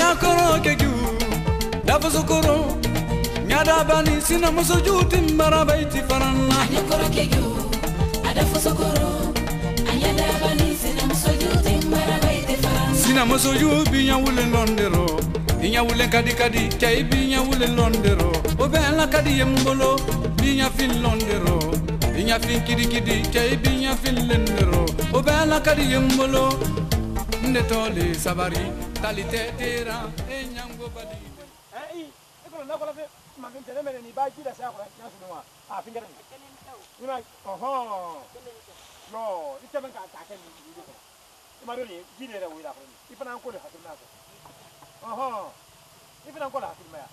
nyakoro keju dafa sokoro nyada bani sina musoju timbara baiti faranna nyakoro keju dafa sokoro nyada bani sina musoju timbara baiti faranna sina musoju binya wulen londero binya wulen kadi chay binya wulen londero o bela kadi yembolo binya fin londero binya fin kidi chay binya fin lendero o bela kadi yembolo ndetole sabari talite tera e nyango badi iko na kola fe magin tele mele ni ba jida sa ko na sunu wa a fingere ni ma no ite ban ka ta ken ni ko ma ro ni jine re wira ko ni ifana ko le hatin na ko ifana ko la hatin ma ya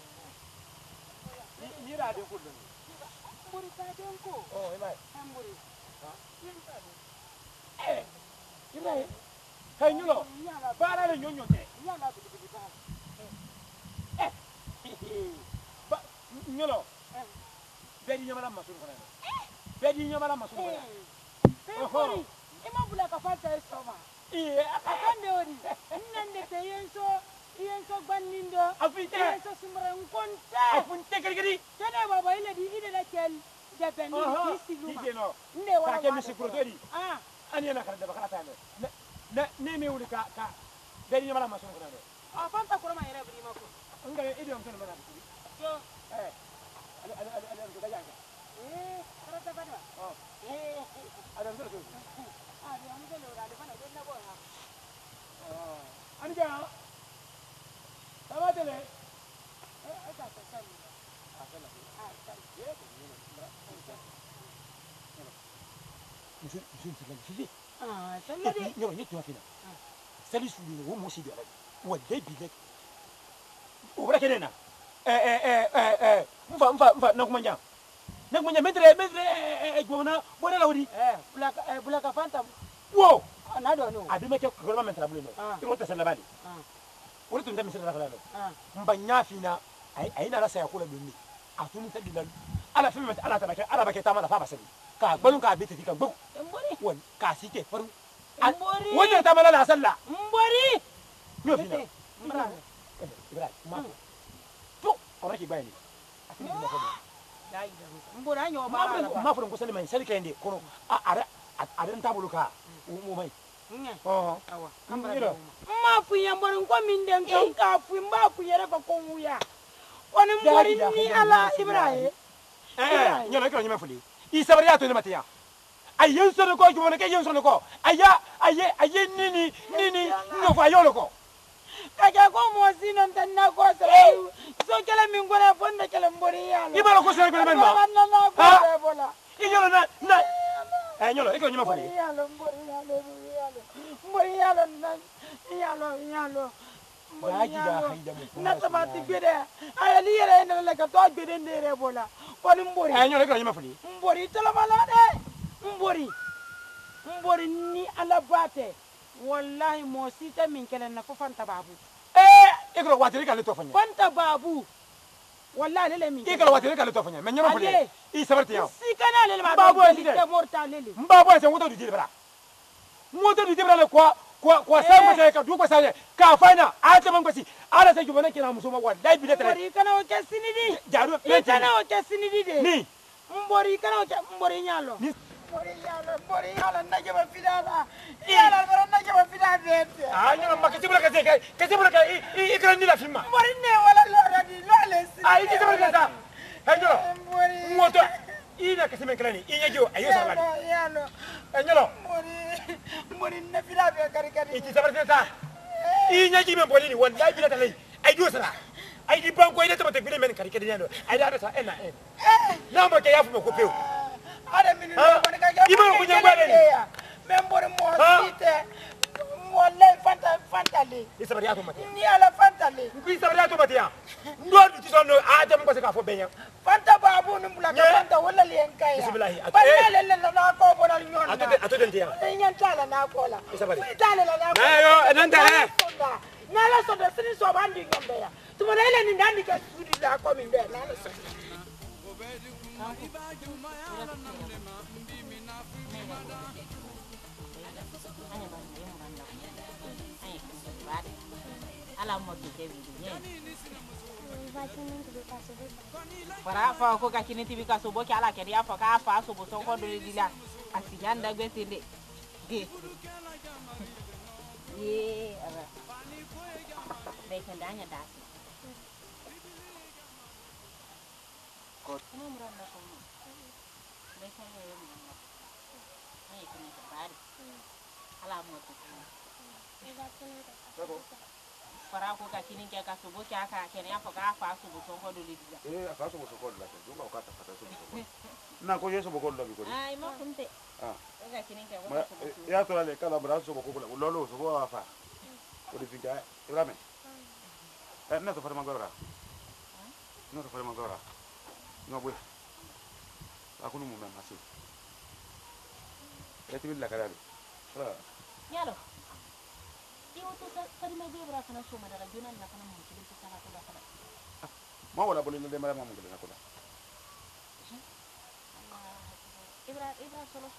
ni ra de ko do mburi ta den ko imai mburi imai hay nyulo bara le nyonyo te nyala bi ba ba nyulo bedi nyamala masul ko na bedi nyamala masul ko mburi ima bula ka fa ta soma akande ori nande te yenso bannindo afite yenso simra nkonta afunte gari tene baba ile di ide la kel japen ni siluma no ne wala ka ken sikuro to di ani na kala bakala ta ne me wuli ka bedi nyamala masul ko na fanta ko ma yere bi mako ngale idi on tan mana yo ala ko daja karata badwa ala ndo to ari am de lo dale fana de na bo ha ani ga tabatele ata ta sami musu sala sallade nyoro nyetu afina sali suli wo musi bi ala wo de bi lek o bra kenena mfa na kumanya medre gona bona lawdi bulaka fanta wo na do no abi meke ko ma mentra bulino iro ta sala bali wala tun da misira la kala mbanya fina ay na rasa ya kula dunni atun ta dilal ala fi mata ala ta bake ala bake ta mala fa basali ka balun ka biti kan bu mbori won ka sike faru mbori wona ta mala la salla mbori yo fina ibrahim ma to ko raki bayani mbori anyo ba ma furu ko sali mai sali kende kono ara ta buluka mu mai awa ma fu yambor ko min den ton ka fu mba fu yere ba ko wuya woni mbori ni ala ibrahim nyalo ko nyama fuli I sabariya to ne matiya ayyen so ko ki wona ke yen so ko aye nini no fa yolo ko kaja ko mo sinon tan na ko so kala min gona fonda kala mbori yalla ibalo ko sere ko ben ma ha bola inyolo na nyolo ko nyama fuli yalla mbori yalla na yalla na tabati gede ay li yere na la ka to gede ndere bola woni mbori nyolo ko nyama fuli mbori tala mala de mbori ni ala bate wallahi mo sita min kelen na ko fanta babu ikro watiri kale to fanya fanta babu wallahi lele min ikro watiri kale to fanya men nyama fuli I sabarti yaw sikana lele ma babu de morta lele mbabo se ngoto du dibra moto du dibra le kwa sama sai ka duba sai ka fana a ta ban kwasi ala sai gubana kina muso ma wallahi bi da tare mbori kana o kesini di jaru kana o kesini di de ni mbori kana o mbori nyalo ni mbori yalo na ke ba fidala yalo bara na ke ba fidala de nyoro makati bula ka tibula ka ikra ni la filma mbori ne wala lora di lole si ai ti tibula ka nyoro mbori moto ina ka semen klani inyajo ayo salani yalo nyoro mbori na fidala be kari iti sabarti ta inyaji men bolini wallahi bi da tare ai do sara ai di banko ida tabata bi men kari nyando ai da ta ena na mo ke yafu mo ko pew ada min no ko ka ibo ko nyamba ni membor mo site wallahi fanta le isabari ato mate ni ala fanta le ngi sabari ato mate ya ndo du ti sonno a jam ko se ka fo benya fanta babu num la ka fanta wala le en kaya bismillah fanta le na ko ko dal nyon ato den tiya ni nyan tala na ko la isabari tala la na ayo nan ta na la so da sini so bandi ngombe ya tuma na ile ni ndandi ka sudi la ko mi be na la so ala ala mo to ke bi ni para fa ko ka kini tibi ka so bo ki ala ke dia fa ka fa so bo so ko do di la asiyanda gwetinde ye ara dai kan danya da ko kuma muranda ko dai kan yo ni ai kan ka bari ala mo to para ko ka kini ke ka so bo ki aka ke ne fa ka fa so bo so ko do di la aka so bo so ko la ke do ka ta fa so bo na ko yeso bo ko la bi ko ai mo kunte ka kini ke ko ya to la le kala bra so bo ko la lo so bo fa ko di finga Ibrahim no te faremo agora no te faremo agora no voy aku nu mumma masih itu bila kadali yalo iwo to farimo agora kana so madara jonan na kana mu kidi sala ko da kana ma wala boleh le mara mamu kidi nakola ibra solo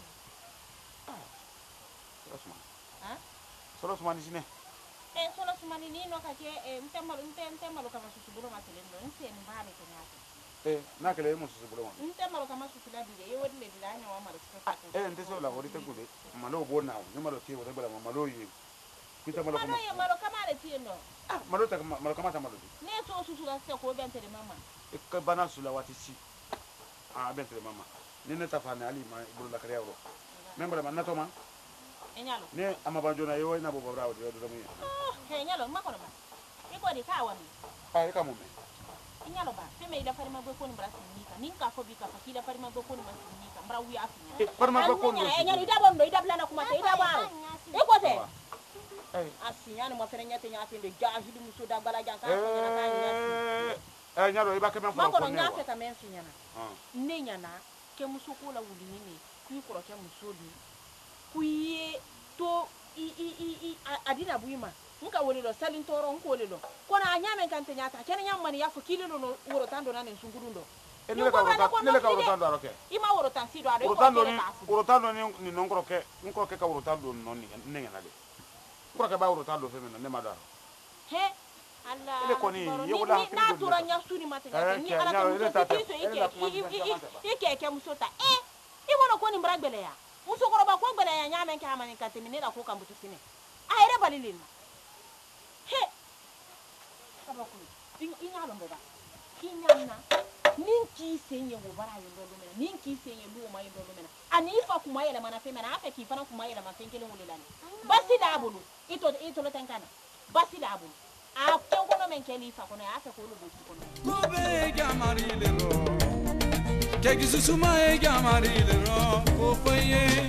solo di sini solo sumani ni no ka ke ntembalo kama susuburo maselendo nse ni mbale kenyata na kele mo susuburo ma ntembalo kama susula bide ye wodi le dilanya wa mara sika nte so la wori te kude malo bo na ni malo ti wori bala malo yi kita malo kama ye malo kama le ti no malo ta malo kama ta malo ne so susula se ko bentere mama ka bana sula wati si bentere mama ni ne ta fa na ali ma ibulu la kare euro membra man na to ma enyalo ne amabanjona yo ina bo brawo do do mi enyalo makono ba iko di ka wani ai ka mume enyalo ba fe me ida fari magwe ko ni brasi nika ninka fo bi ka fa kila fari magwe ko ni nika mbra wi afinya fari magwe ko ni enyalo ida bondo ida blana kuma te ida ba iko te asinya ni mo fere nyate nyate ndo jahili muso da bala janka enyalo iba ke men fo makono nyate ka men sinyana ne nyana ke muso ko la wuli ni ku ko ke muso di kuye to adina buima nka woni lo salin toro nko woni lo kona anyame kante nyata kene nyamani yafo kilino no woro tando nane sungurundo nele ka woro tando aroke ima woro tansido ado woro tando ni non kroke nko ke ka woro tando non ni ngena de kroke ba woro tando femena ne madara he Allah ele koni yewola na tura nyasuni matanya ni ala ko ike ke musota ibono koni mbragbele ya muso koroba ko gbele ya nyame nke amani ka teminela ko kambutu sine ayere balilin he sabaku inyalo mbeba kinyana ninki senye wo bara yondo lumena ninki senye lu ma yondo lumena ani fa kuma yele mana femena afa ki fana kuma yele ma fenkele wulelani basi da abulu ito letankana basi da abulu a kengo no menkeli fa kono afa ko lu bosi kono ko be gamari le ro kegi susuma e gamari le ro ko foye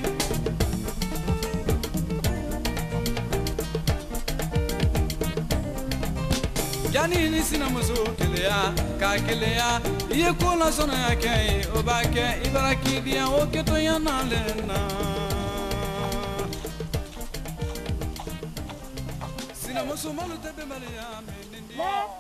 yani ni sinamuso kelea ka kelea ye ko la sona ya kai o ba ke ibaraki dia o ke to yana lena sinamuso malu tebe maria menindi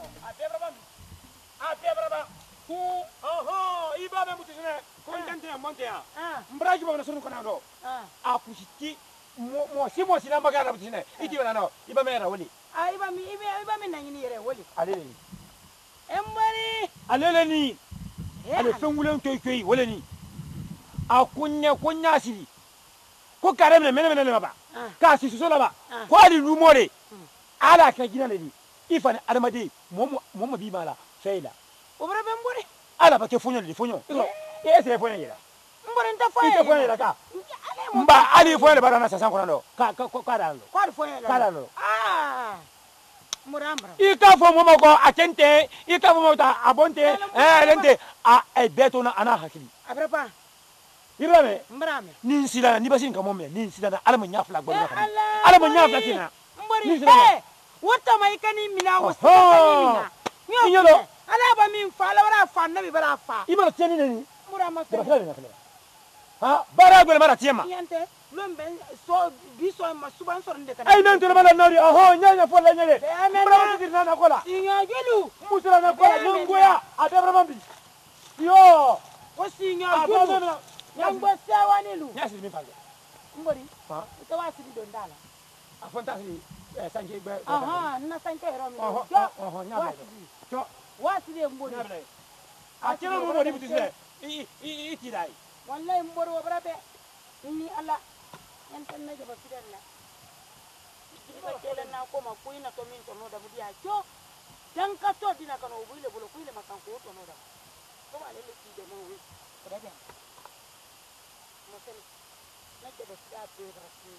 apebraba iba me mutisene ko intente ya monte ya mbraji ba na sunu kana do apushiti mo sina magana mutisene iti bana no iba me ra woli iba mi nanyini yere woli alele embari alele ni ale fengulen toy wole ni akunya siri ko kareme mene le baba ka si so la ba ko ali lumore ala ka gina le ni ifani armadi mo bi mala feila obra bembori ala ba ke fonyo ese fonyo yera mbori nta foye ite fonyo yera ka mba ali fonyo le bara na sasan kono do ka dalo kwal foye ka dalo murambra ika fo mo ko atente ika fo mo ta abonte lente beto na ana hakili abrapa irame mbrame nin sila ni basin ka momme nin sila ala mo nyafla gbo ka ala mo nyafla kina mbori wota mai kani mina wasa kani mina nyolo ala ba min fa ala wala fa nabi bara fa ibara tieni ni murama de bakala na kala ha bara gbe mara tiema yante lombe so biso ma suban so ndeka ay nan to mala nori nyanya fo la nyele bara dir na kola sinya gelu musula na kola ngongoya adebra mambi yo o sinya gelu nyangbo sawanilu nyasi mi faga mbori to wasiri do ndala Afantasi sanke be. Aha, na sanke ro mi. Nya to. Wasi de mbori. Akira mo mo di bitise. I ti dai. Wallahi mbori wa brabe. Ni ala. Yan tan na jaba fidan na. Ina kele na ko ma kuina to min to no da mudi acho. Dan ka to dina kana obuile bolo kuile makan ko to no da. Ko ma le ti de mo wi. Brabe. Mo sen. Na ke da sia be brasi.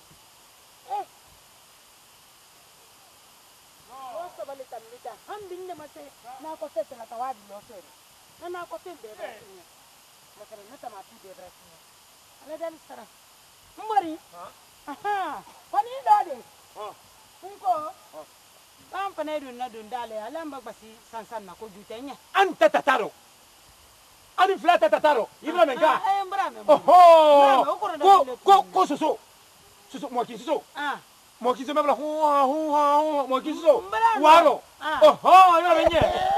Oso bali tamlita. Ham binne mate na ko sese na tawadi lo sere. Na ko sen be brasi. Makara na tamati be brasi. Ala dal sara. Mbari. Aha. Pani dade. Unko. Bam pana dun na dun dale alamba basi sansan na ko jutenya. Anta tataro. Ani flata tataro. Ibra menga. Mbra me. Ko soso. Soso mo ki soso. Mo ki so mebla hu mo ki soso. Waro. Ina menye.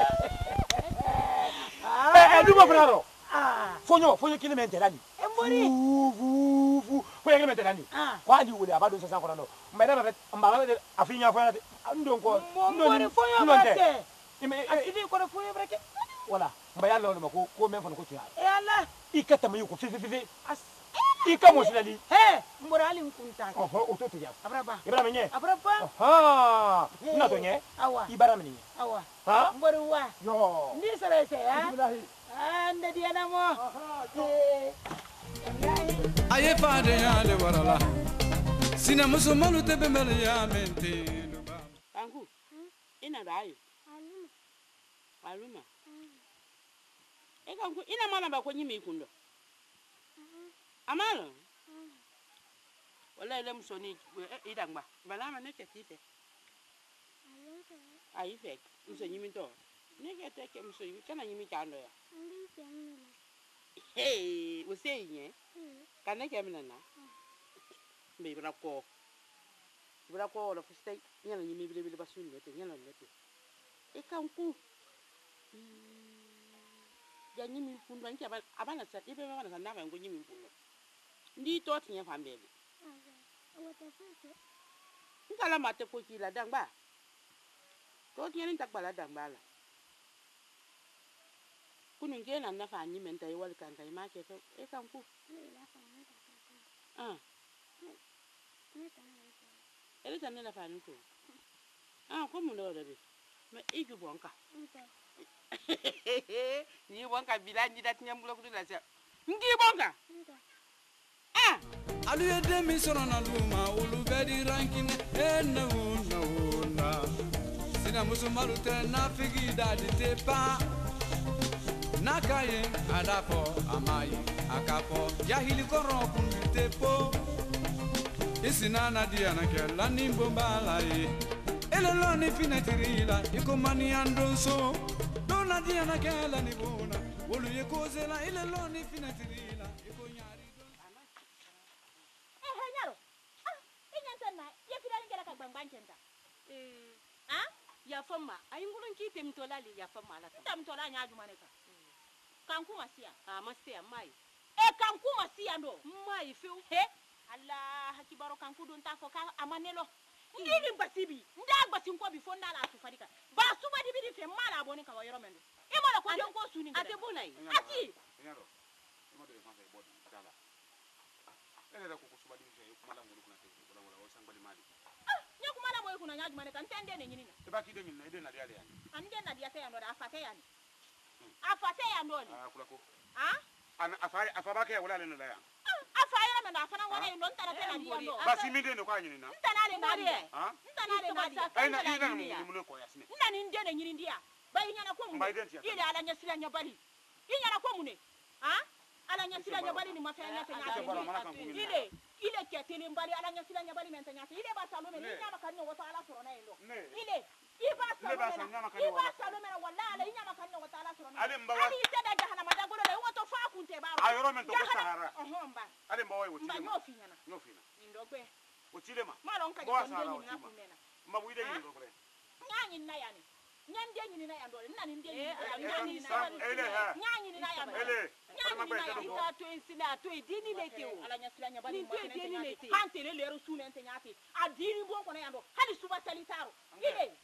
Duma braro. Fonyo kile mentelani. Embori. Fonyo kile mentelani. Kwa ndi wule abado sasa kono no. Mbaba afinya fona ndonko. Mbori fonyo bate. Idi ko fonyo breke. Wala. Mbaya lo ko men fona ko tiya. Yalla. Ikata mayu ko fifi. Ika mosilali. Mbori ali nkunta. Ototo ya. Abraba. Ibra menye. Abraba. Ina to nye. Awa. Ibara menye. Awa. Ha? Mbori wa. Yo. Ndi sarese ya. Bismillah. Anda dia namo. Aye fade ya le warala. Sina musumalu tebe mele ya mente. Kanku. Ina dai. Aluma. Kanku ina mala ba ko nyimi kundo. Amalo. Wala ile msoni idangba. Balama ne ketite. Aife. Mso nyimi to. Nige teke mso yu kana nyimi kando ya. Hey, usenye. Kana kemna na. Mbe brako. Brako la fuste nyana nyimi bile basuni lete nyana lete. Kanku. Ya nyimi kundo nki abana sa ibe bana sa ndaba ngo nyimi kundo. Ndi to tinya fambele. Nkala mate ko kila dangba. To tinya ntakbala dangbala. Kunu ngena nafa ni menta yi wal kan kai ma ke fe kanku. Ele tan la fa ni ko. Ko mu lo be. Me iju bonka. Ni bonka bilani dat nyam bulo ko la sa. Ngi bonka. Alu ye demi sorona luma ulu bedi ranking na Sina musumalu te na figi dadi te pa. Nakaye adafo amaye akapo yahili koro kunite po. Isina na dia na kela nimbo mbalaye. Elelo ni finatirila iko mani andonso. Dona dia na kela ni bona. Wolu ye kozela elelo ni finatirila iko nyari. Nyaro. Inyantana ye firani kala ka bangbanchenta. Ya fama ayingulun kite mtolali ya fama ala ta mtola nyaaju maneka. Kanku masia. Masia mai. Kanku masia ndo. Mai fiu. Allah hakibaro kanku don ta foka amanelo. Ndiri basibi. Nda gbasi nko bi fonda la asufadika. Ba suba di bi fe mala aboni ka wayoro mendo. Imola ko don ko suni ngada. Ate bonai. Ati. Nyaro. Imo de fanza ibodi dala. Ele da ko suba di fe kumala ngulu kuna te wala wasangbali mali. Nyakumala moyo kuna nyaaju maneka ntende ne nyinina. Tebaki de nyina ide na dia yani. Ande na dia ya ndo afate yani. Afate ya ndo ni. Kulako. Ana afabake ya wala leno la ya. Afaya na afana ngone ndo ntana tena dia ndo. Basi minde no kwa nyina. Ntana le nadia. Ntana le nadia. Ina mu ko ya sine. Ndani ndene nyini ndia. Ba inyana ko mu. Ile ala nyasira nyabali. Inyana ko mu ne. Ala nyasira nyabali ni mafanya nyate. Ile ketele mbali ala nyasira nyabali menta nyate. Ile ba salome ni nyama kanyo wata ala sorona endo. Ile iba salome na wala ala nyama kanyo wata ala sorona. Ali seda jahana madagolo le woto fa kunte baro. Ayoro mento ko sahara. Mba. Ale mbawe wotile. Mba nyofina na. Nyofina. Ndokwe. Wotile ma. Malon ka jikon ni na kunena. Mabuide ni ndokwe. Nyanyi na yani. nyande nyini na yandole nna ni ndeni nyani na yandole ita to insina to dini lete o ala nyasira nya bani mo dini lete hantere leru sunente nyati adini bon ko na yando hali suba salitaro ile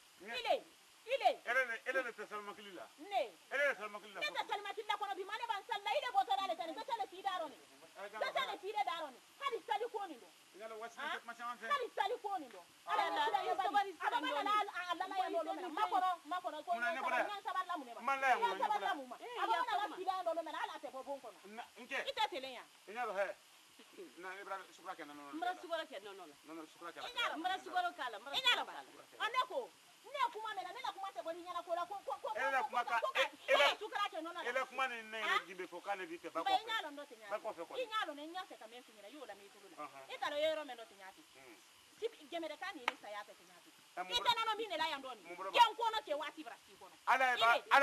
ele tasalma kilila ne ele tasalma kilila ne tasalma kilila ko bi mane ban salla ile boto dale tan tasale fi daroni tasale fi daroni hali sali ko ni do ngala wasi machamante hali sali ko ni do ala nyasira nya bani abana ala la yando lo makono ko nya saballa mu ne ba malla mu saballa mu ma abana la fi daroni lo ala te bobon ko nke ita telenya nyalo he na ibrahim sukra kenan non mbara sugoro ke non sukra kenan mbara sugoro kala mbara inyala ba aneko ne kuma mena mena kuma te boni nyana ko la ko ele kuma ka ele sukra ke non ele kuma ni ne jibe fo kana bi te ba ko ba inyalo ndo tinya ba ko fe ko inyalo ne nyase ka men tinya yo la me tulula ita lo yero me ndo tinyati tip gemere ka ni sa ya te tinyati ita nano mine la yandoni ken ko no ke wati brasi ko no ala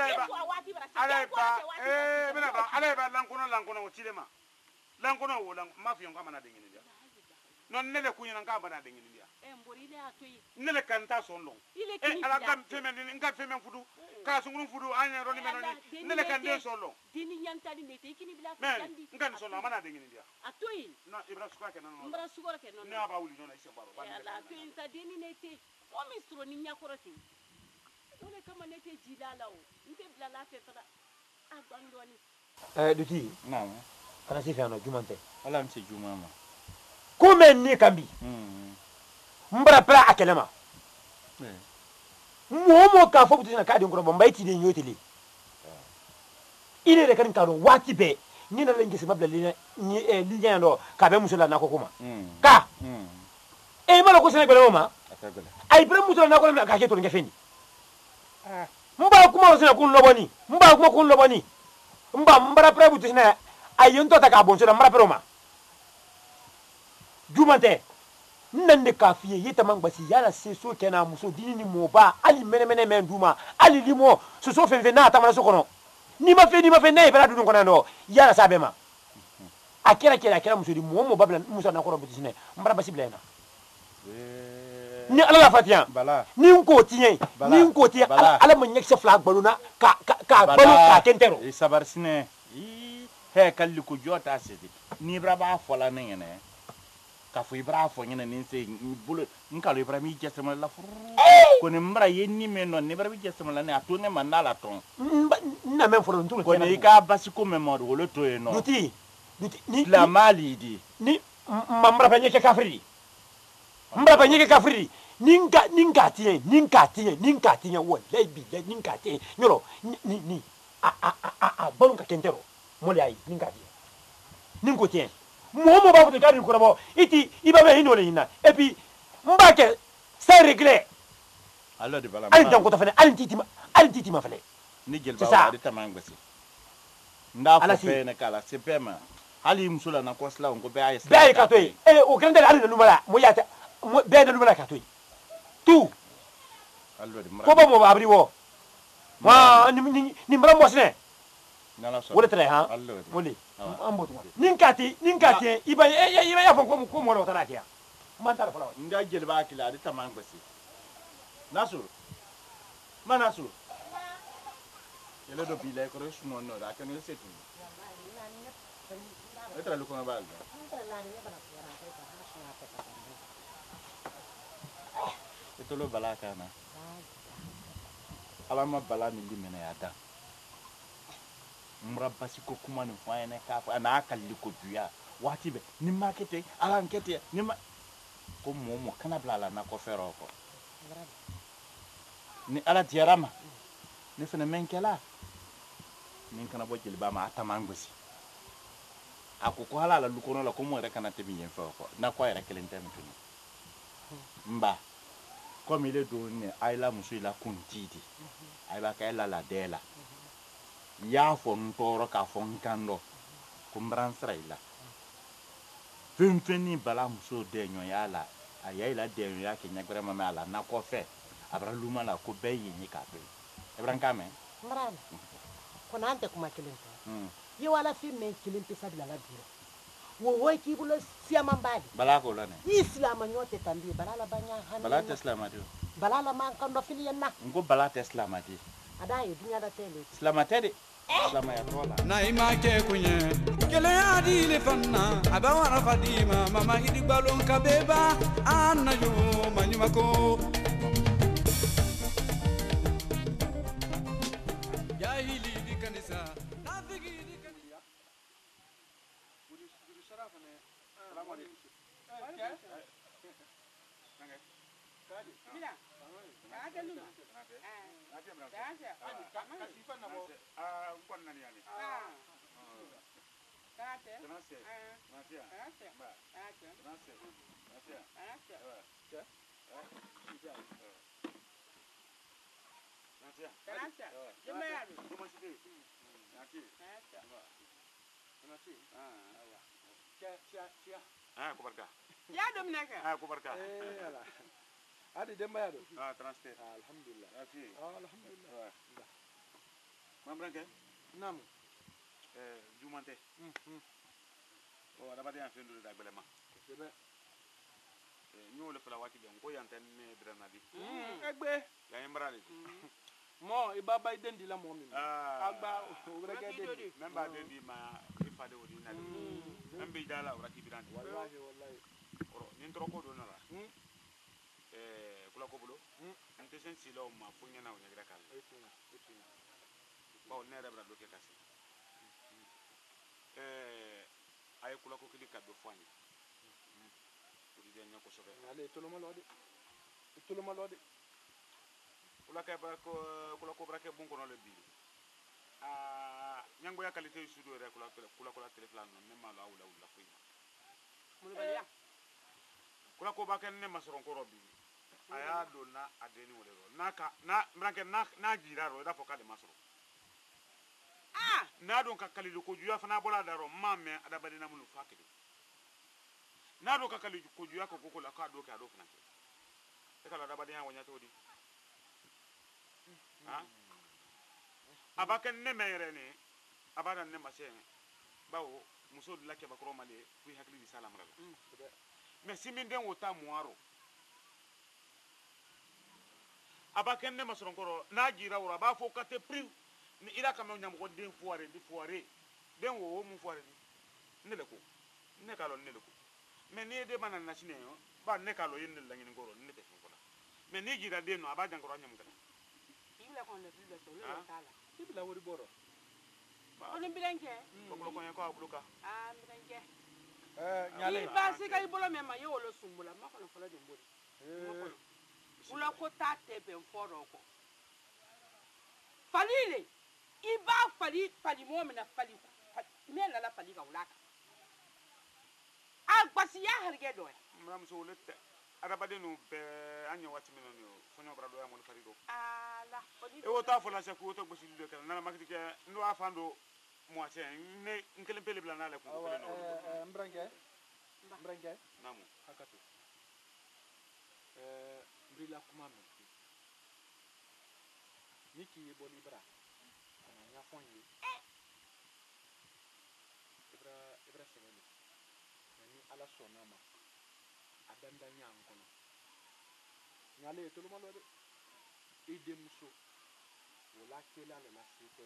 ba lankono o tilema lankono wo lang mafiyon ka mana dengini dia non nele kunyina ka bana dengini dia mbori le atoyi nele kanta sonlo ala kam femen nka femen fudu ka sunguru fudu anya roni menoni nele kande sonlo dini nyantali ne te kini bila kandi nkan sonlo mana dengini dia atoyi na ibra suka ke non mbara sugoro ke non ne aba wuli non ise baro ba ala atoyi sa dini ne te o mistro ni nyakorote ole kama ne te jilala o nte bila la fe fada agandoni duti naam kana si fano jumante ala mse juma ma kume ni kambi mbara pra akelema momo ka fo butina ka din ko bomba iti de nyoteli ile de kan karo wati be ni na lengi se mabla ni linya ndo ka be musula na ko kuma ka mala ko sene gbele ma ay bre musula na ko ka ke to ngefeni mba kuma sene kun loboni mba kuma kun loboni mbara pra butina ayon to ta ka bonso mbara pro ma jumante nande kafiye yita mangbasi yala se so kena muso dini ni moba ali mene men duma ali limo so so fenfe na tamana so kono ni ma fe ne bela dudun kono ndo yala sabe ma akira muso di mo babla muso na ko robo disine mbara basi blena ni ala la fatiya bala ni ko tiye ala mo nyek se flag baluna ka balu ka kentero e sabar sine he kalli ko jota sedi ni braba fola nene ka fo ibra fo nyene ni se bulu nkalo ibra mi jesema la furu ko ne mbra yenni men non ne ibra mi jesema la ne atone manala ton na men fo ntul ko ne ka basi ko memodo wolo to e no duti ni la mali di ni mbra pa nyeke kafiri mbra pa nyeke kafiri ninka tiye wallahi billahi ninka tiye nyoro ni balun ka kentero moli ay ninka tiye ninko tiye momo ba futu kadi kurabo iti ibabe hinole hina et puis mbake c'est réglé alors de bala ali dan ko to fene ali titi ma fene ni gel ba de tamangasi nda fo fe ne kala c'est pema ali musula na kosla on ko be ay ka toy o grande ali na numala mo yata mo be na numala ka toy tout alors de ko ba mo abri wo wa ni mbra mo sene nala so wala tre ha wala amboto ninkati iba ya fon ko mo lo tarakiya man tar fala nda jel ba kila de tamangasi nasur manasur ele do bi le ko resu no no da kan se tu etra lu ko ba eto lo bala kana alama bala ni limene ya da murabasi ko kuma ni fayene ka fa na akalli ko duya wati be ni markete ala nkete ni ma ko momo kana blala na ko fero ko ni ala tiarama ni fene menkela min kana bojeli ba ma atamangosi akoko halala lukono la ko mo re kana tebi yen fo ko na ko re kelente mtuni mba comme il est donné ayla musu la kuntidi ayba ka la dela ya fon toro ka fon kando kumbran sraila fenfeni bala muso de nyo yala ayila de nyo yake nyagbere mama ala na ko fe abra luma la ko be yi ni ka be ebran kame mrana kona ante kuma kilinto ye wala fi men kilinto sabila la biro wo ki bulo siama mbadi bala ko lane islam nyote tambi bala la banya hanu bala ta islam adu balala man kan do fili na ngo bala te islamati ada yi dunya da tele islamati de islama ya tola na ima ke kunye kele adi le fanna aba wara fadima mama hidi balon kabeba anna yo manyumako jahili di kanisa nafigi di kanisa budi sarafa ne salamu alaikum Mira, ada lu. Ya dom naka. Kubarka. Adi demba ya do. Transte. Alhamdulillah. Alhamdulillah. Mamranke? Nam. Jumante. Ada bade afendu da gbelema. Sebe. Ñu le fala wati be ko yanten ne dranadi. Egbe. Ya yembrali. Mo ibaba idendi la mo mi. Agba obreke dendi. Memba dendi ma ifade wodi nadi. Membe dala uraki bidandi. Wallahi. Oro nin troko do nala. Kula ko bulo ante sen silo ma funya na wonya kala ba on nere bra do ke kasi ay kula ko kili kaddo fani ko di den ko sobe ale tolo malode kula ka ba ko kula ko bra ke bon ko no le bi nyango ya kalite sudo re kula telefon no même ma la wala funya Mun ba ya. kula ko ba ken ne masoron ko robi aya do na adeni wole ro na mranke na jiraro da foka de masoro na don ka kalilu ko juya fana bola daro mamme ada badina mun fakide na do ka kalilu ko juya ko ko la ka do ka do fana e kala da badina wonya todi abaken ne mere ne abada ne mashe bawo muso de la ke bakro male ku hakli di salam ra mais simin den wota muaro abaken ne masoron koro na jira wora ba fo kate pri ni ila kam nyam ko den foire den wo mu foire ni le ko ne kalo ne le ko mais ni de banan na sine yo ba ne kalo yin la ngin goro ne te ko la mais ni jira den no abajan ko nyam kana Ibla kon le plus so le kala. ibla wori boro. Onu bilenke. ko ko abuluka Bilenke. Nyale. Ba se ka ibolo mema ye wolo sumbula ma kono fala de mbodi. Ula ko ta tebe foro ko. Falile. Iba fali mo mena fali. Me la fali ka ulaka. Agbasi ya harge do. mram so lette arabade no be anya wati meno no fonyo brado ya mon farido Ala. e wota fola se ko to gbosi de kala na makiti ke ndo afando mo ase ne nkele pele bla na le ko ko no Mbranke. namu Hakatu. Brila kuma me. Niki ye boli bra. Ana nya fonye. Ibra sengeli. Ni ala sonama. Adanda nya ankono. Nyale tolo malode. Ide muso. Wala kela la sete.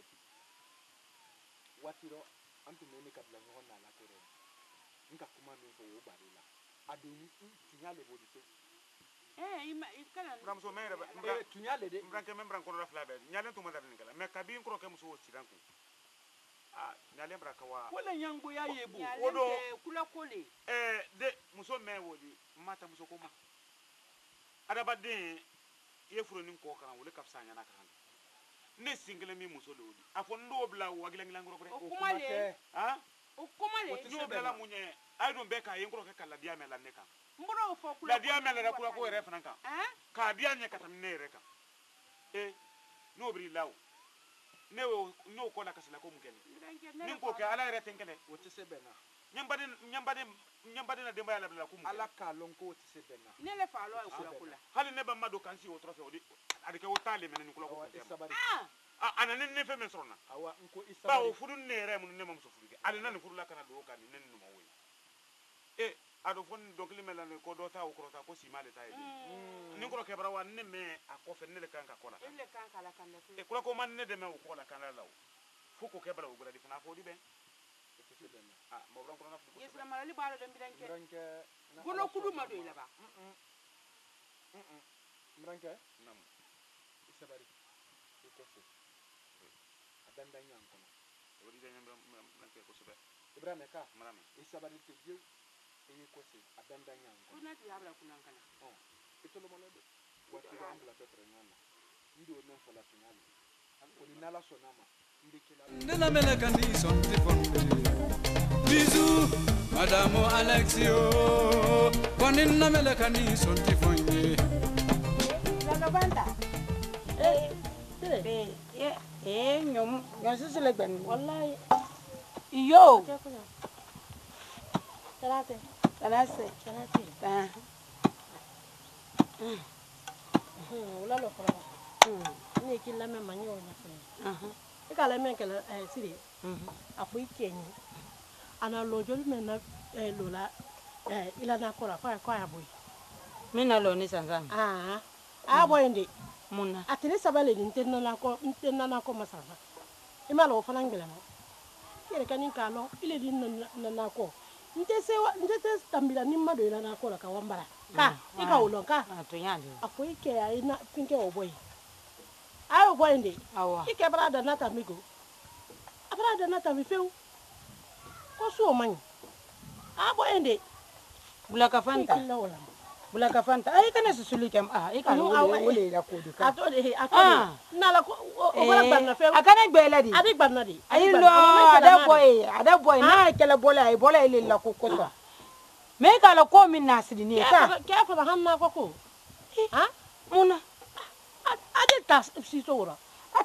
Watiro antu mene kabla ngona la kore. Nka kuma me fo wo barila. Adoni tunyale bodi se. Ima ikala. mram so mere Tunyale de. mbranke membran ko rafla be nyale to madar ni kala me kabin ko ke muso wo siranku nyale mbra ka wa Wala nyangbo ya yebo. Odo. Kula kole. de muso me wodi mata muso ko ma adabade ye furo nin ko kan wole kapsa nya na kan ne single mi muso lo wodi afo ndo bla wa gilang ngoro ko O kuma le. O kuma le. no bla la munye ay don be ka yen ko ke kala dia me la ne kan Mboro fo kula. la dia me la kula ko re fana kan ka dia nya katam ne re kan no bri law ne wo no ko la kasila ko mugene nin ko ke ala re tenkele Wote se bena. nyambade na demba ya la ko mu Ala ka lonko wote se bena. Ne le fa lo kula kula. hali ne ba mado kan si o trofe odi adike o tale men ni kula ko Awa tema isabari. ana ne fe men sorona Awa nko ba isabari. o fudun ne re mun ne mam so fuduge ali nan fudu la kana do kan ne no mawoy ado fon donc li mel ko do ta o ko ta ko si male ta e ni ko ke bara wa ne me akofe ne le kan ka kola ele kan kala kan le e kula ko man ne de me o kola kan la fu ko ke bara o gura di fana fo di ben ah mo bron ko na fu yesra malali balo dem bidanke Mranke. gono kudu ma do ila ba Mranke. nam Isabari. Ikose. Abanda nyankono. o di de nyam nan ke ko sube Ibrahim ka. marame Isabari te je. Ikose. Abanda nyankono. kuna ti habla kuna kana Oh. Itolo malade. Wati wa ambula petre nyana. Ndio no fola finali. Oni nala sonama. Ndikila. Nena melekani sonti fonde. Bisous, Madame Alexio. Kwanina melekani sonti fonde. La banda. nyom sisi le gben Wallahi. yo Salate. tanase Salate. ah Wala lo fara. Ni kila me manyo nya fe. Ikala men kala siri. Afu ikenyi. Ana lojol men na lola ila na kola kwa ya boy. mina lo ni sansan Boy ndi. muna Atini sabale ni ntenna na ko masaba. Imalo fana ngela no. Kire kanin kalo ile din na ko. Ntese tambila ni mado ila na ko la ka wambara. Ka ika ulo ka. to yandi Afu ike ya ina pinke o boy. Ayo boy ndi. awa Ike brada nata migo. Brada nata mi feu. Ko so man. Boy ndi. bulaka fanta Kila wala. bulaka fanta ay kana susuli kam ika Wole ya ko duka. Atode nala ko wala banna feu. akana gbela di Adi banna di. ay lo ada boy na kala bola ay bola ile la ko kosa me kala ko min nasidi ni ka Ke fa hanna ko. muna Adi tas si sora.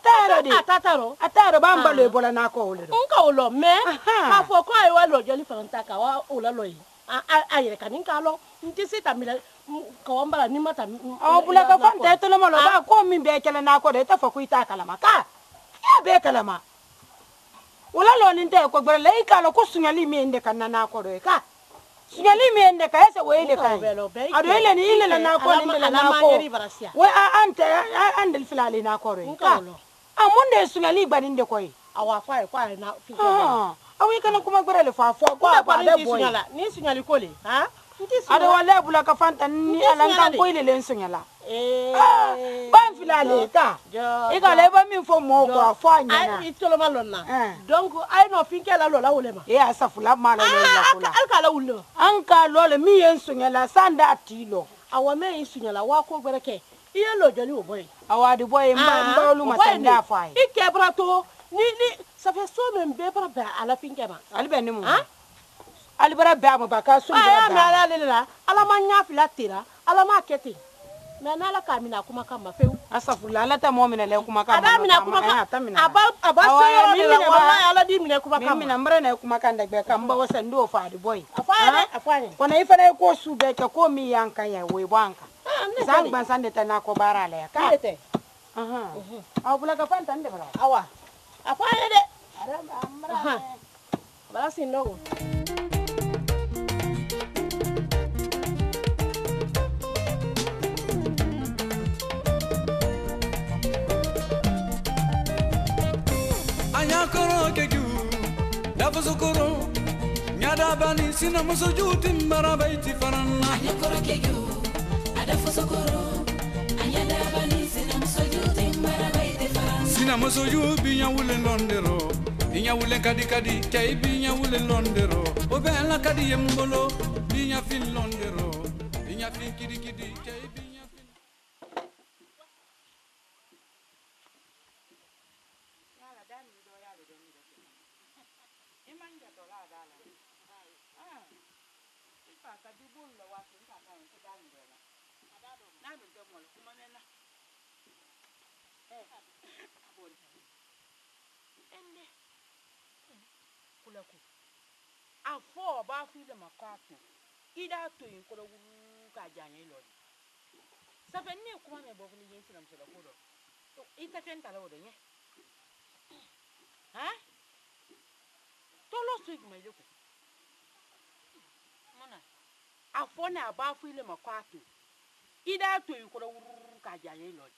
ataro bamba lo bola na ko ole do Nka ulo me ka fo ko ay walo joli faranta ka wa ula loyi. Ayere kanin ka lo nti sita mila ka wambala ni mata. bulaka fanta to no malo ba ko min be kala na ko de ta fa ku ita kala ma ka ya be kala ma wala lo ni de ko gbere le ka lo ko sunyali mi ende kan na ko do ka sunyali mi ende ka ese we ile ka ado ile ni ile na ko ni ile na ko we ante andel filali na ko do ka amunde sunyali gbani de ko yi Awa kwa na fike. awi kana kuma gbere le fa fo ko ba de boy ni sunyali ko le ado wala bulaka fanta ni alanga ko ile le sunyala ban filale ka ika le ba min fo mo ko fo anyana ay itolo malonna donc ay no finke la lo la wolema asafula mala le kula alkala wullo anka lo le mi yen sunyala sanda atilo awa me sunyala wa ko bereke iye lo joli o boy awadi boy mba lu masanda fai ike brato ni ça fait so même be bara ala finke ma albe ni mu alibara ba mo ba ka so ba ala lela ala ma nya fila tira ala ma kete me na ala ka mina kuma kan ma feu asafula ala ta mo mina le kuma kan ada mina kuma kan aba so yo la wallahi ala di mina kuma kan mina mbara na kuma kan da be kan ba wasa ndo fa di boy afane kona ifana ko su be ka ko mi yanka ya we banka sang ban sande ta na ko bara le ka bulaka fanta nde bara awa afane de ara bala sin logo Anyakoro keju Dafusukuro Nyada bani sina musuju timbara baiti faranna Anyakoro keju Adafusukuro Anyada bani sina musuju timbara baiti faranna Sina musuju binya wule londero Binya wule kadi Chai binya wule londero Obela kadi yembolo Binya fin londero Binya fin kidi Chai binya fin afo ba fi le makatu ida to yin ko ka janye lo sa fe ni kuma me bo ni yin sinam se ko do to ita fen ta lo do nye to lo su igma ile ko mana afo na ba fi le makatu ida to yi ko ka jaye lo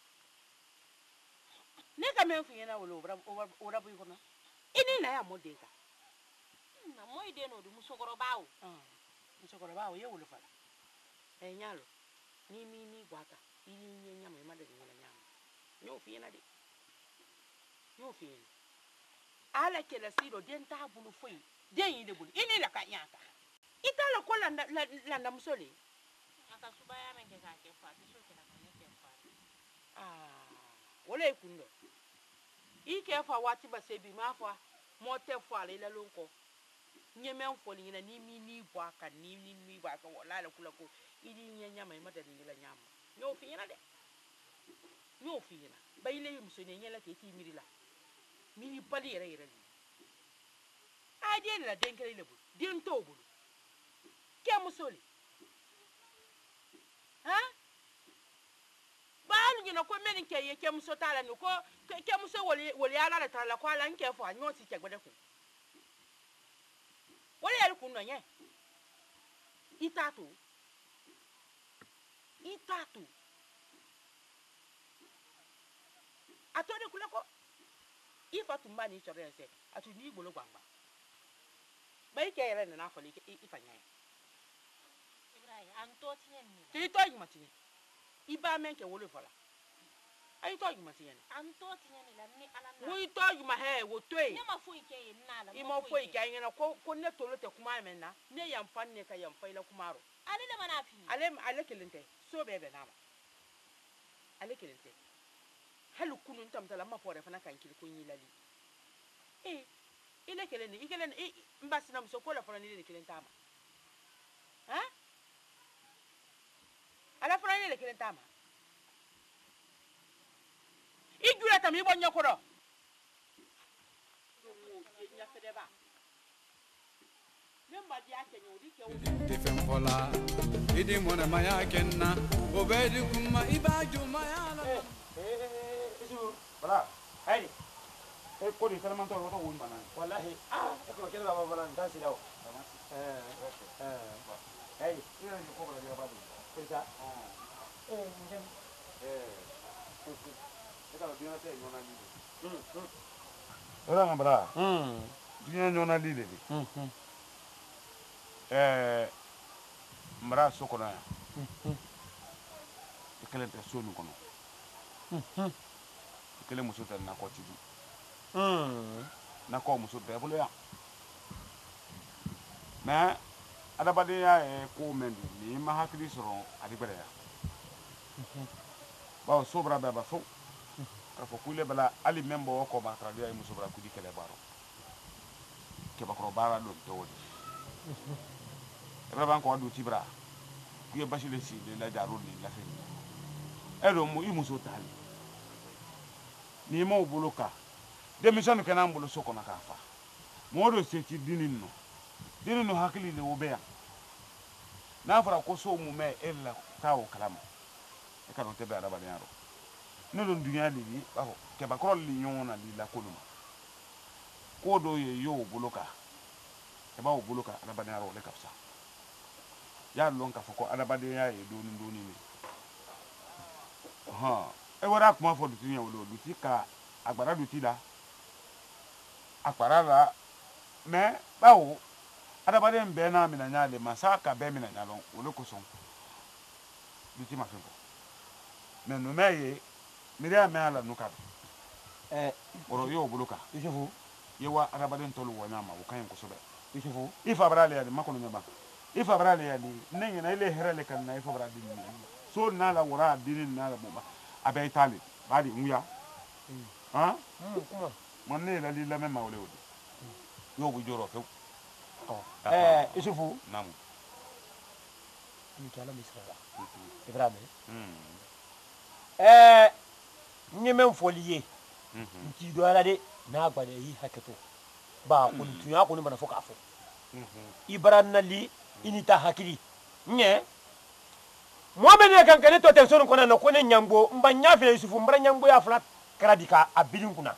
ne ka men fu yana wala ora bu ko na ini na ya modeka na mo ide no du musokoro bawo musokoro bawo ye wala fala nyalo ni gwaka ini nyama ma da nyama nyo fi yana de nyo fi ala ke la sido den ta bulu foi den yi de bulu ini la ka nyaka ita la ko la musole aka subaya men ke ka ke fa so ke la kan ke fa wala ikundo ike fa wati ba se bi ma fa mo te fa le la lonko nyemen fo ni na ni bwa ka ni bwa ka wala la kula ko idi nyama ma da ni la nyama nyo fi yana de nyo fi yana bayle muso ne nyela ke ti mirila mini bali yere ni aje la denkele le bu den to bu ke musoli ha balu ni ko meni ke ye ke muso tala ni ko ke muso woli ala la tala ko ala nke fo anyo ti ke gbede ku woli yel ku no nye itatu atode kula ko ifa tumba ni chore ese atu ni gbolo gbangba bai ke yere na afọ ifanya Ibrahim anto tinye ni ti to yi matinye iba men ke wolo fala ai to yi matinye anto tinye ni la ni ala na wo to yi ma he wo to yi ne ma fu ike yi na la mo fo ike yi na ko ne tolo te kuma men na ne yam fan ne ka yam faila kuma ro ale le mana fi ale kelente so bebe na ma ale kelente halu kunun tamtala ma fo re fana kan kil ko yi lali ile kelene ikelen mbasi na msoko la fana ni kelenta ma ha ala fana ni kelenta ma igura tam ibo nyokoro nya fedeba memba di akenyo dike o Defem fola idi mona maya kenna obedi kuma ibaju maya la isu bala haydi ko di sana man to ro to wul manan wallahi ko kela la baba nan tasi daw haydi ina ni ko bala ya babu pesa ngem eka biona te nyona lile ora ngambara biona nyona lile di mara sokona ikele te sonu kono ikele muso te na ko tidu na ko muso te bolo ya na adabade ya ko mendu ni ma hakili soro adigbere ya ba sobra ba ba fo ka fo kule bala ali membo ko ba tradia e muso bra kudi kele baro ke ba ko bara do to wodi Raban ko adu tibra kuye basile si de la jaro ni la fe ero mo imuso tali ni mo buluka de mission ke na mbulu soko na kafa mo do se ti dinino hakili le obeya na fara ko so mu me ella tawo kalama e ka don tebe araba ni aro no don dunya li ba ko ke ba ko li nyona li la koluma ko do ye yo buluka e ba o buluka araba ni aro le kapsa ya lon ka foko adabade ya e doni ni e wara kuma fo duti yan wo duti ka agbara duti da apara la me bawo adabade mbe na mi na nya le masaka be mi na nya lon wo le ko son duti ma fenko me no me ye mi re me ala no ka oro yo buluka yusufu yewa adabade ntolu wo nya ma wo kan ko so be yusufu ifa brale ya makono nyaba ifa brale ya ni nengi na ile herale kan na ifa brale ni so na la wora dinin na la bomba abe itali badi nguya ha kuma manne la li la mema wole wodi yo bu joro fe yusufu namu ni kala misra ibrahim nyemem foliye nti do ala de na agbade yi haketo ba ko tuya ko ni bana foka afo ibran nali inita hakili nye mohammed kan kan to tension ko na ko ne nyambo mba nyafe yusufu mbra nyambo ya flat kradika abilin kuna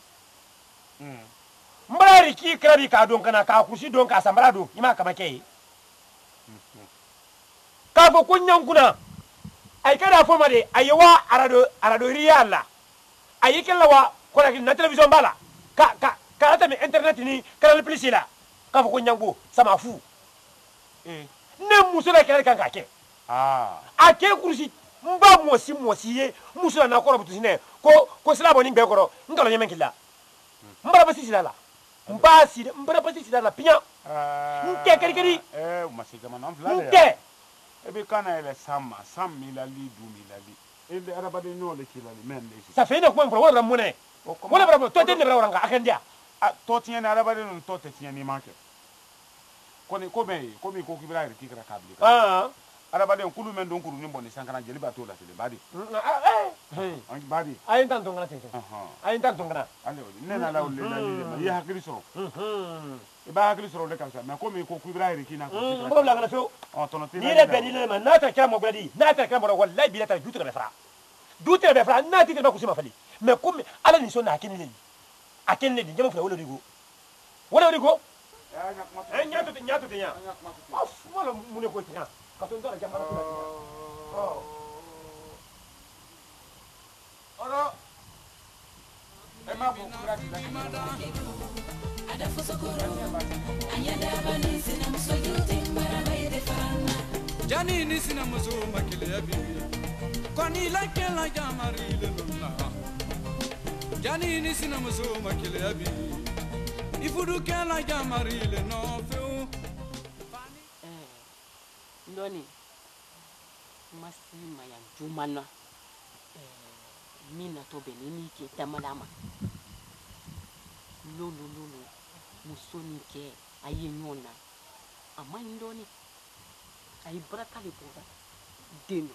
mbra riki kradika don kana ka kusi don ka sambra do ima kama ke ka go ko nyankuna ay kada fo ma de aywa arado riya la ay kala wa ko na television bala ka ta mi internet ni kala plus la ka fo ko nyango sama fu ne musula kala kan ka ke ake kursi mba mosi ye musula na ko butu sine ko sila boni gbe koro ngalo nyemen kila mbara basi sila la mbara basi sila la pinya nke keri masika man flale nke ebe kana ele sama milali du milali ele arabade nyole kilali men le ça fait ne ko wala ramune wala bravo to tenne bravo ranga akandia to tiene arabade non to tiene ni manke koni ko mi ko kibira ri kikra kabli arabade kulu men don kuru ni bonni sankana jeli ba to la tele badi badi ayin tan tongana tete ayin tan tongana ande ne na la le la ya hakili soro ba hakili soro le kansa mais ko mi ko kibira ri kina ko ko la ngana feo tono ni le beni le man na ta kama badi na ta kama wallahi bi ta jutre be fra na ti ba kusima fali mais comme ala ni so na akini le jama fra wala rigo nyato te nya wala mune ko tina ka to ndara jama oro e ma bo kura ti ada fosokoro anyada bani sina musojuti marabaide farana jani ni sina muso makile ya bibi koni la kela jamari le lonna jani ni sina muso makile ya bibi ifudu kela jamari le no feu ndoni masi mayan jumana mina to benini ke tamalama lulu musoni ke ayi nyona ama ndoni ayi braka le boda deno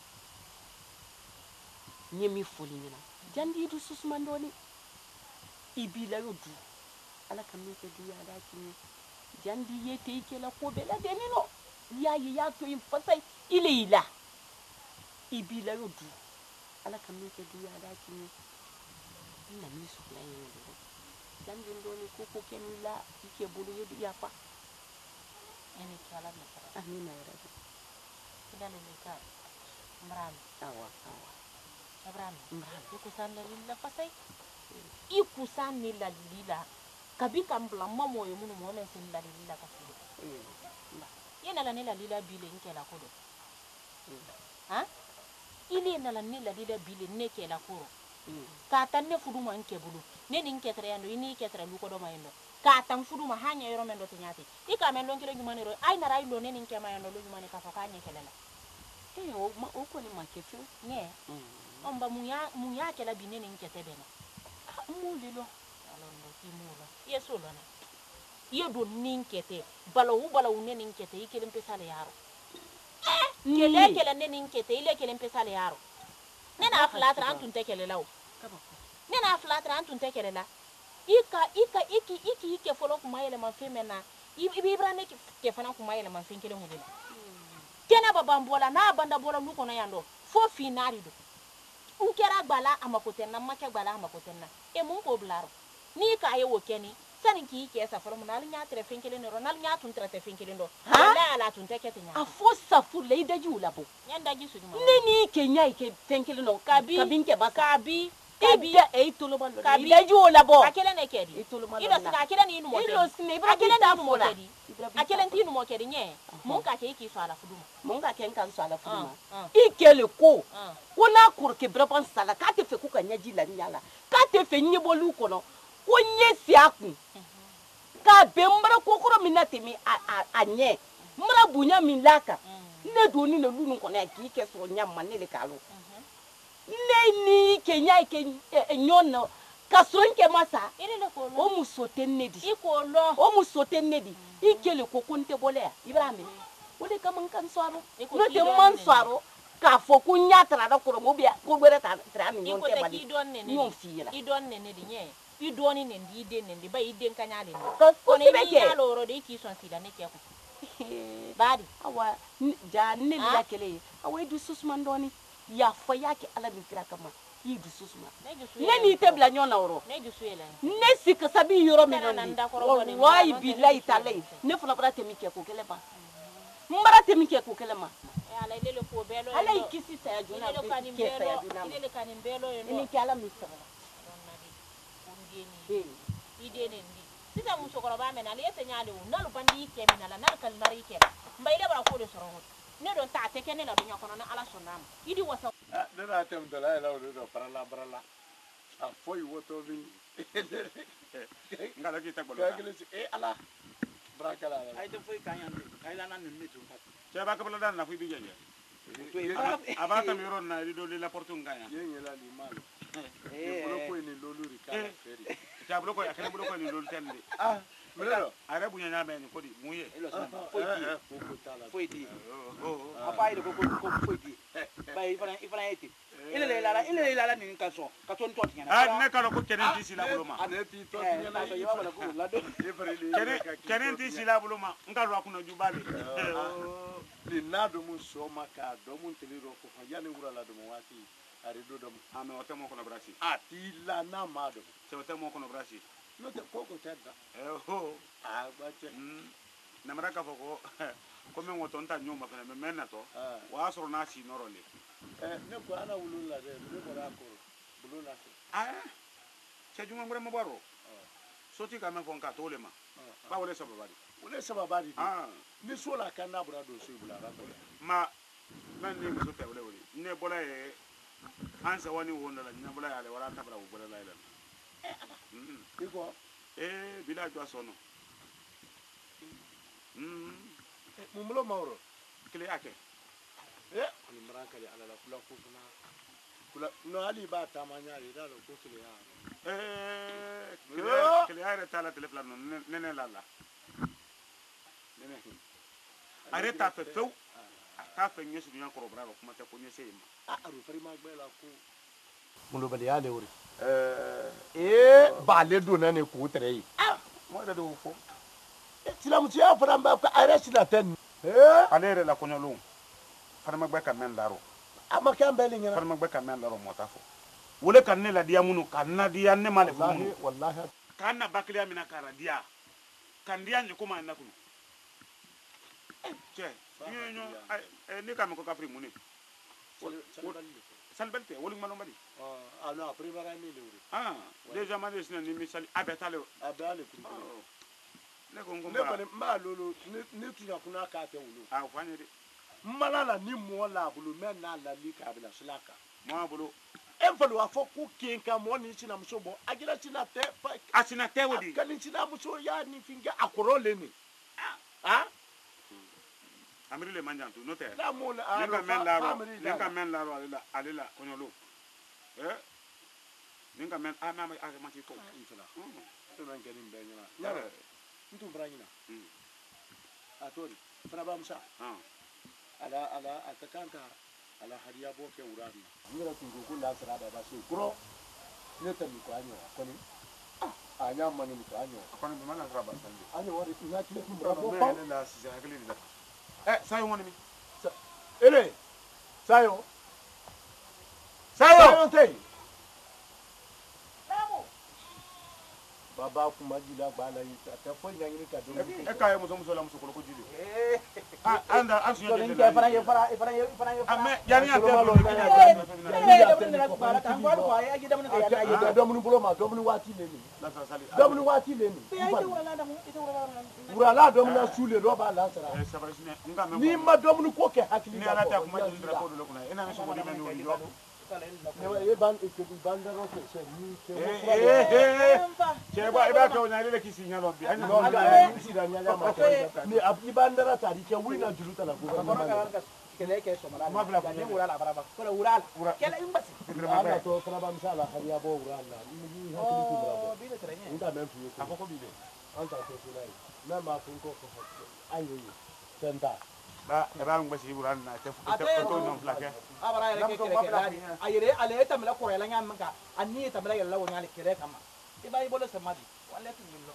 nyemi foli nyina jandi du susuma ndoni ibila yodu ala kamike du ya daki jandi yete ke la ko bela denino ya to in fasai ile ila ibila yodu ala kamike du ya daki na mi su la yodu jandi ndoni ko kenula ike bulu yodu ya fa ene kala na fara amina ya rabbi kidane ne ka mran awa Abraham ikusan lila fasai ikusan nila lila kabi kambla mamo yo munu mo men sin la lila kasi yena la nila lila bile nke la kodo ha ili na la nila lila bile neke la koro ka tanne fuduma nke bulu ne ni nke tre yando ini ke tre lu kodo mayendo ka tan fuduma hanya yoro men do tinyati ika men don kire jumane ro ay na ray lo ne ni nke mayendo lo jumane ka fa ka nye kelela o ko ni makefu ne omba munya kela binene nkete bena mulilo alondo kimula yeso lona yedo ninkete balawu ne ninkete ikele mpesale yaro kele ne ninkete ile kele mpesale yaro nena aflatra antunte kele lawo nena aflatra antunte kele la iki folo kumayele manfemena ibibra ne ke fana kumayele manfinkele ngudela kena babambola na banda bola nuko na yando fo finari do unkera gbala amakotenna make gbala amakotenna e mun ko blaro ni ka ye wokeni sanin ki ke sa folo munal nya tre finkele no ronal nya tun tre finkele ndo ala tun te kete nya afo safu le daji ulabo nyanda ji su ni kenya ike finkele no kabinke baka kabi e tolo balo kabi daji ulabo akele ne kedi ido sika akele ni inu mo ido sine ibra akele ni inu mo kedi akele ni inu mo kedi nye mun ka ke ki so ala fuduma mun ka ke kan so ala fuduma ikele ko wona kurke braban sala ka te fe ku ka nyaji la nyala ka te fe nyebolu ko no ko nyesi akun ka be mbara kokoro minate mi anye mbara bunya min laka ne do ni ne lunu ko na ki ke so nyamma ne le kalo ne ni kenya ke nyono ka so nke masa o musote nedi ikolo o musote nedi ikele kokunte bole ibrahim wole kam kan soaro no te man soaro ka fo ku nyatra da ko mo bia ko gbere ta tra mi nyon te bali nyon fiira idon ne di nye idoni ne ndi ide ne ndi ba ide nkanya le ko ne bi ya loro de ki son sida ne ke ko badi awa ja ne la kele awa du susman doni ya fa yake ala bi kira kama yi du susman ne ni te bla nyona oro ne sika sabi yoro mi non wallahi billahi talay ne funa bara te mi ke ko kele ba mbara te mi ke ko kele ma ala ile le ko belo ala ikisi saya jona ile kanin belo ile kanin belo ini kala misra ide ne ndi sisa muso ko ba mena le senyale o nalu bandi ke mena la nal kal mari ke mbay le bara ko de soro ne don ta te kene la dunya kono na ala sonam idi wasa ne na tem de la o do parala brala a foi woto bi ngala ki tagbalo ala brakala ay to foi kanyande ay la nan ni tu ce ba ka bala dan na fu bi jeje aba ta mi ron na di do la portu ngaya yenge la ni malo bolo ko ni loluri kala feri ja bolo ko ya kene bolo ko ni lol tende melo ara bunya nya men ko di muye foi di apa ide ko foi di bay ifana eti ile la ni kaso nto tinya ah ne kala ko kenen ti sila bolo ma ane ti to tinya na yo bala ko la do kenen ti sila bolo ma ngalo akuna jubale ni na do mun so maka do mun teliro ko yani wura la do mo wati ari do do ame o temo kono brasi ati la na ma do se o temo kono brasi no te ko tedda ho ba che na maraka foko ko men woto nta nyoma fene men na to wa soro na si norole ne ko ana wulun la de ne ko ra ko bulun la se juma ngure mo baro soti ka men fon ka tole ma ba wole sababari wole sababari ni so la kana bura do so bula ra ko ma nan ni muso te wole wole ne bola e ansa wani wonda la ne bola ale wala tabra wo bola la ile iko bila jwa sono mumulo mauro kile yake ni maraka ali ala la kula kufuna kula no ali ba tamanya ri da ko kile ya kile ya tala telefon nene lala nene areta fe feu ta fe nyesu nya ko bravo kuma te ko nyese ma aru fari ma gbe la ko mulo bali ya le wori ba le do na ne ko tere yi mo da do fo tilamu ti ya fara ba ko arrest la ten alere la ko nyolo fara magba ka men laro amaka mbele ngena fara magba ka men laro motafo wole kan ne la dia munu kan na dia ne male wallahi wallahi kan na bakliya mina kara dia kan dia ni kuma na kunu che ni kam ko kafri muni salbalte woli malo mbali no primera mi le wori déjà ma desina ni misali abetale ne ko ngomba ne bale ma lolo ne tunya kuna ka te wulu fanyede malala ni mo la bulu men na la li ka bila sulaka mo bulu enfalu afo ku kinka mo ni china msobo agira china te asina te wodi kan china mso ya ni finga akorole ni amiri le manjantu no te la mo la ninka men laro alila konyolo ninka men ama ma ti ko infala to nan ganin benyana yara ntu branyina atori fraba musa ala atakanka ala hariya boke urani ngira tungu kula sarada ba shi kuro ne ta mi kwanyo akoni anya mani mi kwanyo akoni bi mana fraba sande anya wari ina kile bravo pa la si hakili da sayo woni mi ele sayo te baba kuma jila bala yi ta fo nyangini ka do ka ye muso la muso ko jili anda asu yo de fara ame yani ya te do mun bulo ma do mun wati le ni urala do mun sule do ba la sara ni ma do mun ko ke hakili ni ala ta kuma jindra ko do kuna ina so bodi men woni yo ne ban bandaro se ni ke ba iba ko nyale le kisi nyalo bi ani no ga ni sida nyanya ma ni abi bandara tari ke wina juluta la ko kele ke so mala ma bla ko urala baraba ko urala kele imbasi ala to traba msala hariya bo urala ni hakili ku bravo bi le trenya nda men fu ko akoko bi le anta to sulai na ma fu ko ayo senta ba ngba si buran na te to non flake abara yele ke kele ayere ale tamla ko yela nyam ka anni tamla yela wonya le kele kama ibai bolo samadi wala tingilo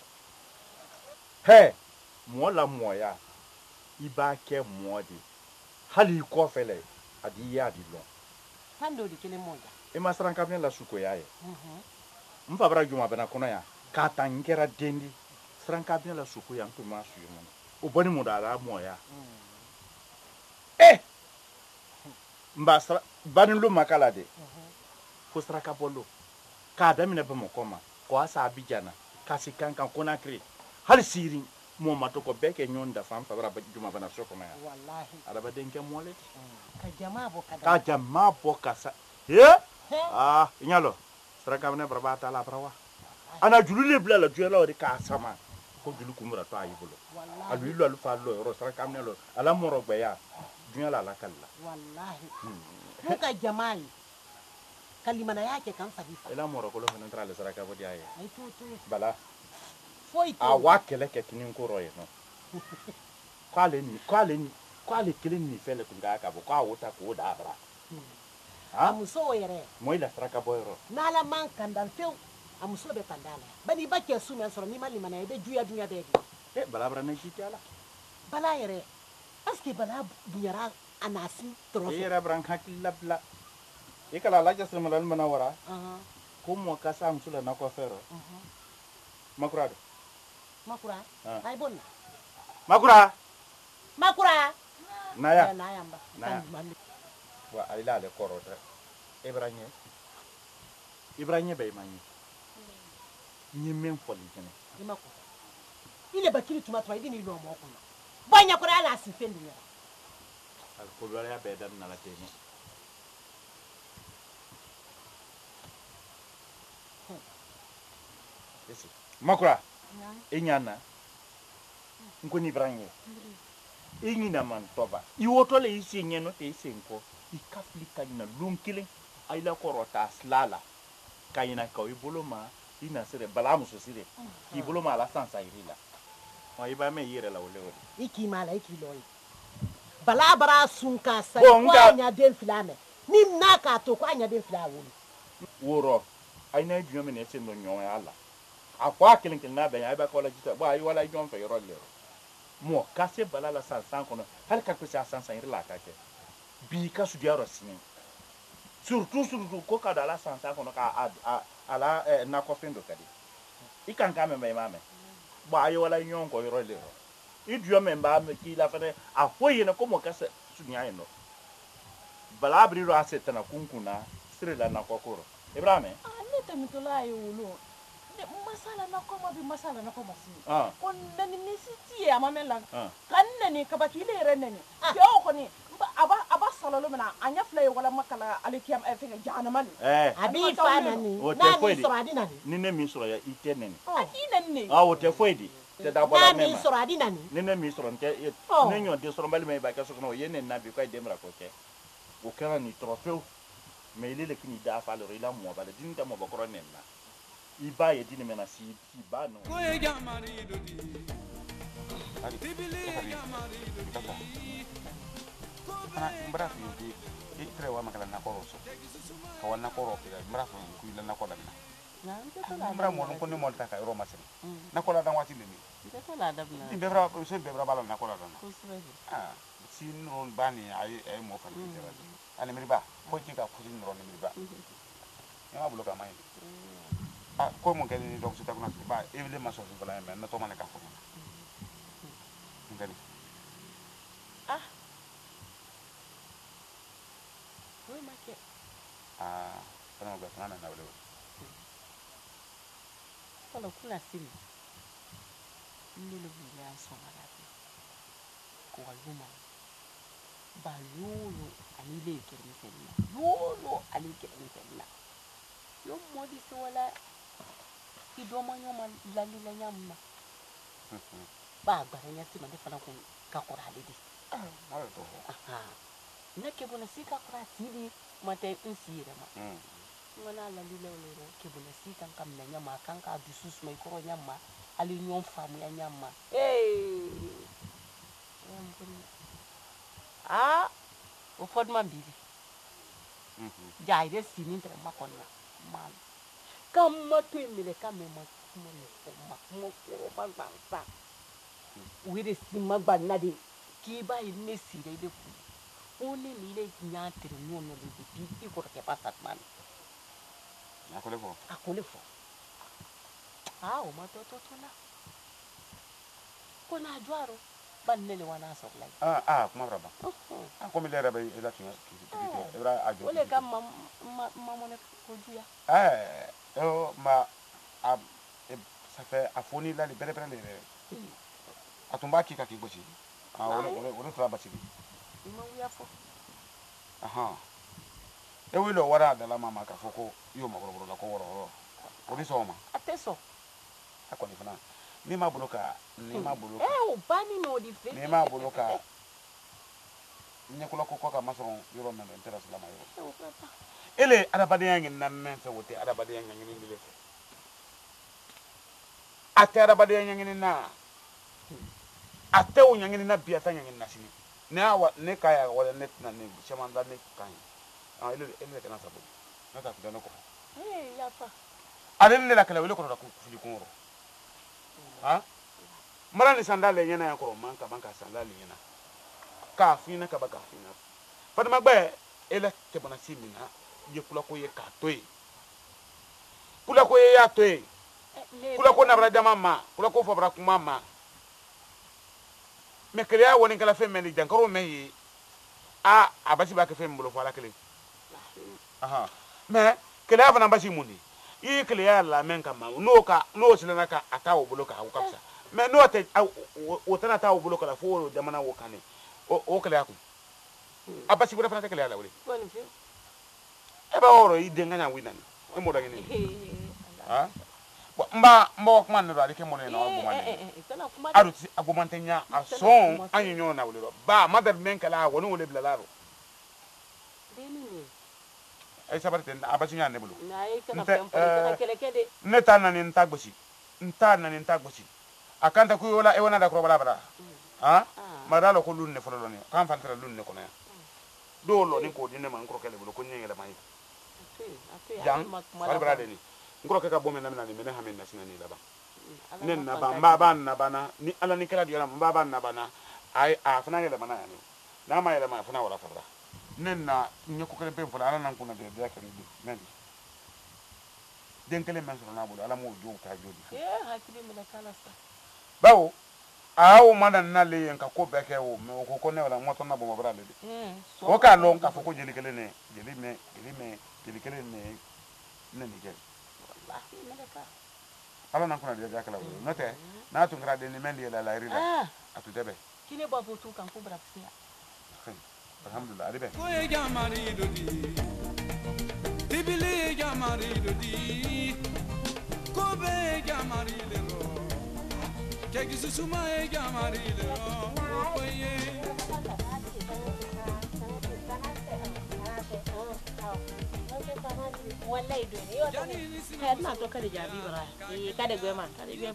he mo la moya iba ke modi hali ko fele adi ya di lo tando di kele moja e masran kabne la suko yaye mfa bara juma bana kono ya ka tangera dendi sran kabne la suko ya nko ma su yo o boni mo dala moya mbasra banin lu makala de ko saraka bolo ka damina ba mo koma ko asa abijana kasi kankan Conakry hal siri mo mato ko beke nyonda fam fa bara juma bana soko na wallahi araba denke mole ka jama bo kasa nyalo saraka bana barba ta la brawa ana julule bla la juela o de ka sama ko julu kumura to ayibulo alu ilu alu fa lo ro saraka bana lo ala moro gbe ya dunya la kala wallahi muka jamai kalimana yake kan fadifa ila moro ko lo fana trale saraka bo diaye ai tutu bala foi to awa kele ke kinin ko roye no kwale kele ni fele kunga ka bo kwa wuta ko da bra amuso yere moila saraka boyro nala man kandan few amuso be kandala bani bakke su men soro ni mali mana be juya dunya be bala bra ne jitala bala yere aski bala bunyara anasi tro yere bran hakilla bla ikala la jasal malal manawara ko mo ka sa amsula na ko fero makura ay bonna makura naya mba wa alila le korota ibranye be manye ni men foli tene imako ile bakiri tumatwa idini lo mo ko banya ko ala sifendi ya al ko lo ya be dan na la tene esi makura inyana nkoni branye ingina man toba iwoto le isi nyeno te isenko ikaflika na lunkile aila korota slala kayina ka ibuloma ina sire balamu so sire ki ibuloma la sansa irila wa iba me yire la wole wole iki mala iki loyi bala bara sunka sai kwa nya den filame nim naka to kwa nya den filawo woro aina juyo me ne sen no nyon ala akwa kelin na be ya ba ko la jita ba yi wala jon fe yoro le mo kase bala la sansan kono har ka ko sa sansan irila ka ke bi ka su diaro sini surtout ko ka dala sansan kono ka ala na ko findo kadi ikan ka me mame ba yi wala nyon ko yoro le idio me ba me ki la fere a foye na ko mo kase su nya ino bala briro asetana kunkuna sirila na kokoro ibrahim leta mitola ayolo masala na koma bi masala na koma si kon nani misiti ya mamela kan nani kabaki le renani yo ko ni aba salalo mina anya flay wala makala alikiyam e fenga janamali abi fa nani nani soradi nani nine mi soro ya iteneni akinani o te foidi te da bola mema nani soradi nani nine mi soro nke nenyo de soro mbali me ba ka so no yene na bi kwa demra ko ke o kala ni trofeo me ile le kini da fa le ila mo ba le dinta mo ba koro nenna iba ye dini mena si iba no ko e jamari do di tibili jamari do di ana mbara fi di itre wa makala na koro so ka wana koro ke mbara fi ku ila na kola na mbara mo ko ni mo ta ka ro masen na kola dan wati le ni ti bebra so bebra bala na kola dan si no bani ay mo fa ni ani miriba ko ci ka ko ni ro ni miriba ya bulo ka mai ko mo ngani ni donc c'est ba evle ma so bala men na to man ka fo ngani oui make kana ga kana na wale kala kula sini ndilo biya so marabi ko waluma ba yolo ani le kirmitenna yolo ali kirmitenna yo modi so wala idoma nyoma lalila nyamma ba baranya ti mande fana ko ka korale di nake bona sika kora sidi mate insire ma ngana lalila lero ke bona sika kam na nyama kan ka dusus mai koro nyama ali nyon famu ya nyama o fod man bibi jaide sini entre makonna mal kamma to emile kamme ma mo ko bagba wede simma gbanna de ki ba ine sire de ku oni ni le nyantere nyono de bi ko ke pasat man akole fo o ma to na ko na jwaro balle le wana so lai kuma braba comme il est là tu vois ajo ole kam maman ko juya ma ça fait afoni là les bere les atumba ki ka ki bosi ole tra basi ma wiya fo e wi lo wara da la mama ka foko yo ma goro la ko woro o ni so ma ateso akoni fana ni ma boloka o bani no di fe ni ma boloka ni ko ko ka maso yo na interest la ma yo ele adabade yang na men fe wote adabade yang ni le fe ate adabade yang ni na ate o yang ni na biata yang ni na sini na wa ne kaya wala net na ne chamanda ne kan ele kana sabo na ta kudana ko ya fa ale le la kala wele ko da ku fili ko ro mara ni sandale nyana ya ko man ka banka sandale nyana ka fina ka baka fina fatima gbe ele te bona simina ye kula ko ye ka toy kula ko ye ya toy kula ko na bra jama ma kula ko fo bra kuma ma me kele woni kala fe meli jankaro me yi abasi ba ka fe mbulo fo ala kele me kele avana basi mundi yi kele ya la men kama no silana ka atawo bulo ka ukapsa me no te o tana tawo bulo ka la fo jamana wo kane o kele aku abasi bura fana kele ya la wole e ba oro yi de nganya winani e mo daga ni mba kuma no ali ke mo ne na o bumane aruti agumantenya ason anyonyo na wole ba madar men kala woni wole blalaro ay sabarte abasi nya ne bulu ne tan ni ntagbosi akanta ku yola e wona da ko bala bala madalo ko lunne folo loni kan fantara lunne ko na do lo ni ko dinne man ko kele bulu ko nyengela mai jang wal brade ni ngro ke ka bomen na ni mena hamen na sinani laba nen na ba mba ban na bana ni ala ni kala diora mba ban na bana ay fana yela bana yani na ma yela ma fana wala fara nen na nyako kele pe fula ala nan kuna de ya kele men den kele men so na bodo ala mo jo ka jodi hakili mi la kala sa bawo awo madan na le en ka ko beke wo me ko ne wala moto na bo mabra le o ka lo ka foko jeli kele ne jeli kele ne ni ke wallahi mi la ka ala nan kuna de ya kala wo note na tu ngra de ni men la la rila atu debe kile ba fotu kan ko bra fia alhamdulillah alibe ko e jamari dodi tibili jamari dodi ko be jamari le ro kegi susuma e jamari le ro ko ye wallahi do ne yo kai na to kada jabi bara kada gwema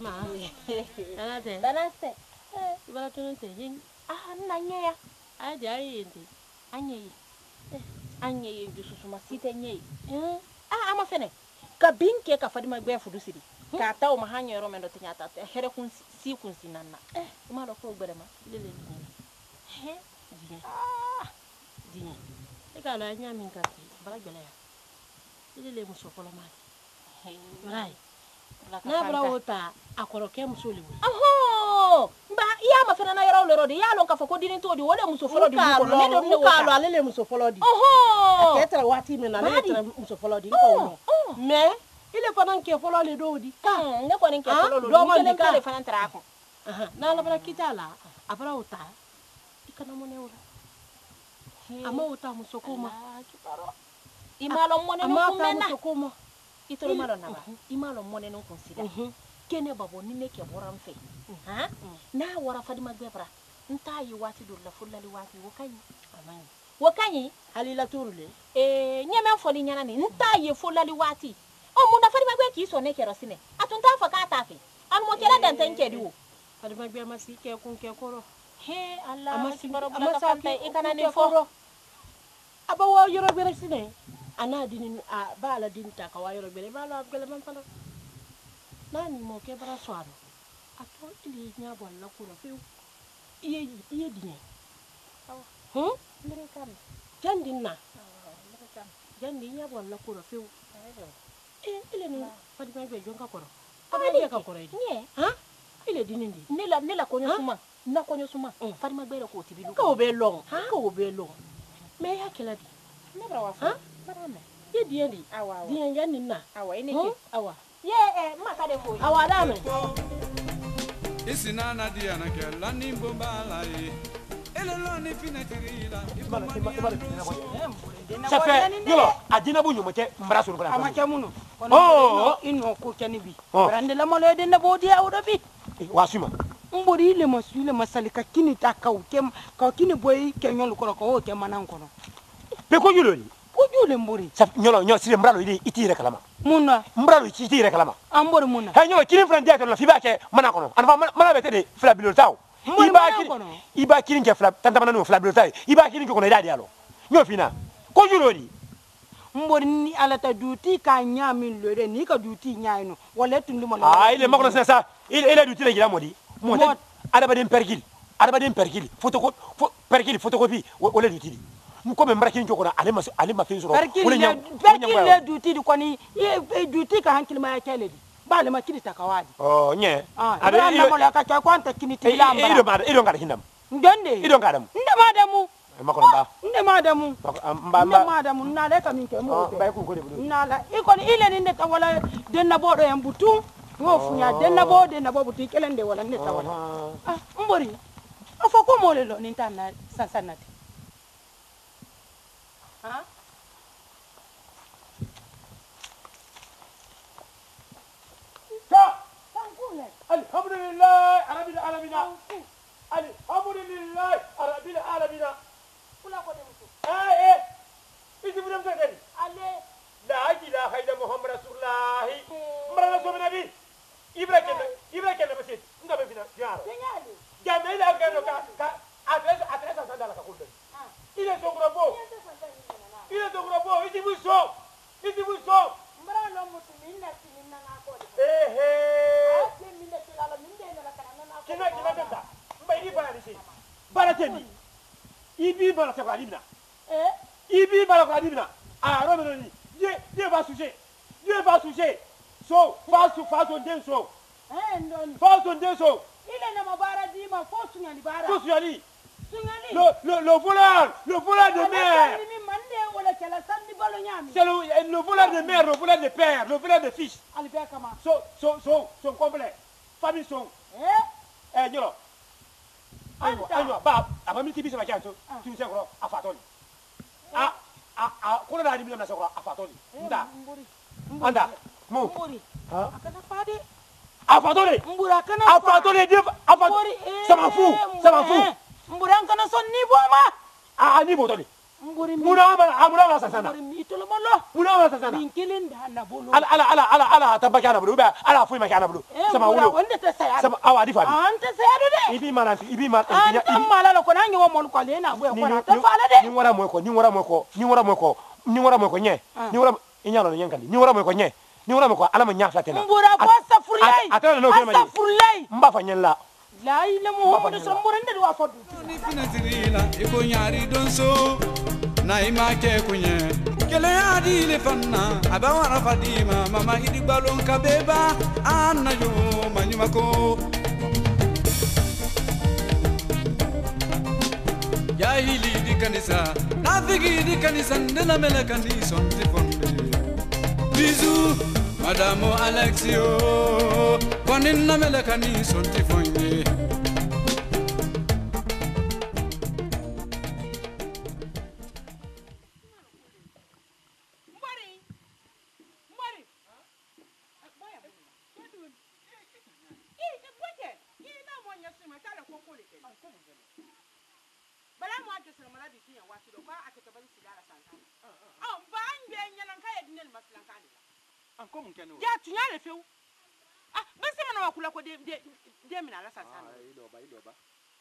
banate bara to ne yin nanya ya aje ayende anye du susuma site nye ama fene ka binke ka fadima gbe fudu sidi ka taw ma hanyo ro mendo tinyata here kun si kun sinanna ma do ko gbere ma lele ni dini e ka la nya min ka ti bala gbele ya lele muso polo ma rai na bra wota akoro ke muso le mba iya ma fena na yoro le rodi ya lo ka fako dinin to di wole muso folo di ko ne do ka lo alele muso folo di ketra wati me na le tra muso folo di ko no me ile fana ke folo le do di ne ko ne ke folo do ma di ka le fana tra ko na la bra kitala abra uta ikana mo ne wala ama uta muso ko ma imalo mo ne no kumena itoro malo na ba imalo mo ne no consider kene babo ni ne ke boran fe na wara fadima gbebra nta yi wati do la fulali wati wokanyi halila turule nyeme foli nyana ni nta yi fulali wati o mu na fadima gbe ki so ne ke rosine atunta fa ka ta fe an mo kela dan tan ke diwo fadima gbe ma si ke kun ke koro he allah amasi barabula ka fanta e kana ni foro abawo yoro bere sine ana dinin bala din ta ka wa yoro bere bala gele man fala nani mo ke bara swaro ato ili nya bolla kura fe iye dinye mere jandin na jandin nya bolla kura fe ile ni fadi ma be jonka koro fadi ka koro ile dinindi nila ko nyuma na ko nyosuma farima gbere ko tibilu Ko be long. Ko be long. me ya kila di Ne bra wa fa. barame Ye die di. awa Die ya ni na. awa ene ke Awa. ye maka de ko Awa da me. Isinana diana ke lani bombala e. Elelo ni finatirila. Safe yo adina bu nyumo te mbara suru kana. Ama kemuno. Oh. Ino ko keni bi. Brande la molo de na bodi awdo bi. Wasuma. Mbori ile masule masalika kini takau kem ka kini boy kenyol ko ko ke manan kono. Pe ko juloli. Ko jule mbori. Saf nyolo nyo sire mbralo idi itire kalama. Muna Mbralo itire kalama. ambori muna. Ha nyolo kini fran dia to la fiba ke mana kono. Anfa mana bete de flabilo taw. Iba kini ke flab tanta mana no flabilo taw. Iba kini ko no ida dialo. Nyo fina. Ko juloli. Mbori ni alata duty ka nyami lore ni ka duty nyaino wala tundu mo Ah ile makono sensa. Ile duty le gila modi. Modi. Adabadin pergil. Photocopie wala duty. Ko me mbara kini ko na ale ma fin soro. Pergil le duty ko ni e duty ka hankil ma ya kele di. Bale ma kini takawadi. Oh nye. Ada na mo la ka ka kwanta kini tilamba. Ido ngada hinam. Ndende. Ido ngada. Ndamadamu. Makono ba. Ndamadamu. Ndamadamu na le ka min ke mo. Ba ku ko de budu. Nala iko ni ile ni neta wala denna bodo en butu. Ngo funya denna bo butu kelende wala neta wala. Ah mbori. Afo ko mo le lo ni tana sansanati. Ha? Alhamdulillah rabbil alamin. Alhamdulillah rabbil alamin. Kula ko de mutu. Itu belum terjadi. Ale La ilaha illa Muhammad Rasulullah. Marana so nabi. Ibrahim masjid. Enggak bina jaro. Nyali. Jamai la gano ka adres sandala ka kullu. Ile so grabo. Itu buso. Mbara lo mutu minna tinna na ko de. Ake minna tilala minde na kana na ko. Kina tata. Mbai ni bana disi. Bana tendi. Ibi bana sa kadibna. Ibi bana kadibna. Ah romeno ni. Dieu va soucher. So, face au denso. Ndoni. Face au denso. Ile na mabara di ma ko sunyali bara. Ko sunyali. Sunyali. Le voleur de mer. Ni mande wala kala sandi balo nyami. C'est le voleur de mère, le voleur de père, le voleur de fils. Alibia kama. Son complet. Famille son. Nyolo. Aywa, ba, abami tibi sama kanto. Tu sais quoi, afatoni. Kono da dimina sa quoi, afatoni. Nda. Anda. Mo. Mbori. Akana fade. Afatoni. Mbura akana. Afatoni dia afatoni. Ça m'en fout. Mbura akana son niveau ma. Niveau toni. Mbori mi. Muna ba sasana. Mbori mi to lo molo. Muna ba sasana. Min kilinda na bolo. Ala tabaki ana bulu ba ala fui maki ana bulu. Sama wulo. Wanda ta saya. Sama awa di fabi. Anta saya de. Ibi mana. Anta mala lo kona nyo mo ko le na bo ko na ta fala de. Ni wara mo ko nye. Ni wara inyalo nyankali. Ni wara mo ko nye. Ni wara mo ko ala ma nyafa tena. Mbura ko safurlai. Atana no kema. Safurlai. Mba fanyella. La ila Muhammadu samburande wa fodu. Ni finatirila iko nyari donso. Na ima ke kunye. Kele adi le fanna. Abawara fadima mama idi balon kabeba. Anna yo manyumako. Jahili di kanisa. Nafigi di kanisa. Ndela mele kanisa. Ntifonde. Bisous, Madame Alexio. Kwanina mele kanisa. Ntifonde. Ya tunyale feu. Basi mana wakula ko de mina la sasa. Iloba.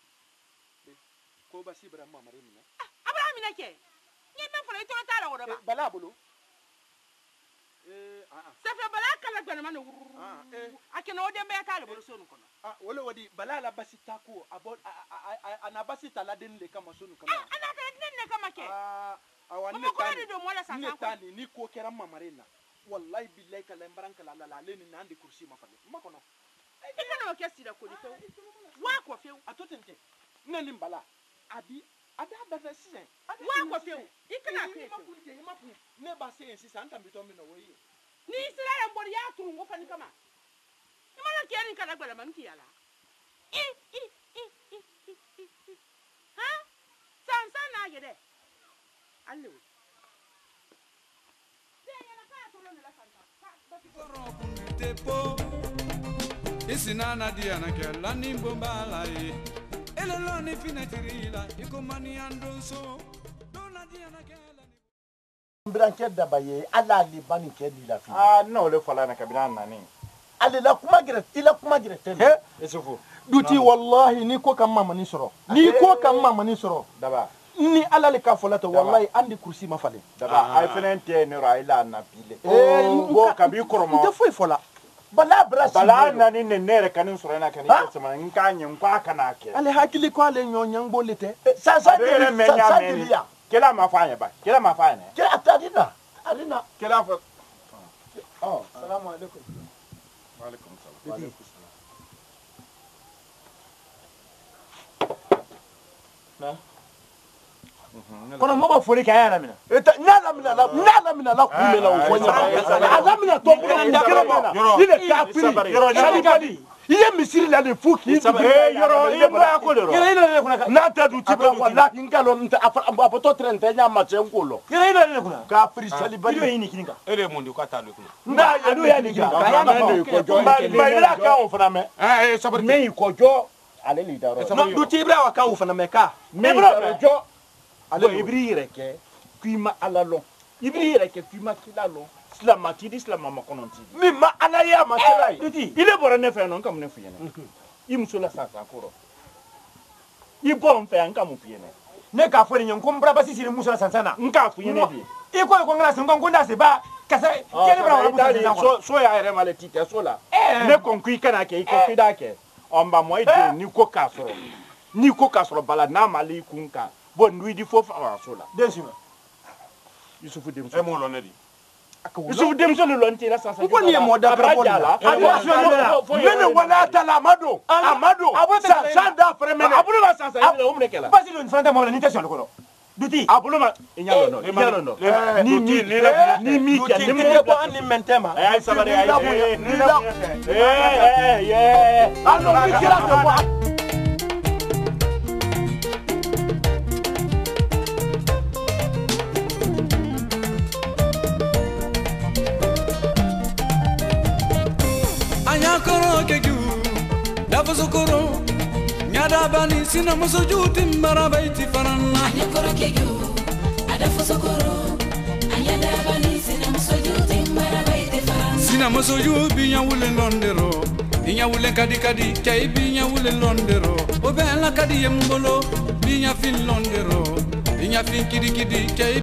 Ko basi bara mama remina. Abraham nake. Ni ben fala ito ta la wora ba. Bala bulu. Ça fait bala kala gwana man. Akena o dembe ta la bolo sonu kono. Wala wadi bala la basi tako about ana basi tala den le kama sonu kama. Ana ka den ne kama ke. Awanne tani do mola sasa. Ni tani ni ko kera mama rena. Wallahi billahi kala mbaran kala la le ni nande kursi ma fale. Makono. ikana o kesi da ko ni fe wa ko fe atotente ne ni mbala abi ada bɛfɛ sisan wa ko fe ikana fe ne ba se sisan an tambitɔ min na o ye ni sira ya bori ya turu ngo fani kama imana kiyani kana gbala man kiyala ha sansa na yede allo de yana ka tolo ne la fanta tepo isinana diana kella nimbombala e elelo ni finatirila ikomani andonso dona diana kella Mbranke dabaye ala libani ke di la fi. no le fala na kabina nani Ale la kuma gire tila kuma gire tele. esufu Duti wallahi ni ko kam mama ni soro. Ni ko kam mama ni soro. daba Ni ala le ka folata wallahi andi kursi ma fale. daba ay fenente ne ra ila na pile go kabi koroma Nda foi fola. Bala brasi. bala nani ne nere kanin soro na kanin kesema nkanye nkwa kana ke Ale hakili ko ale nyonya ngbolete. sa Sa kela mafanya ba kela mafanya Ke atadina. Alina. kela fa Oh, assalamu alaikum. wa alaikum salam Kono mama fori ka yana mina. Eta nala mina la kumela ufonya. Ala mina to branda kama. Ile kapiri. Sali kadi. Iye misiri la le fuki. yoro imba akolero Ile kuna na tadu tibra wala ngalo nta apoto 30 nya ma chenkolo. Ile kuna. Kapiri sali bali. Ile yini kininga. ere mundi ko atalu kuno Na adu ya ni ka. Kaya na ko jo ba ila ka on fana me sabari me ko jo ale li daro No du tibra wa ka ufana meka. me bra jo ale ibri reke kuima alalo ibri reke kuima kilalo slama ti di slama makononti Mi ma ala ya ma tela. duti ile bora ne fe non kam ne fuyene imso la sa koro ibon fe an kam fuyene Ne ka fori nyon kumbra basi siri musa sansana. nka fuyene di Iko ko ngala singon kunda se ba kasa kele bra wala busa sanko. so ya ere male tite so la ne konkui kana ke iko fida ke omba mo ide ni ko kasoro bala na mali kunka bon lui di fofa wa so la Desima. yusufu dem e mo lo ne di yusufu dem so le lonti la sansa Ko ni mo da la Mene wala tala amado. Amado. Sa sanda fremene. abulu ba sansa ile o mnekela Basi lo nfanta mo ni tesho ko. Duti. abulu ma inyalo no ni mi ke ni mo ko ani mentema. ay sabare ay Ano mi kira ko. anyakoro kegu dafusukuru nyada bani sina musujuti marabaiti faranna Anyakoro kegu, adafusokoro, anyada bani sina musojuti marabaiti faranna. sina musuju binya wule londero inya wule kadi chay binya wule londero obela kadi yembolo binya fin londero inya fin kidi chay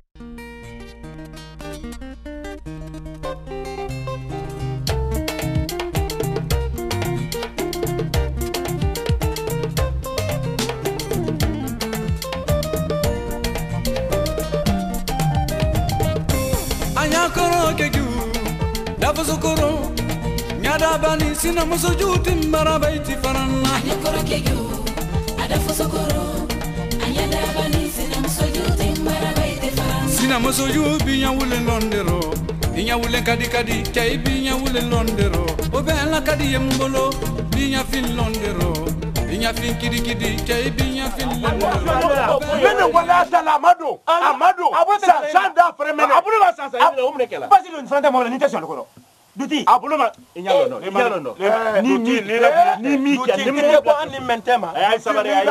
anyakoro kegu dafusukuru nyada bani sina musujuti marabaiti faranna Anyakoro kegu, adafusokoro, anyada bani sina musojuti marabaiti faranna. sina musuju binya wule londero inya wule kadi chay binya wule londero obela kadi yembolo binya fin londero inya fin kidi chay binya fin londero Mene wala tala amado. Sa sanda fremene. abulu ba sansa ile o mnekela Basi lo nfanta mo ni tesho ko. Duti. abulu ma inyalo no ni mi ke ni mo ko ani mentema. ay sabare ay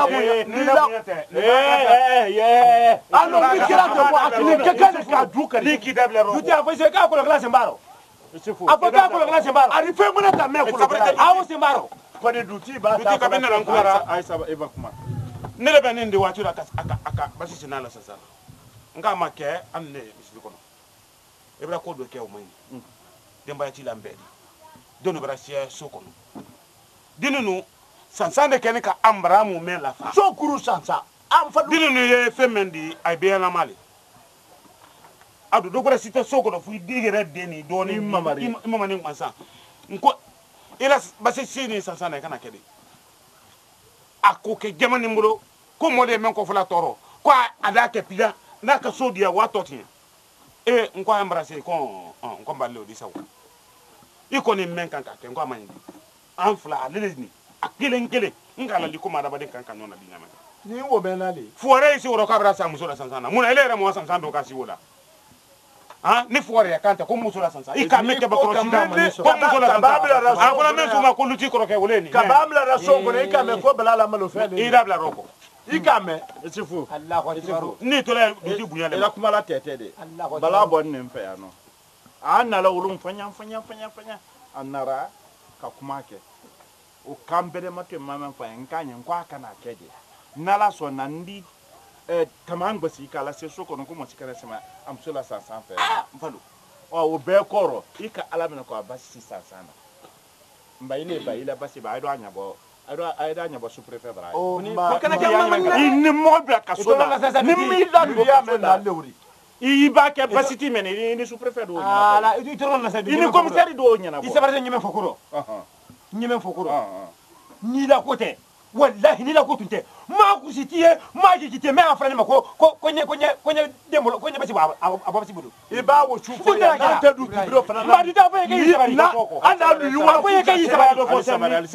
Ano mi kira ko akini kekale ka duka. ni ki dable ro Duti afese ka ko la sembaro. yusufu Afaka ko la sembaro. Ari fe mo na ta me ko. Awo sembaro. ko de duti ba duti ka benna kumara ay saba eva kuma ne le benen de watu aka basi sinala sasa nga make amne misli kono ebra ko do ke o mani demba ti lambedi dono brasia sokono dinunu sansande kene ka ambramu men la fa So kuru sansa. Am fa dinunu ye femendi ay be na mali adu do bra sita sokono fu digere deni doni mamani mansa nko ila basi sini sansana kana kedi ako ke jamani muro ko mode men ko fula toro ko ada ke pida na ka so dia wa totin e nko embrace ko nko balle odi saw iko ni men kan ka ke nko amani an fula aleleni akelen kele ngala liko mara bade kan kan nona binyama ni wo benali fuore isi woro kabra sa muso la sansana muna ile re mo sansan do ka si wola ni fuore ya kanta ko muso la sansan ika meke ba ko sinda ko muso la sansan a ko la men suma ko luti ko ke woleni kabamla raso ko ika me ko balala malo fele ida bla roko ika me Itifu. Allahu akbar ni to la luti bunya le Ila kuma la tete de. Bala bon ne mfe ya no. Anna la ulum fanya. Anara ka kuma ke. O kambere mate mama fa nkanye nkwa aka na keje. Nala so na ndi tamangba si kala se so ko no ko mo sikara sema amsola sansan fe. mfalo O be koro ika alamina ko abasi sansana. Mba ile ba ile basi ba aido anya bo. Aido anya bo sous-préfet bra. o ko ma kana ke mama Ni mo be ka so na. Ni mi la ya me na lewri I ba ke basiti men ni sous-préfet do. ala itu ron na sa Ini commissaire do nyana bo. isabara nyeme fokuro Aha. nyeme fokuro Ah. ni la kote wallahi ni la kotunte ma kusitie ma jikite me afrani mako konye demolo konye basi basi budu iba wo chufu ya na te du biro fana ma di da fa ke isabari na ana lu yu wa afo ye ke isabari do fo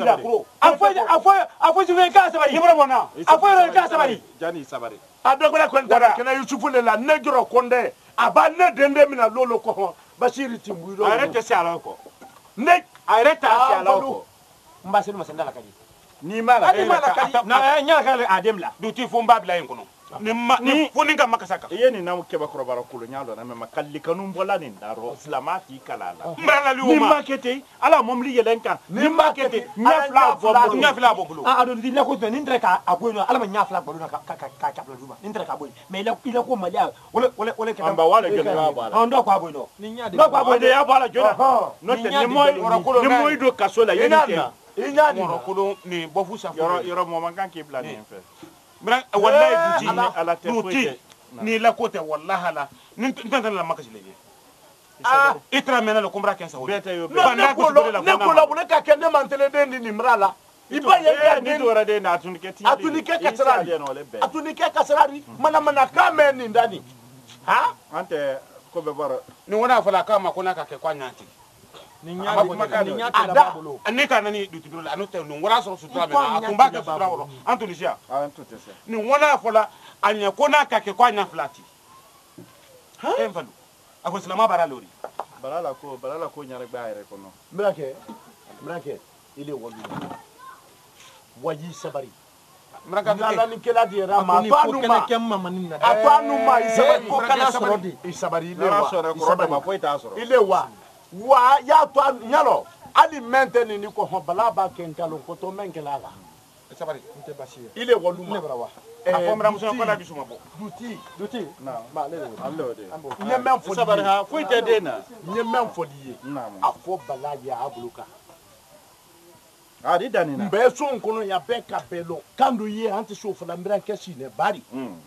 afo ju ve ka sabari yimra bona afo ye ka sabari Jani sabari. adogbara kwenda kana yusufu le la ne joro konde aba ne dende mina lolo ko basiri timburo arete si ala ko ne Areta si ala ko. mbasi no masenda kaji Ni mala. ani mala kaji na nya ka ademla duti fo mbabla yin kono ni fo ninga makasaka Iye ni na ke ba ko bara kulo nyalo na me makalli kanum bola ni daro islamati kalala. mbrana li Ni uma markete ala mom li yelenka. Ni markete nyafla bo. nyafla bo bulu ado di la ko to ni ndre ka abueno ala ma nya flag boluna ka kapla duma ni ndre ka boy me ila ko malia wala ke Amba wala gele ba bala. ndo kwa boy no No kwa bo de ya bala jona. No te ni moy do kasola yeni ke. inyani moro kulo ni bofu sa Yoro mo mangan ke plan ni fe. bran wallahi ala te duti ni la kote wallahi la ni tanta la makasi lege itra mena lo kumbra kensa wo Beta yo. no ne ko la bule ka kende mantele dendi ni mrala iba ye ya Ni dendi do ra de na atunike ti. atunike kasarari mana kame ni ndani ha Ante ko be bara. ni wona fala kama kuna ka ke kwa nyanti ni nyati la babulu ani kana ni duti biro la anu te no wona so sutra mena atumba ka sutra wo antunisia Antu te se. ni wona fala anya kuna ka ke kwa nyaflati ha enfalu ako salama bara lori Balala ko nyare gba ere ko no. mrake ile wolu waji sabari mraka nala ni kela di rama atanu ma isabari ko kana sorodi isabari ile Nara wa so re ko ro ma poita so. ile wa ya to nyalo ali menteni ni ko balaba kenkalo ko to menkela la sabari ile wolu ma afomra muso ko la bisuma bo duti Na. ba le Allo de. nye men fo Sabari ha poita de na. nye men fo diye Na. afo bala ya abuluka Adi dani na. mbe so nkono ya beka belo kando ye anti so fo la mbira kesi ne bari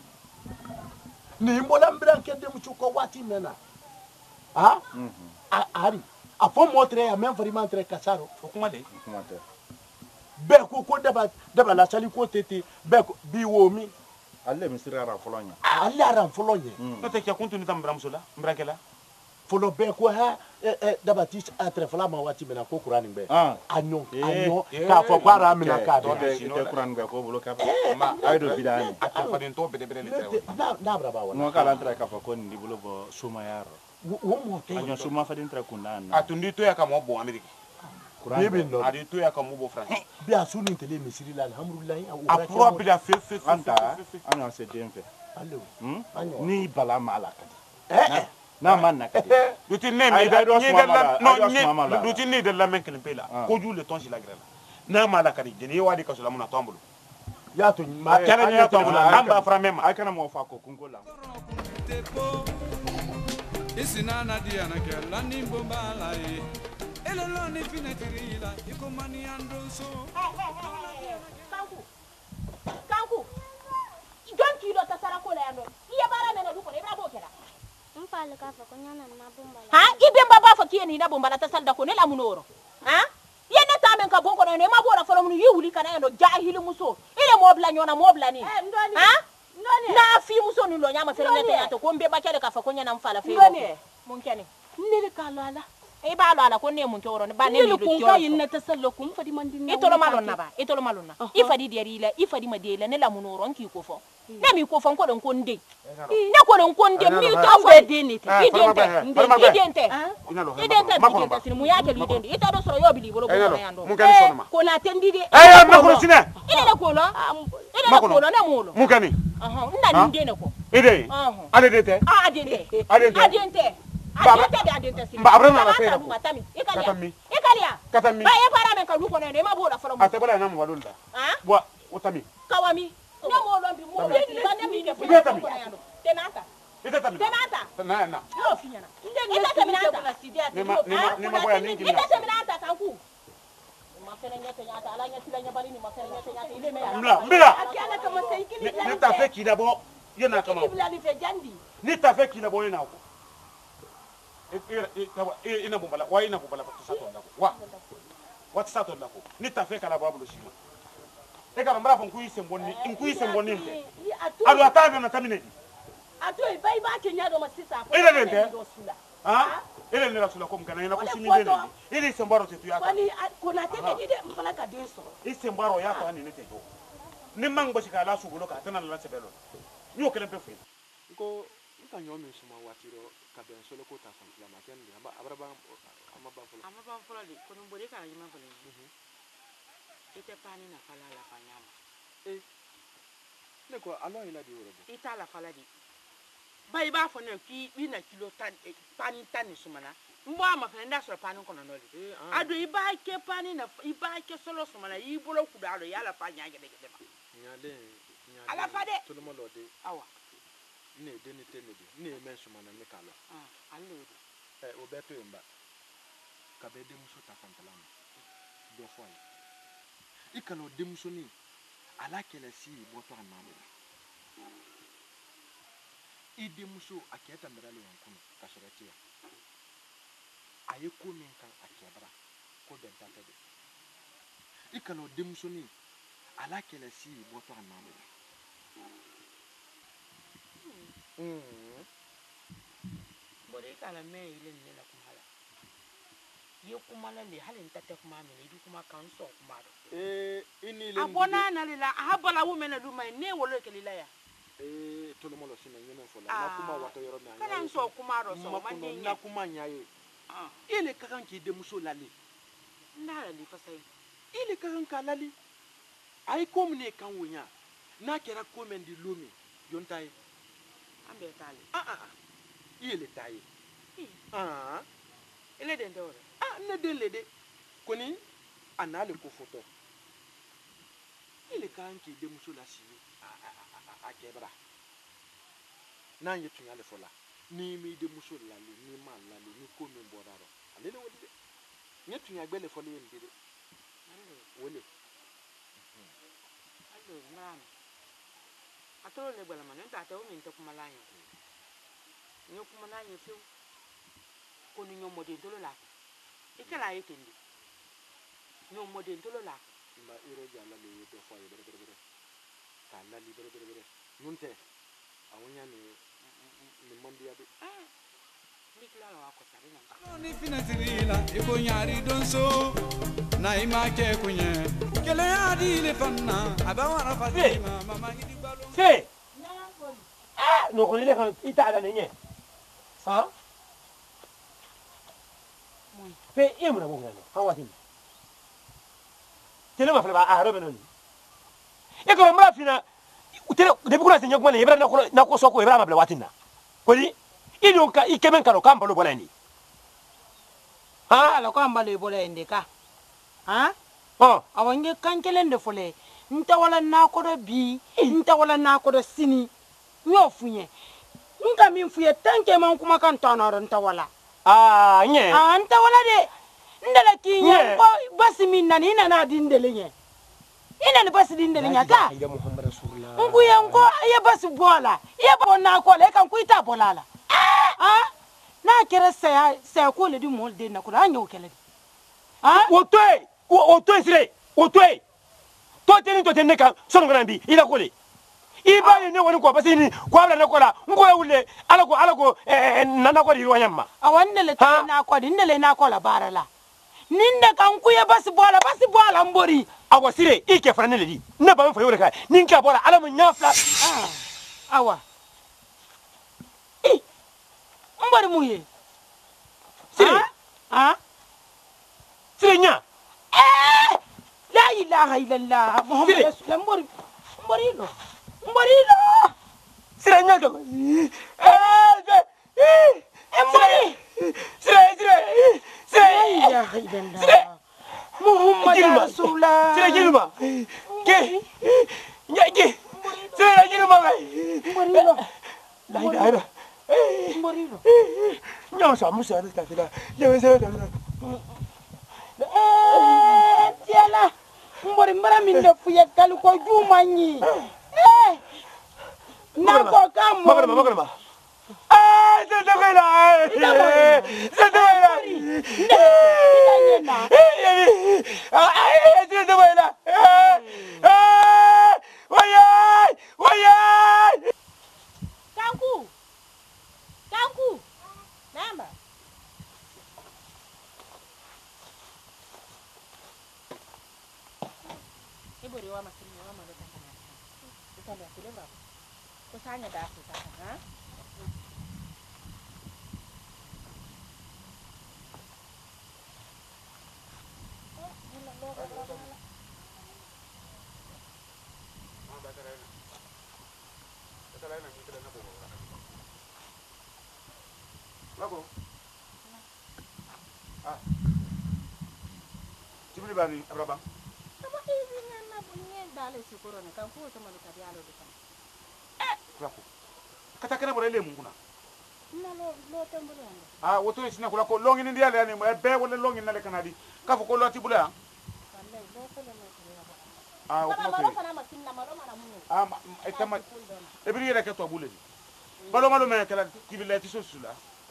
ni mbola mbira ke de muchuko wati mena ha ari afo motre ya men fari mantre kasaro okuma de Kuma te. be ko daba la sali ko tete be bi wo mi Alle misira ra folonya. ali aran folo ye no te kya kuntu ni tambra musola mbrakela folo be ko ha daba ti atre fala ma wati mena ko qur'an be anyo ka fo kwara mina ka To de te Quran be ko bulo ka. Ma aido bidani. ata fadin to bede bede le na braba wala No kala antra ka fa ko ndi bulo bo suma yaro. wo mo te Anyo suma fa dintra kunana. atundi to ya kama bo amerika bibi no adi to ya kama bo france bi asuni tele misiri la alhamdulillah apro bila fe Anta anyo se demfe. allo Ni bala mala kadi. Na man na kadi. duti ne Ay, mi da ay, do ni asuma da la mala, no ay, do asuma mala. ni duti ni da la men kelen pela ko jule ton si la grela na mala kadi jeni wadi ka sula muna tombulu ya to ma kala ni ya tombulu amba fra mema Ay kana mo fa ko kunko la. isinana diana kella ni bombala e elelo ni finetirila ikomani andoso kanku don kilo ta sara ko la yando iya bara mena du ko le brabo kera Mpale ka fa ko nyana na bomba. ha ibe baba fa kiyeni na bomba la ta salda ko ne la munoro ha yene ta ka bon ko ne ma bo la folo mun yi wuli kana no jahili muso ile mo bla nyona mo bla ni ha na fi muso ni lo nyama fere nete yato ko mbe bakere ka fa ko nyana mfala fe mun kene ne ka lo ala e ba lo ala ko ne mun ke woro ba ne ni ko ka yin na tasallo kun fadi mandin itolo malonna ba itolo malonna ifadi derila ifadi madela ne la munoro nki ko fo ne mi ko fo ko don ko nde ne ko don ko nde mi to fo idente sin mu yake idente ita do soro yobili bolo ko na yando mun kani sonoma ko na tendi de ma ko sine ide ko lo ne mulo mun kani nna ndi ne ko ide ale dete Ba abrana la fera. Ikalia. Ba e para men ka luko ne ma bola folo. Atebala na mo walunda. Bwa utami. Kawami. Ne mo lo bi mo ba ne mi ne fo. Tenata. Tenata. Na. Yo finyana. Ita seminata. Ne ma boya ningi. Ita seminata kanku. Ma fere nyete nyata ala nyete la nyabali ni ma fere nyete nyata ile me ya. Mbila. Akiana kama seikili. Ne ta fe ki dabo. Yena kama. Ibla ni fe jandi. Ni ta fe ki dabo yena ko. Ina bumbala wa ina bumbala sato ndako wa sato ndako ni tafe kala babulo shima e kala mbara fon kuise mbonni nte adu atabe na tamine atu bai ba kenya do masisa ko ile nte ile ni rasula ko mkana ina kusimi nene ile sembaro tetu yaka wani kuna tete dide mbala ka denso isembaro yaka ni nete jo ni mango shikala sugulo ka tana la sebelo nyo kele pe fe ko ntanyo mi suma watiro kaben solo ko ta san la maken ni abraba amaba fola li ko no bore ka yima bole ite pani na fala la fanyama ne ko alo ila di woro ita la fala di bai ba fo na ki bi na kilo tan pani tan sumana mbo ama fa nda so pani ko na no li ado iba ke pani na iba ke solo sumana yi bolo ku da alo ya la fanya gede gede ma nyale ala fade to mo lode awa ne denite ne de ne men sumana ne kala allo o beto yamba ka be de muso ta fantalama do foi ikalo de muso ni ala kele si boto aname i de muso aketa mirale yankunu ka soratia aye ko min kan akebra ko den ta tebe ikalo de muso ni ala kele si boto aname bore kala me ile ne la kumala ye kumala le halin tata kuma me le kuma kan so kuma do ini le abona na le la habala wo me na du mai ne wolo ke lila ya to lo molo sina nyene fo la na kuma wato yoro na kana so kuma do so ma de na kuma nyaye ile kakan ki de muso lale ndara li fa sai ile kakan ka lale ai ko mu ne kan wonya na kera ko men di lumi jontai ambe tale ile taye ele den dore ne den lede koni anale ko foto ile kan ki de muso la siwe akebra nan yetu yale fola ni mi de muso la le ni ma la le ni ko mi boraro alele wodi de yetu ya gbele fola yen de wole allo nan atoro le gbele man nta ta o mi nta kuma la yin ni kuma na yin fiu ko ni nyomo de tolo la ikela yetendi nyomo de tolo la mba iro jalla le yeto fo ye bere ka la li bere nunte awunya ni mandi abi nikla wa ko sarina ni finatirila iko nyari donso na imake kunye kele adi le fanna abawara fatima mama hidi balo fe no ko ile kan ita ala nenye ha fe imra mo ngano hawati kele ma fala a robe non e ko mra fina utele de bukula senyo ko ne ibra na ko soko ibra ma bla watina ko ni ido ka ikemen ka lo kamba lo bolani ha lo kamba lo bolani ka ha awange kankelen de fole nta wala na ko do bi nta wala na ko do sini nyo funye nka min fuye tanke man kuma kan tonoro nta wala nye nta wala de ndela kinye ko basi min nani na dindele nye ina ni basi dindele nya ka ya muhammad rasulullah nguye ngo ya basi bola ya bona ko le kan kuita bolala na kere saya ko le di mol de na ko anyo kele wotoy o to sire o to teni kan sonu kana bi ila ko le I ba ye ne woni ko parce ni ko abla ne ko la ngo wulle ala ko nana ko di wanyamma awanne le na ko di ne le na ko la barala ninne kan ku ye basi bola mbori awa sire I ke fana ne le di ne ba me fa yore ka nin ka bola ala mo nyafla awa mbori mu ye sire sire nya la ilaha illallah muhammad rasulullah mbori lo sire nya do mbori sire la ilaha illallah muhammad rasulullah sire gilma ke nya ke sire gilma mbori lo la ilaha mbori lo nya sa musa ta fila ya se ta tiela mbori mbara min de fuye kal ko jumanyi na ko kam magana Kanku namba ibori wa masini wa malota kana utanda sileva kusanya dafu sasa Cibili bani abraba. Sama izi na bunye dale sikoro ne kan ko to malota dialo de kan. Kulako. Kata kana bora ile munguna. Na lo tambule ndo. Ah woto isina kulako longi ndi yale yani be wala longi nale kanadi. Kafu ko loti bula. Wallahi lo ko le ma Ah ko ma fana masinna ma do mana munyo. Ah etama ebiri yere ke to bule di. Balo malo me kala tibila ti sosula.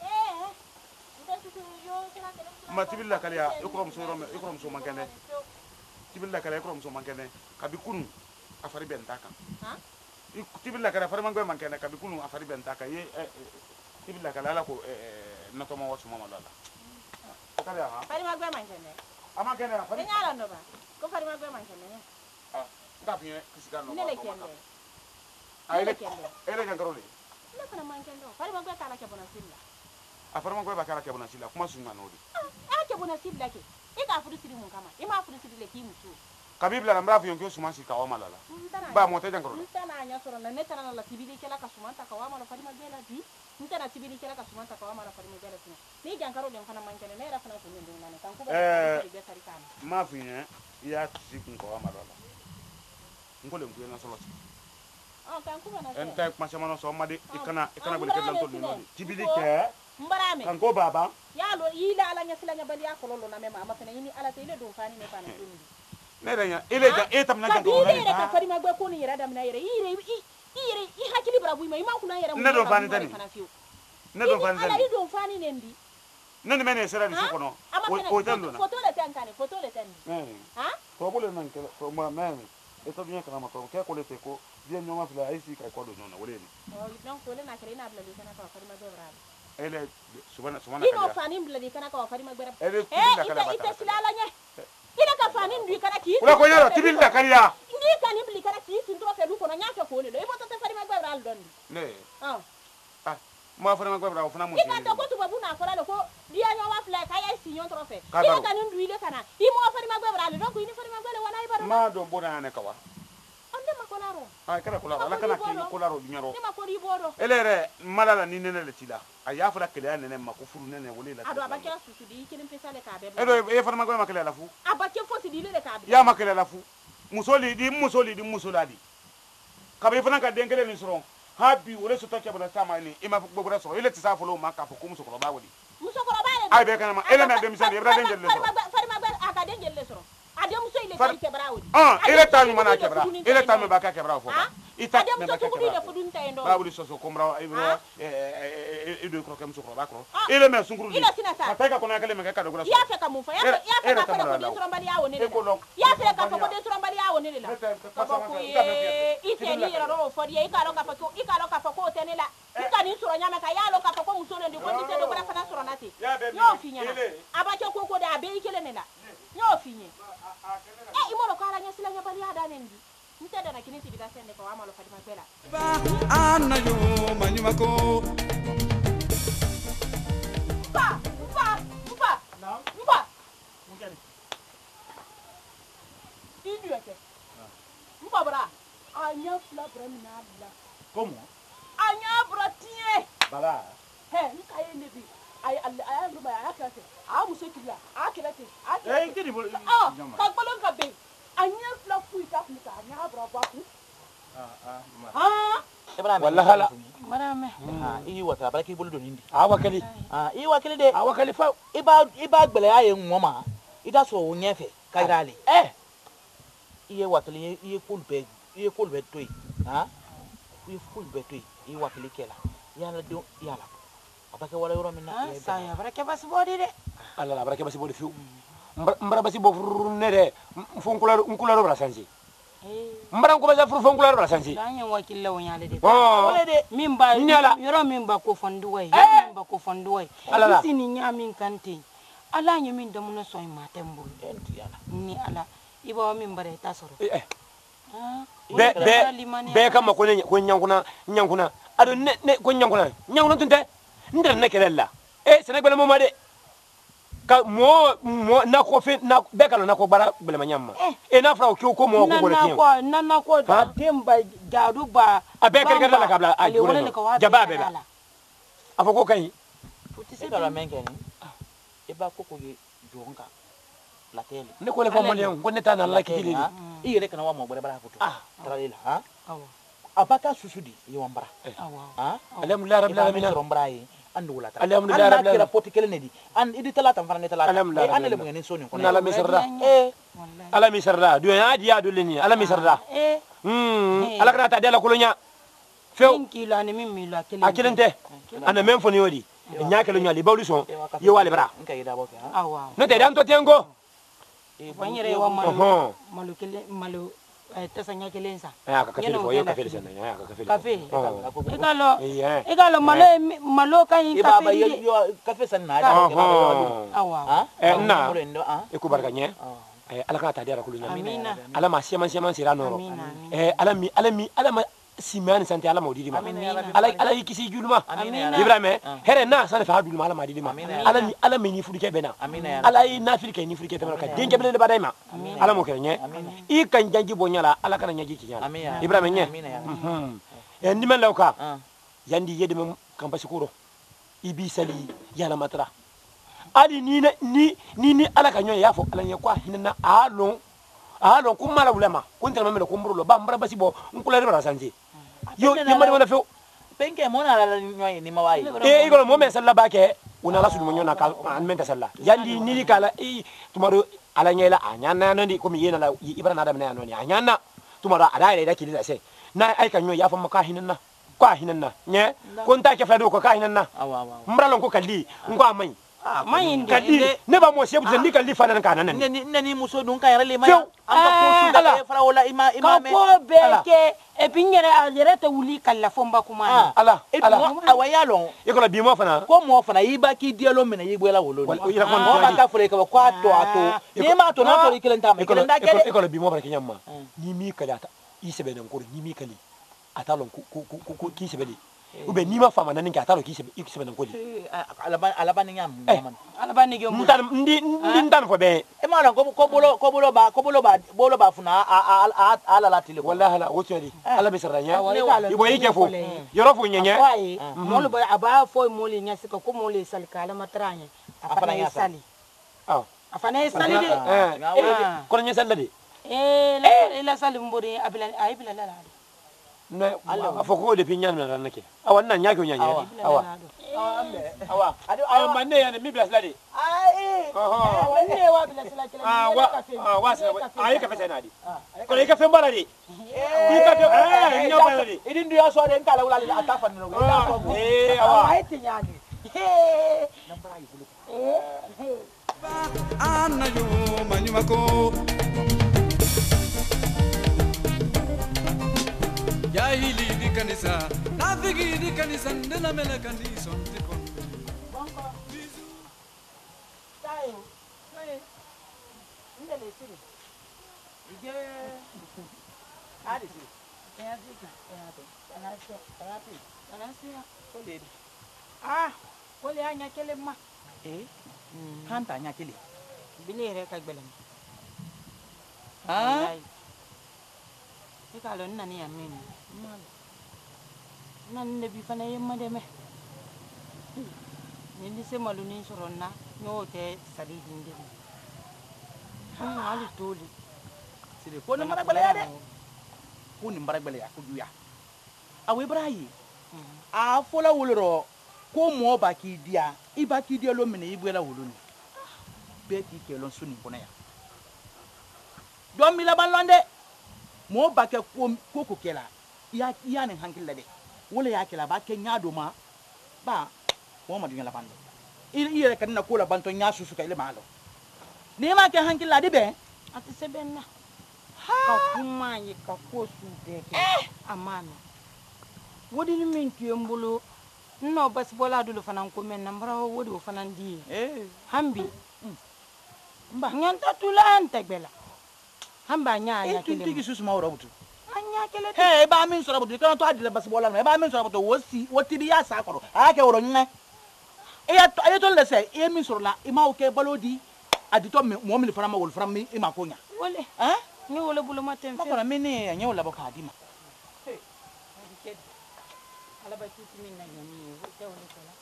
Ma tibilla kala ya ikrom so mankene tibilla kala ikrom so mankene kabi kunu afari bentaka ha tibilla kala afari mangwe mankene kabi kunu afari bentaka ye tibilla kala ala ko nato mo wasu mama lala kala ha fari magwe mankene amankene afari nyala ndo ba ko fari magwe mankene ah ngapi kisigano nele kende ele nyangarole na kana mankene fari magwe kala ke bona silla afari mangwe bakala ke bona silla kuma sunga nodi ke bona silla ke ika furu siri mun kama ima furu siri le ki musu kabibla na mrafu yonke suma si kawama lala ba mo te jangaro ntana nya soro na netana la tibili kela ka sumanta kawama la fari magela di ntana tibili kela ka sumanta kawama la fari magela sina ni jankaro le kana mankene ne ra fana ko ndo ngana kan ko ba ma fi ne ya tsi kun kawama lala ngole mbuye na solo kan ko bana enta kuma chama no so madi ikana bole kedan to no tibili ke mbarame kan ko baba yalo ila ala nya sila nya bali akololo na mema ama kana yini ala tele do fani ne pana tundi nerenya ile ga etam na kan ko ile ka fari magbe ko ni yera dam na yere ire i hakili bra buima ima kuna yera ne do fani tani ne do fani ala do fani ne mbi ne ne mene sera ni sokono o tando na foto le tankane foto le tandi ha ko bole nan ke ko ma meme eto bien kana ma ko ke ko le te ko bien nyoma fila isi kai ko do nona wole ni o non ko le na kere na bla le kana ko fari magbe bra ele subana ino fani mbla kana ko fari magbe bra ite silala nya ila ka fani ndu kana ki ula ko yaro tibil da kariya ni kan ibli kana ki tindro fe du ko na nyaka ko le do ibo to te fari magbe bra al don ne mo fari magbe bra fana mo ika to ko to babu na fara le ko dia nyo wa fla ka ya si nyon trofe ila kan ndu ile kana imo fari magbe bra al don ko ini fari magbe le wana ibara ma do bona ne kawa ande makolaro kana kolaro ala kana ki kolaro nyaro ni makori bodo elere malala ni nene le tila aya fara kele nene makufuru nene wole la ado abakya susu di kinin pesale ka be edo e fara magwe makele la fu abakya fosi di le ka be ya makele la fu musoli di musoladi kabe fana ka dengele ni soro habi wole so take bana sama ni ima gbogbo soro ile tisa folo ma ka foko musokoro ba wodi musokoro ba le ay be kana ma ele na demisani ebra dengele le soro fari magbe aka dengele le soro ade muso ile tan kebra wodi ile tan mana kebra ile tan me ba ka kebra fo ita me ba ka kebra ba wuli so so komra ibro e do ko kam sukro ba ko e le me sunkuru ila sina sa ta ka ko na kale me ka do gura ya fe ka mun fa ya fe ka fa ko de sorombali ya woni ya fe ka fa ko de sorombali ya woni la ko ite ni ro fo di e ka lo ka fa ko te ni la ka ni soro nyama ka ya lo ka fa ko musoro ndi ko ni te do bra fa na soro nati yo finya aba cho ko de abe ikele ni la yo finye imono kala nya sila nya bali ya da nendi nte da na kiniti bita sende ko amalo Fatima Bella anna yo manyumako Mpa. Idu yake. Mpa bra. Anya fla bra mina bla. Como? Anya bra tie. Bala. He, nka ye nebi. Ay ruba ya kate. A muso kila. A kelate. Eh, kidi bol. Ah, ka gbolon ka be. Anya fla fu ta ku ta anya bra ba ku. Wallahi hala. Marame. Iyi wata baraki bulu donindi. Awakali. Iyi wakili de. Awakali fa. Iba gbele aye nwoma. Ida so wonyefe kairali. Iye wakili iye kulbe toy. Iye kulbe toy. Iye wakili kela. Yala do yala. Abake wala yoro minna. Saya barake basi bodi de. Allah barake basi bodi fiu. Mbara basi bo ne de. Funkularo bra sanji. Mbara ko basa furfon kularo bra sanji. Danya wakilla wonyale de. Wala de mimba yoro mimba ko fonduwai. Mimba ko fonduwai. Isi ni nyamin kante. Ala nyamin da mun so ma tembo. Ni ala iba min bare ta soro. Be kama ko nyankuna ado ne ko nyankuna tunte ndar ne kelella Senegal mo made ka mo na ko fe na be kala na ko bara bele manyamma na fra ko mo ko gore tiyan na ko temba gadu ba abe kere la kabla a jababe ba afoko kai se kala menke ni e ba ko jonga la tele ne ko le famo le ko neta na la kili ire kana wa mo bare bara foto tralela abaka susudi yewambara alhamdulillah rabbil alamin rombra yi andu wala alhamdulillah rabbil alamin poti kele nedi an idi talata farane talata an le mo ngene soni ko ala misarda ala misarda do ya di adu leni ala misarda ala kana ta dela kulunya few kilo ani min milo akilente ana men foni wodi nyaakelo nyali bawli son ye wale bara no te dan to tengo fanyere wa malu kele malu tasanya kelensa ka kafele ko yo kafele sana ya ka kafele igalo malo kan kafele yo kafe sana awa na ku barkanye ala ka ta dira kulunya ala ma siaman sira noro ala ma simani santi ala maudidi ma ala yikisi juluma ibrahim here na sana fa juluma ala madidi ma ala me ni fuduke bena ala yi nafilke ni fuduke tamara ka denke bele badai ma ala mo kenye I kan janji bonyala ala kana nyaji kinyala ibrahim nye ndi men lawka yandi yede mem kampasi kuro ibi sali yala matra ali ni ala kanyo yafo ala nyakwa hinna alon kumala ulama kunta mamelo kumbulo ba mbara basi bo nkulare bara sanji yo yimari wala fe penke mona la nyoy ni mawai igolo mo men salla bake una la sudu nyona ka an men salla yandi ni kala tumaro ala nyela anyana nandi ko mi yena la ibrana da men anoni anyana tumaro ada ida kili da se na ai kan nyoy yafa maka hinna kwa hinna nye kunta ke fado ko ka hinna mbralon ko kalli ngwa amai mayin de ne ba mo shebu ndi kalli fana kana nan ne muso dun ka yare le ma amba ko su da fara wala imame ko beke e bingere ajere te wuli kala fomba kuma ala awayalo ikola bi mo fana ko mo fana yiba ki dialo mena yigwela wolo no ba ka fure ka ko ato ni ma to na to ikilenta ma ikilenta gele ikola bi mo fana kinyamma ni mi kala ta isebe nan ko ni mi kali atalon ku ki sebeli ube ni ma fama nan ka taro ki sebe nan ko li alaba ni nyam alaba ni gyo ndi ndan fo be e ma lan ko bolo ba funa ala la tele wallahi la wotodi ala be saranya ibo yike fo yoro fo nyenye molo ba aba fo moli nyasi ko moli sal kala matranya afana yesali afana yesali de ko nyesal de la sali mbori abila la ne afoko de pinya na nake awa nan nyake nya nya awa awa ayo manne ya ne mi bla slade ai wanne wa bla slade wa ai ka fesa nadi ko le ka fe mbala di i ka fe nyo bala di idin du ya so de nkala wala atafa no awa ai tinyani nambara yi bulu Anna yo manyumako Jahili di kanisa nafigi di kanisa ndela mela kanisa ndikon bonko tayo ndele siri ije ali siri ya zika ya to anasho terapi anasia kole kole anya kele ma kanta nya kele bini re ka gbelam ikalo nani ya mimi malo nan ne bi fana yemma de me ni se malu ni soronna nyote sadi dinde ali toli sire ko ni mara gbele ya de ko ni mara gbele ya ko juya awe brayi a fola woloro ko mo ba ki dia iba ki dia lo mene ibwela woloni be ki ke lon suni kona ya do mi la balonde mo ba ke ko kela ya ne hankilla de wala ya kela ba ke nyado ma ba mo ma dunya la bando ire kan na ko la banto nya susu ka ile malo ni ma ke hankilla de be ati sebenna ka kuma yi ka ko su de ke amana wodi ni min tuyembolo no bas bola dulu fanan ko men nambara wodi o fanan di hambi mba nyanta tulan tagbela hamba nya nya kele tigi susu ma woro butu anya kele ba min soro butu kan to adile bas bola no ba min soro butu woti di ya sa koro ake woro nne e to le se e min soro la e ma o ke balodi adito mo mi fana ma wol fana mi e ma ko nya wole ni wole bulu matem ma ko mi ni nya wala boka adima ala ba tuti min na nyami te wole kola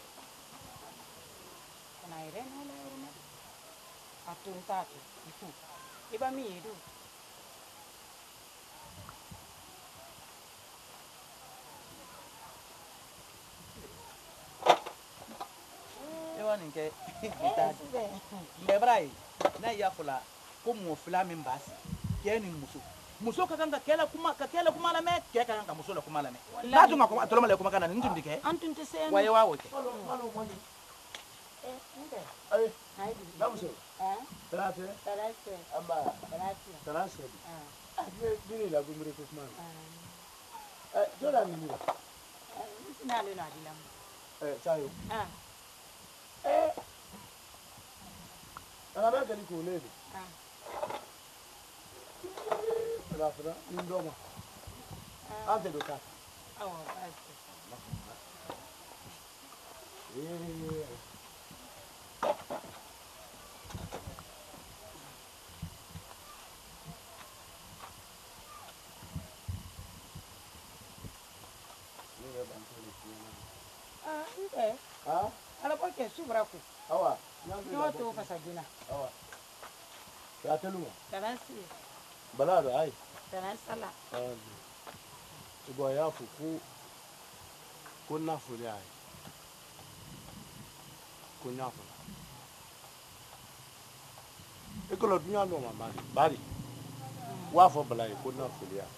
kana ire na la ire na atun tatu itu iba mi edu wani ke itadi mbebrai na ya fula ko mo fula min basi ke ni muso ka kanga kela kuma la me ke ka kanga muso la kuma la me la tunga ko atolo male kuma kana ni tundi ke antun te sen waye wawo ke ay namuso tarase amba tarase dini la gumri ko kuma jola ni na le na dilam sayo ana ba gani ko lebe rafra indoma ante do ka awo ante ala ko ke subra ko awa no to fasagina awa ya teluma taransi balado ai taransala ibo ya fuku ko na furi ai ko na furi ekolo dunya no mama bari wa fo balai ko na furi ai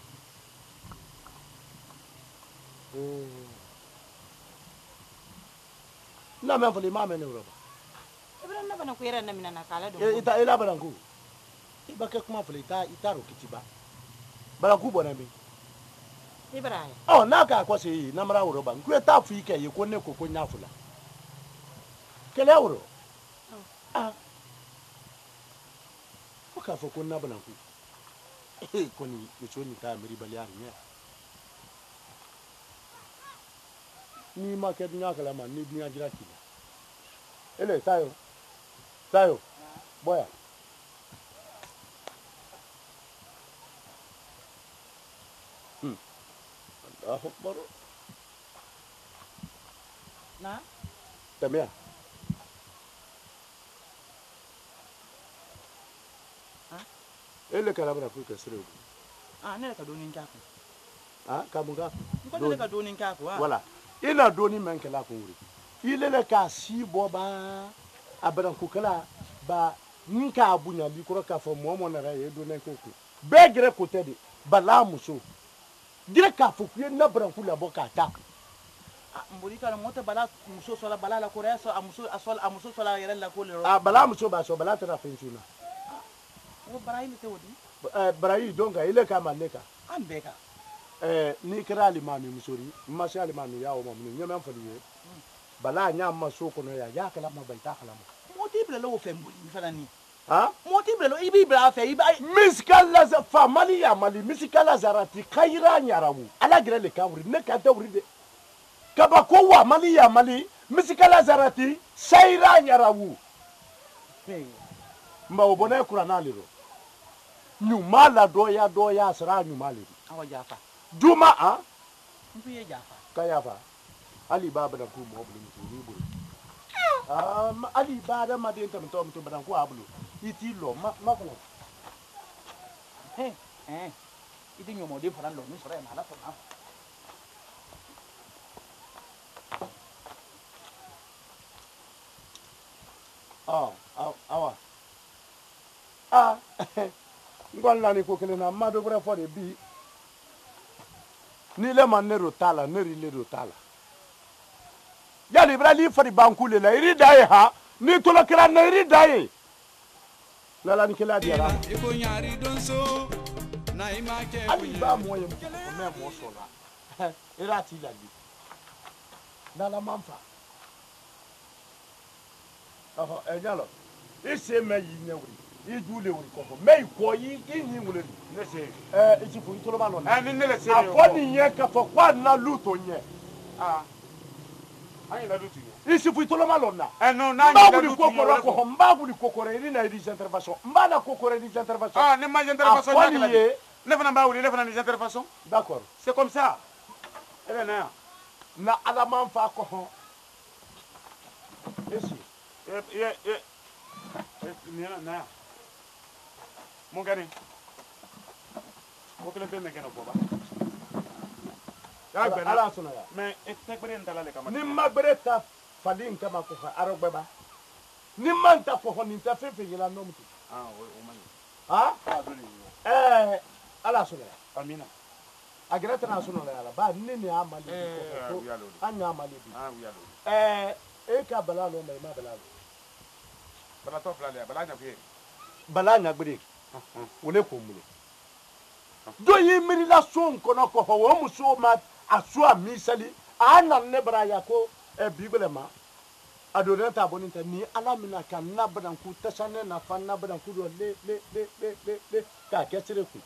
na me fuli mama ne roba ibran na bana ku yara na minana kala do ita ila barangu iba ke kuma fuli ita ro kitiba barangu bona mi ibrahim na ka ko se na mara roba ku ta fu ike ye ko ne ko ko nya fula kele wuro ko ka fo ko na barangu ko ni ko ni ta miri bali ne ni ma ke dunya kala ma ni dunya jira kila ele sayo boya Allahu akbar na tamia ele kala bara ku ka sire ne ka donin jaku ah kamuga ko le ka doni ka ko voilà ina doni men kala ko wuri ile le ka si boba abadan ko kala ba nka abunya li ko ka fo mo na ra ye do nen ko be gere ko tedi bala muso dire ka fo ku na bran ku la boka ta mburi kana mota bala muso sola bala la ko re so amuso sola yere la ko le bala muso ba so bala ta fensuna o barayi te wodi barayi donga ile ka maleka ambeka ni kira limami musori masi alimami ya o mamu nyama faliye bala nya maso kono ya kala ma baita kala ma motible lo fe mburi fanani ha motible lo ibi bra fe ibi miskala za famali ya mali miskala zarati khaira nyaramu ala gire le kawri ne ka dawri de kaba ko wa mali ya mali miskala zarati saira nyaramu mba obone kurana lero nyumala doya sara nyumala awa jafa juma a mbuye jafa kayafa ali baba da ku mo bulu muturi bulu ali baba ma den tam to badan ku abulu iti lo ma ko idi nyomo de faran lo ni sore ma la fa awa ngwalla ni ko kele na ma do bra fo de bi ni le man ne rotala ne ri le rotala ya li bra li fari banku le la iri dai ha ni to la kra na iri dai la ni kila dia ra iko nyari don so na ima ke ali ba mo ye me mo so la ira ti la bi la manfa ejalo ise me yi nyawri ijule wuri ko me ko yi ni wule ne se ichi fu itolo ba no ni ne le se afoni ye ka fo kwa na luto nye ayi la luto ye ichi fu itolo ma lona no na ni la luto ko ko mba wuli kokore ni na iri intervention mba na kokore ni intervention ne ma intervention afoni ye ne fana ba wuli ne fana ni intervention d'accord c'est comme ça elle na na ala man fa ko ho esi na mon gars ko kelen pe me keno ko ba ya ala sona ya mais te gbere ntala le kama ni magbere ta fadin kama ko fa arogbe ba ni man ta ko ho ni ta fefe yela no mutu ala sona ya amina agreta na sona ya ba ni ni amali ko anya amali bi ka bala no mai ma bala bala to fla le bala nya ko bala nya gbere wole ko mule do yi miri la son kono ko ho wo muso ma aso amisali ana ne bra ya ko bible ma adore ta boni ta ni ala mina kan na badan ku tasane na fan na badan ku do le ka kesire ku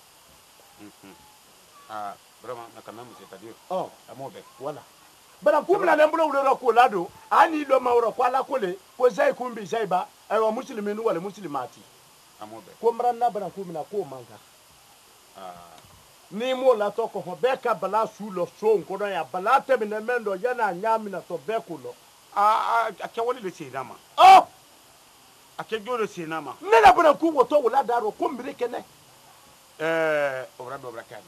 vraiment na quand même c'est-à-dire amobe voilà badan ku mina ne mbulo wuro ko lado ani lo ma wuro ko ala ko le ko zai ku mbi zai ba ay wa musliminu wala muslimati amobe ko mran na badan ku mina ko manga ni mo la to ko be ka bala su lo so nko do ya bala te mi na mendo ya na nya mi na to be ku lo ake wali le sina ma ake jo le sina ma ne na bana ku woto wala daro ko mbire kene obra do obra kan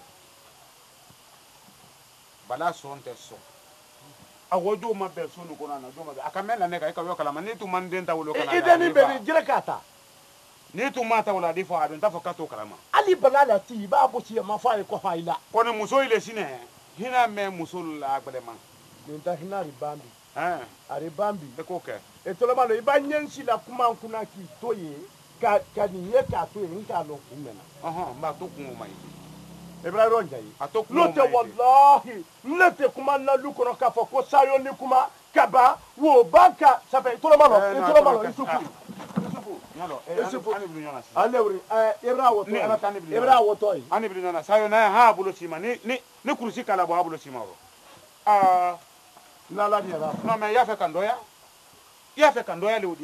bala so nte so awojo ma be so no ko na jo ma akamela ne ka yo kala ma ni tu man den ta wolo kala ide ni be ni jire kata ni tu mata wala di fo adon ta fo kato kala ma ali balala ti ba bo si ma fa ko fa ila ko ni muso ile sine hina me muso la agbele ma ni ta hina ri bambi ari bambi e ko ke e to lo ma lo iba nyensi la kuma kuna ki to ye ka ni ye ka to ye nka lo kunena ba to kun o mai Ibrahim Ronjayi atoku no te wallahi nete kuma na lukono ka fo ko sayo ni kuma kaba wo banka sabe to lo ma lo isufu alewri Ibra woto ani bi nana sayo na ha bulo sima ni kursi kala bo abulo sima ro na la ni ra no me ya fe kandoya lewdi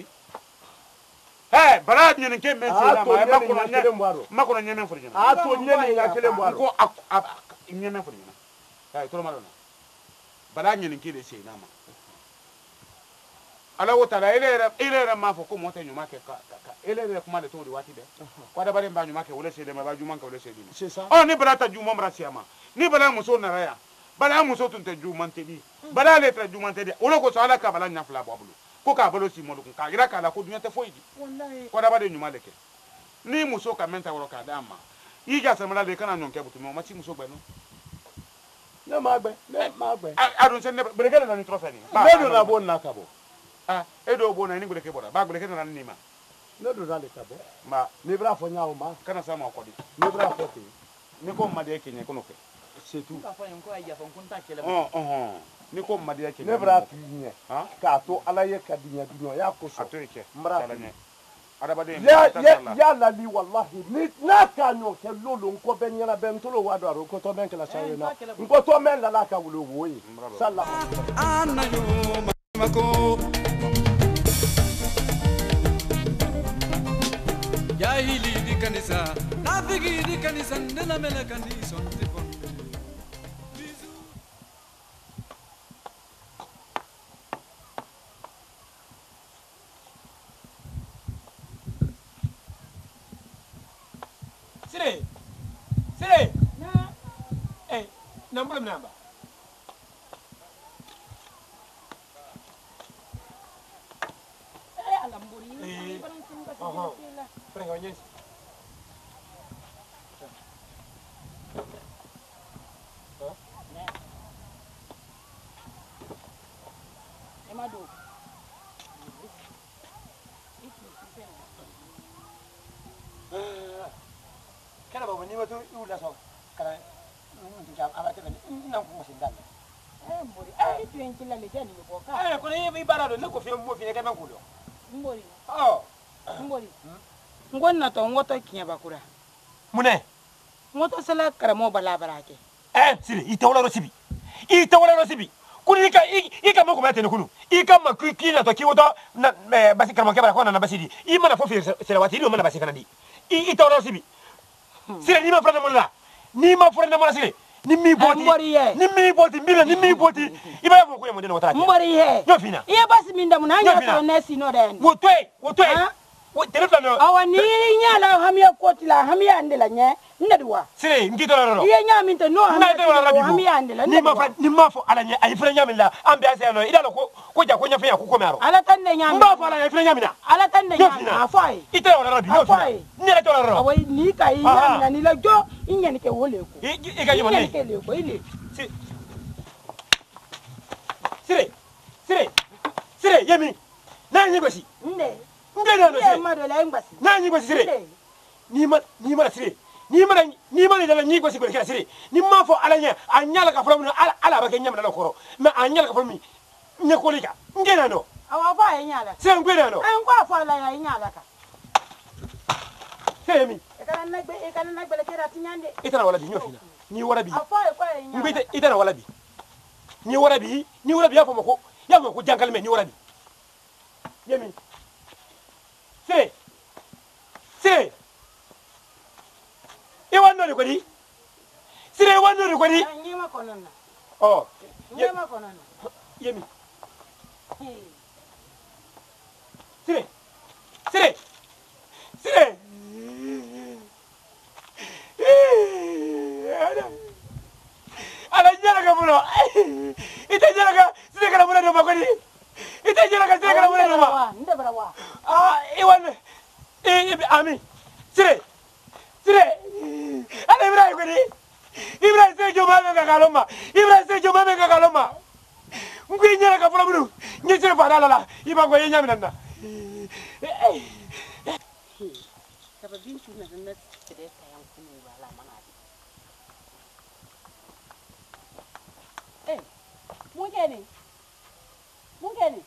bara ni nke men se na ma ko nyeme furjina to nyene ya kele mbaro ko nyeme furjina to lo ma lo bara ni nke le se na ma ala wotala ele ma fo ko mota nyuma ke ka ele kuma de to di wati de ko da bare ba nyuma ke wala sede ma ba juma ka wala sede c'est ça oh ni bala ta juma mra siama ni bala muso na raya bala muso tun te juma tedi bala le tra juma tedi wala ko so ala ka bala nyafla babulu ko ka balo si molu ka gira ka la ko dunya te foidi wallahi ko da bare nyuma leke ni muso ka menta woro ka dama yi ga samala le kana nyonke butu mo ma ci muso gbe no ne ma gbe adun sen ne bregele na ni trofe ni ne do na bon na ka bo edo bo na ni gbe ke bora ba gbe ke na ni ma ne do na le ka bo ma ne bra fo nyaawo ma kana sa ma ko di ne bra fo te ni ko ma de ke ni ko no ke c'est tout ka fa ko ya fa kun ta kele ni ko ma de ke ne bra tu nye ka to ala ye ka dinya dunyo ya ko so ato ke mra adabade ya la li wallahi ni na ka nyo ke lolo nko be nyana be ntolo wa do aro ko to ben kala sawe na nko to men la ka wulo woyi sallallahu anayo mako jahili di kanisa nafiki di kanisa ndela mela kanisa ndipon Sire. Na. Nambula mnamba. Alamburi. Prenga nyesi. Emado. Kana baba ni wato ula so kana jam abate kan nan ko sin dal Mbori itu yang cila le jani ko ka ko ni ibara do ne ko fi mo fi ne kan ko do Mbori Mbori ngonna to ngoto kinya bakura mune ngoto sala karamo bala barake sire ita wala rosibi kuni ika mako mate ne kunu ika makiki na to kiwoto na basi karamo ke bara ko na basidi I mana fo fi sere wati do mana basi kanadi ita wala rosibi sire ni ma frana mola sire ni mi boti iba mo ko mo de no tara mbori he yo fina iye basi minda munanya to nesi no den wo telefone awani nyala hamia kotila hamia andela nye ndedwa sire ngito ro iye nyaminta no hamia andela ni ma fo ala nye ay fere nyamila ambiance no ida ko ja ko nyafa ya ko komaro ala tande nyamina mba fo ala nye fere nyamina ala tande nyamina afai ite ro rabi no fina ni la to ro awai ni kai nyamina ni la jo inyani ke wole ko ga yimo ne ke le ko ile sire yemi na nyi gosi nde na no sire ma do la ngasi na nyi gosi sire ni ma sire ni ma da nyi gosi ko kira sire ni ma fo ala nya anyala ka folo ala ba ke nyamna la koro ma anyala ka folo mi ne ko lika ngena no awa fa nyala sire ngena no en kwa fa la ya nyala ka sire mi e kana nagbe le kera tinyande itana wala bi nyofina ni wara bi afa kwa nyala ngite itana wala bi ni wara bi ya fo mako ya mo ko jankal me ni wara bi yemi sire e wanno ko di sire wanno ko di ngi ma kononna ngi ma kononna yemi sire ala jara ka bulo ite jara ka sire ka bulo do makoni ite jara ka sire ka bulo do ma nde barawa iwan ami sire ala ibrahim ko di ibrahim se jo mame ka kaloma ngui nyara ka bulo bulo ngi sire fa dala iba ko yenyami nanda sababin tuna na tsire kayan kunu wala mana mungeni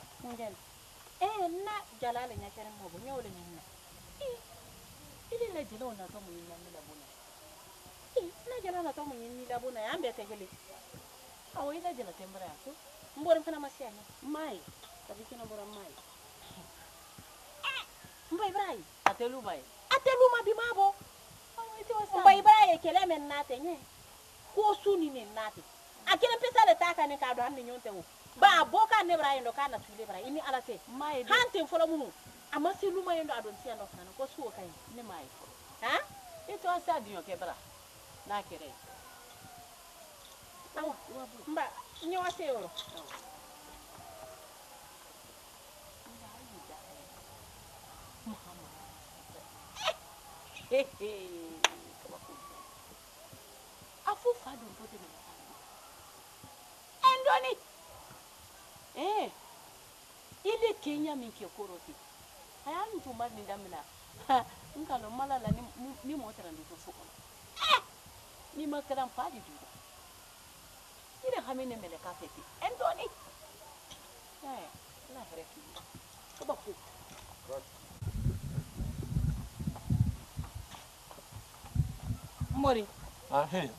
na jalala nya kere mo nyawle nyina ile na jelo na to mo nyina la bona na jelo na to mo nyina la bona ya mbete gele awo ile jelo tembra ko mbore mfana masianya mai tabiki na bora mai mba ibrahim atelu ma bi mabo mba ibrahim kele men nate nye ko suni ne nate akele pesa le taka ne ka do han nyonte wo ba boka ne bra yendo kana tule bra ini ala te hante folo munu amasi luma yendo adon tia no kana ko suwo kai ne mai ha ito asa dinyo ke bra na kere mba nyo ase oro afu fadu pote me endoni ile Kenya minke koroti aya mtu mali ndamina nkalo malala ni motera ndo fuko ni makaram fadi du ile hamine mele kafeti endoni la refi ko ba fu Mori. Hey.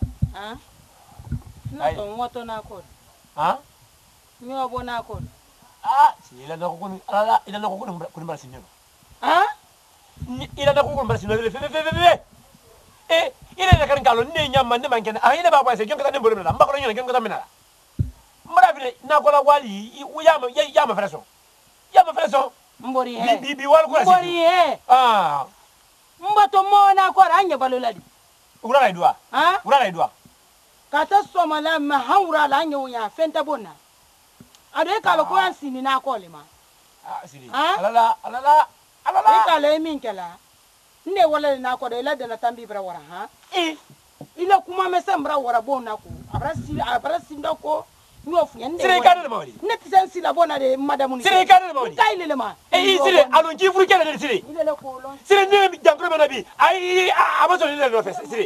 Na to ngoto na ko. Nyobo na ko. Ila na ko kun ala ila na ko kun bar sinyo. Ila na ko kun bar sinyo fe. Ila na kan kalo ne nyamma ne man ken. Ila ba ba se jonka ne bolo na. Mbako nyone ken ko tamina. Mara bi na ko la wali ya ma freso. Ya ma freso. Mbori he. Bi wal ko Mbori he. Mbato mo na ko anya baloladi. Urala idua. Urala idua. Kata somala ma haura la nyu ya fenta bona. Ade kala ko ansini na ko le ma. Siri. Alala. E kala min kala. Ne wala na ko de la de na tambi bra wara Ila kuma me sembra wara bona ko. Abrasi ndako nyofu yende. Siri kadele mawli. Ne tisensi la bona de madame ni. Siri kadele mawli. Kaile le ma. Siri alon ji furu kele de siri. Ile le ko lon. Siri ne jankro mana bi. Ai amaso ile no fe siri.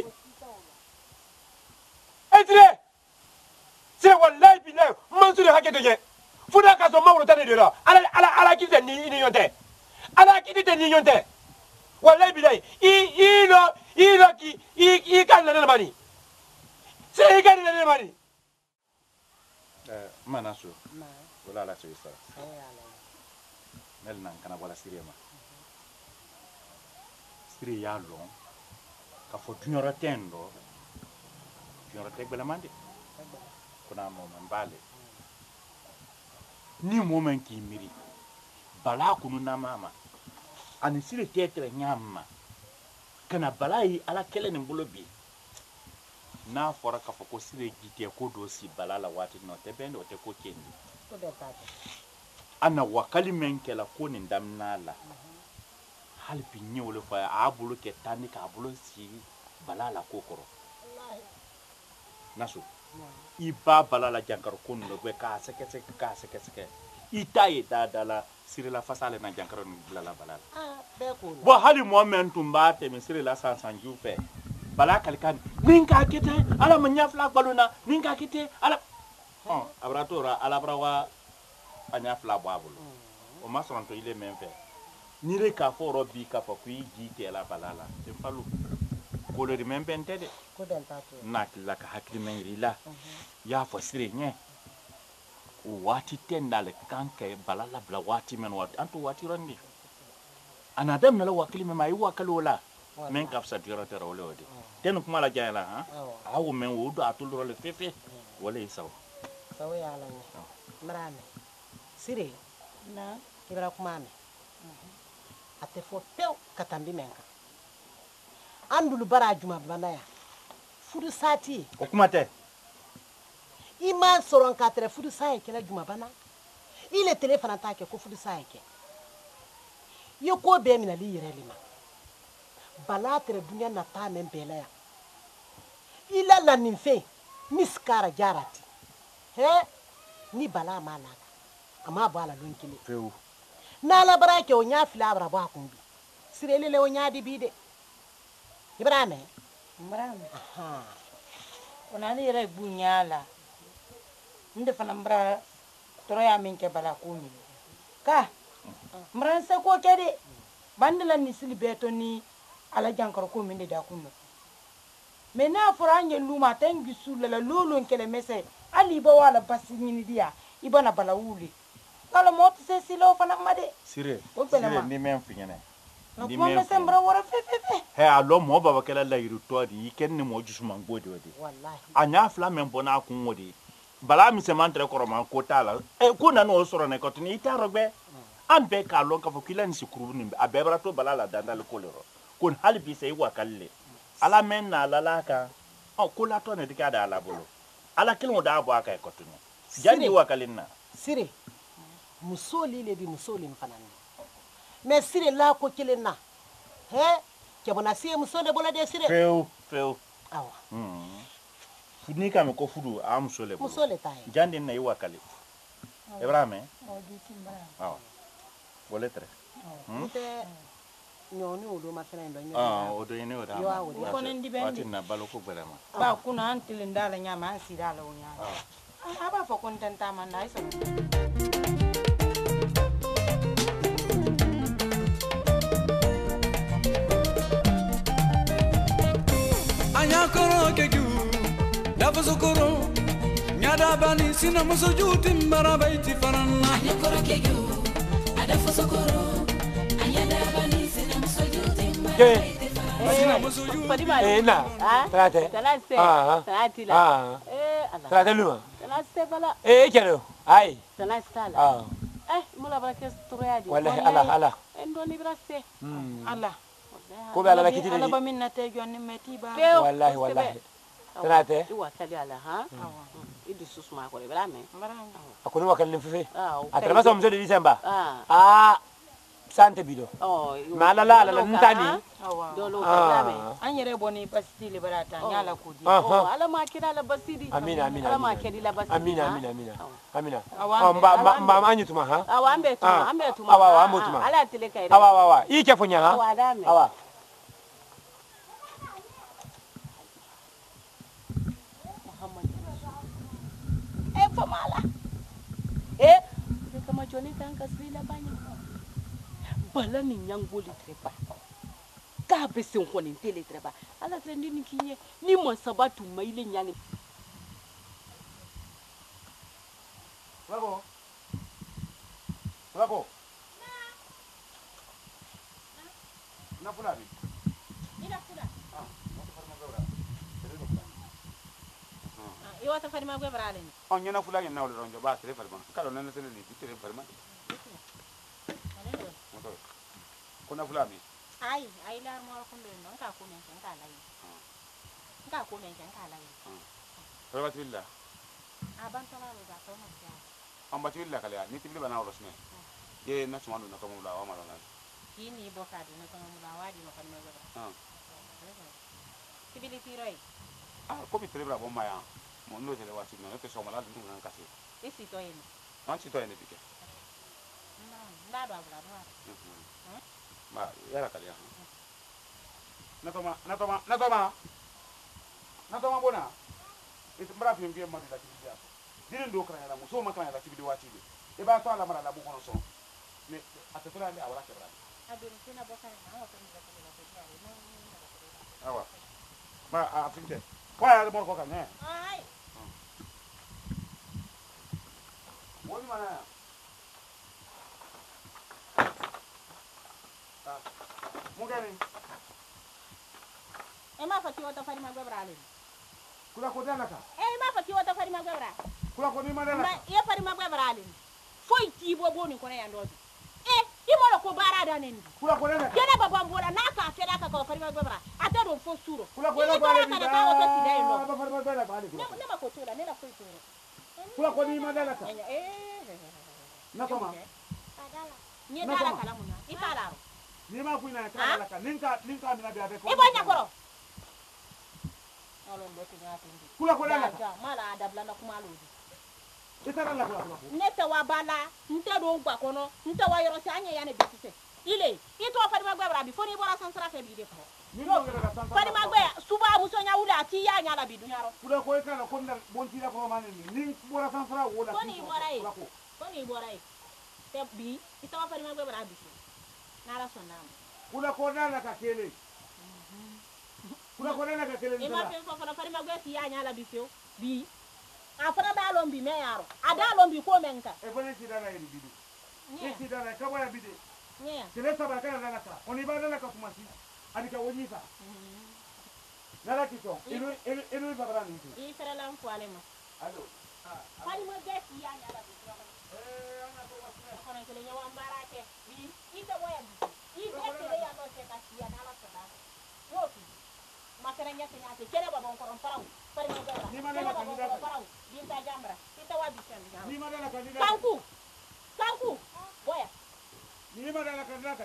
Siri. Siri wallahi billahi mansuri haketo je. Fuda ka so mawro tane de la. Ala kite ni yonte. Ala kite ni yonte. Wallahi billahi ilo ki kan na mani. Siri kan na mani. Manasu. Wala la so isa. Mel nan kana wala sirema. Siri ya long. Ka fo dunyora tendo. Dunyora tegbela mande. Kuna mo mbale. Ni moment ki miri. Bala kunu na mama. Ani siri tetre nyama. Kana bala yi ala kele ni mbolobi. Na fora ka foko sire gite ko do si balala wati no te bende o te ko kendi to be tata ana wakali menkela ko ni ndamnala hal bi nyewle fa abulu ke tani ka abulu si balala kokoro nasu iba balala jankar ko no be ka seke itaye dadala sire la fasale na jankar no balala be ko bo hali momentum ba te me sire la sansanju fe bala kalkan ninka kite ala manya flak baluna ninka kite ala abratora ala brawa anya flak babulu o masonto ile menfe nire ka foro bi ka fa ku gite ala balala te falu ko le membe ntede ko den tato nakilla ka hakli men rila ya fa sire nye wati tendale kanke balala bla wati men wati antu wati randi anadam nala wakili men mai wakalola men kapsa dirata rawle ten kuma la jayla awu men wudu atul role fefe wala isaw ya la ni marame sire na ibra kuma me ate fo pew katambi menka andulu bara juma banaya fudu sati o kuma te iman soron katre fudu sai kala juma bana ile telefona take ko fudu sai ke yoko be mina li yere lima bala tere dunya na ta men bela ya ila la ninfe miskara jarati ni bala mala ama bala lonkile feu na la barake o nya fila bara ba kumbi sirele le o nya di bide ibrahim ona ni yere bunyala nde fana mbra toro ya minke bala kuni ka mbra se ko kede bandela ni silibeto ni ala jankaro ko min da kunno me na foranye luma tangi sulala lolo nkele mese ali ba wala basini dia ibana bala wuli kala mot se silo fana made sire ni men finyane ni men sembra wara fe he alo mo baba kala la yiru to di ken ni mo jusuma ngodi wadi wallahi anya fla men bona kun wodi bala mi se mantre ko roman ko tala e ko na no soro ne ko tini ita rogbe an be ka lon ka fo kila ni sikuru ni a be bra to bala la dandal ko lero kon hal bi se wa kalle ala men na la la ka o ko la to ne dika da ala bolo ala kilmo da bo aka ko tini jandi wa kalinna sire musoli le bi musoli mfanani mais sire la ko kilenna he ke bona sie musole bola de sire feo awa fudni kam ko fudu am sole musole tay jandi na yiwa kali ibrahim awa bole tre te nyoni udo masana ndo nyoni odo yene oda yo awo ko nen di bendi watina balo ko berama ba kuna antilin dala nyama an sidala wonya aba fo kontenta man dai so anya koro keju dafa sokoro nyada bani sina musuju timbara baiti faranna anya koro keju dafa sokoro anya bani sina musuju timbara baiti faranna na trate trate luma kero ai mula barake sturadi wallahi ala endoni brasse ala ko be ala kitidi ala ba minna te jonni meti ba wallahi trate wa kali ala ha idi susma ko le brame akoni wakallin fife atrama so mzo de December sante bido mala la ntani dolo brame anyere boni pasiti le barata nyala kudi ala ma kira la basidi amina ala ma kedi la basidi amina mba anyu tuma ha ambe tuma awa ambo tuma ala tele kai awa ike funya ha awa famala kama joni tanka sila banya bala ni nyangoli trepa ka besin khoni tele trepa ala trendi ni kinye ni mo sabatu maile nyani Lako na fulani ina kula iwa ta farima gwe brale ni on nyana fulani na wala ronjo ba tere farima kalo nana sene ni tere farima kuna fulani ai la mo ko ndo no ka ko men kan ka lai ka ko men kan ka lai rabatilla aban tala lo da to no ya ambatilla kala ni tibli bana wala sne ye na tuma ndo na kamula wa mala na kini boka do na kamula wa di no kan no ga tibili tiroi ko bi tere bra bomma ya mo no tele wati no te so mala ndu nan kasi isi to ene an si to ene bike na do abla do ma yara kali na toma bona it mbra fi mbiye mo da tibi ya dinin do kran la mo so ma kran la tibi wati be e ba to ala mara la bu kono so ne atatola ndi awara kebra aduru sina boka na wa ko ni awa ma afinte kwa ya mo ko kan ne ai woni mana mugani ma fati wata fari ma gwabra ale kula ko dana ka ma fati wata fari ma gwabra kula ko ni ma dana ya fari ma gwabra ale foi ti bo boni ko na yando imo ko bara da nendi kula ko dana yana baba mbora na ka fera ka ko fari ma gwabra ata do fo suro kula ko dana ba ale ka ka wata ti dai no ba fari ma gwabra ba ale ne ma ko tola ne la foi toro kula ko ni ma dana ka na toma ni dala kala muna itala ni ma ku ina kala ka ninka mina bi abe ko ibonya koro alon do ti ngati ndi kula ko dana mala adabla na kuma lodi itara la kula nete wa bala nte do gba kono nte wa yoro si anya ya ne bitise ile ito fa di magbe bra bi foni bora sansara fe bi de ko fa di magbe suba bu so nya wula ti ya nya la bi dunyaro kula ko kana ko na bonti la ko mane ni bora sansara wala foni bora e te bi ito fa di magbe bra bi na la sonna kula ko dana ka kele kula ko dana ka kele ni ma pe so fa di magbe ti ya nya la bi fio bi afana da lombi me yaro ada lombi ko menka e bone ti dana e bidu e ti dana ka waya bide yeah tele saba kana dana ka oni ba dana ka kumasi adika wonyisa nala kito inu babara ni i fere la mfu ale ma alo Fani mo desi ya nya la bi. Kono kele nya wan barake. Bi ita boya bi. Ita kele ya no se ka siya na la sada. Yo fi. Masere nya se nya te kele ba bon koron paraw. Pare mo gala. Ni ma la kandidata paraw. Binta Jamra. Ita wa bi sen. Ni ma la kandidata. Kanku. Boya. Ni ma la kandidata.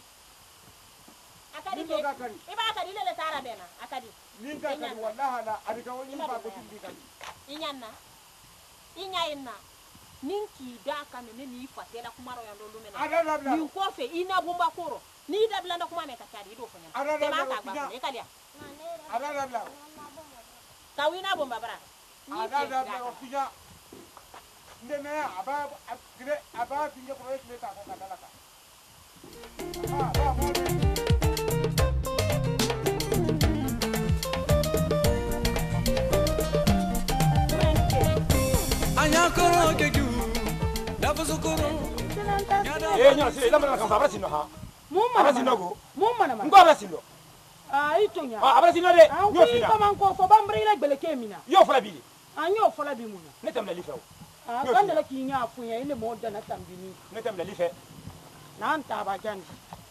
Akadi ke. Iba akadi le tara bena. Akadi. Nin ka kadi wallahi la adika woni ba ko tindi kadi. Inyanna. Inyaina. Ninki da kame ne ni fatela kumaro ya ndolu mena. Ni ko fe ina bomba koro. Ni da blanda kuma me kakadi do fanya. Tema ka gba e kalia. Adada. Kawina bomba bara. Adada o finya. Ndene aba akire aba finya ko e ka ko kadala ka. Ba mo. Anyakoro keju dafusukuru nya sile lamana kan fabra sino ha mumma abra sino go mumma na ngo abra sino itonya abra sino de nyo fina ko man ko fo bambri la gbele kemina yo fala bili anyo fola bi muna ne tam la lifa kan da ki nya afunya ile mo da na tambini ne tam la lifa nan ta ba jandi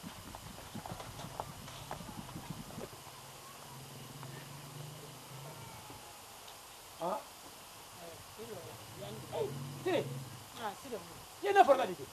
Sire. Sire. Ye na forna dike.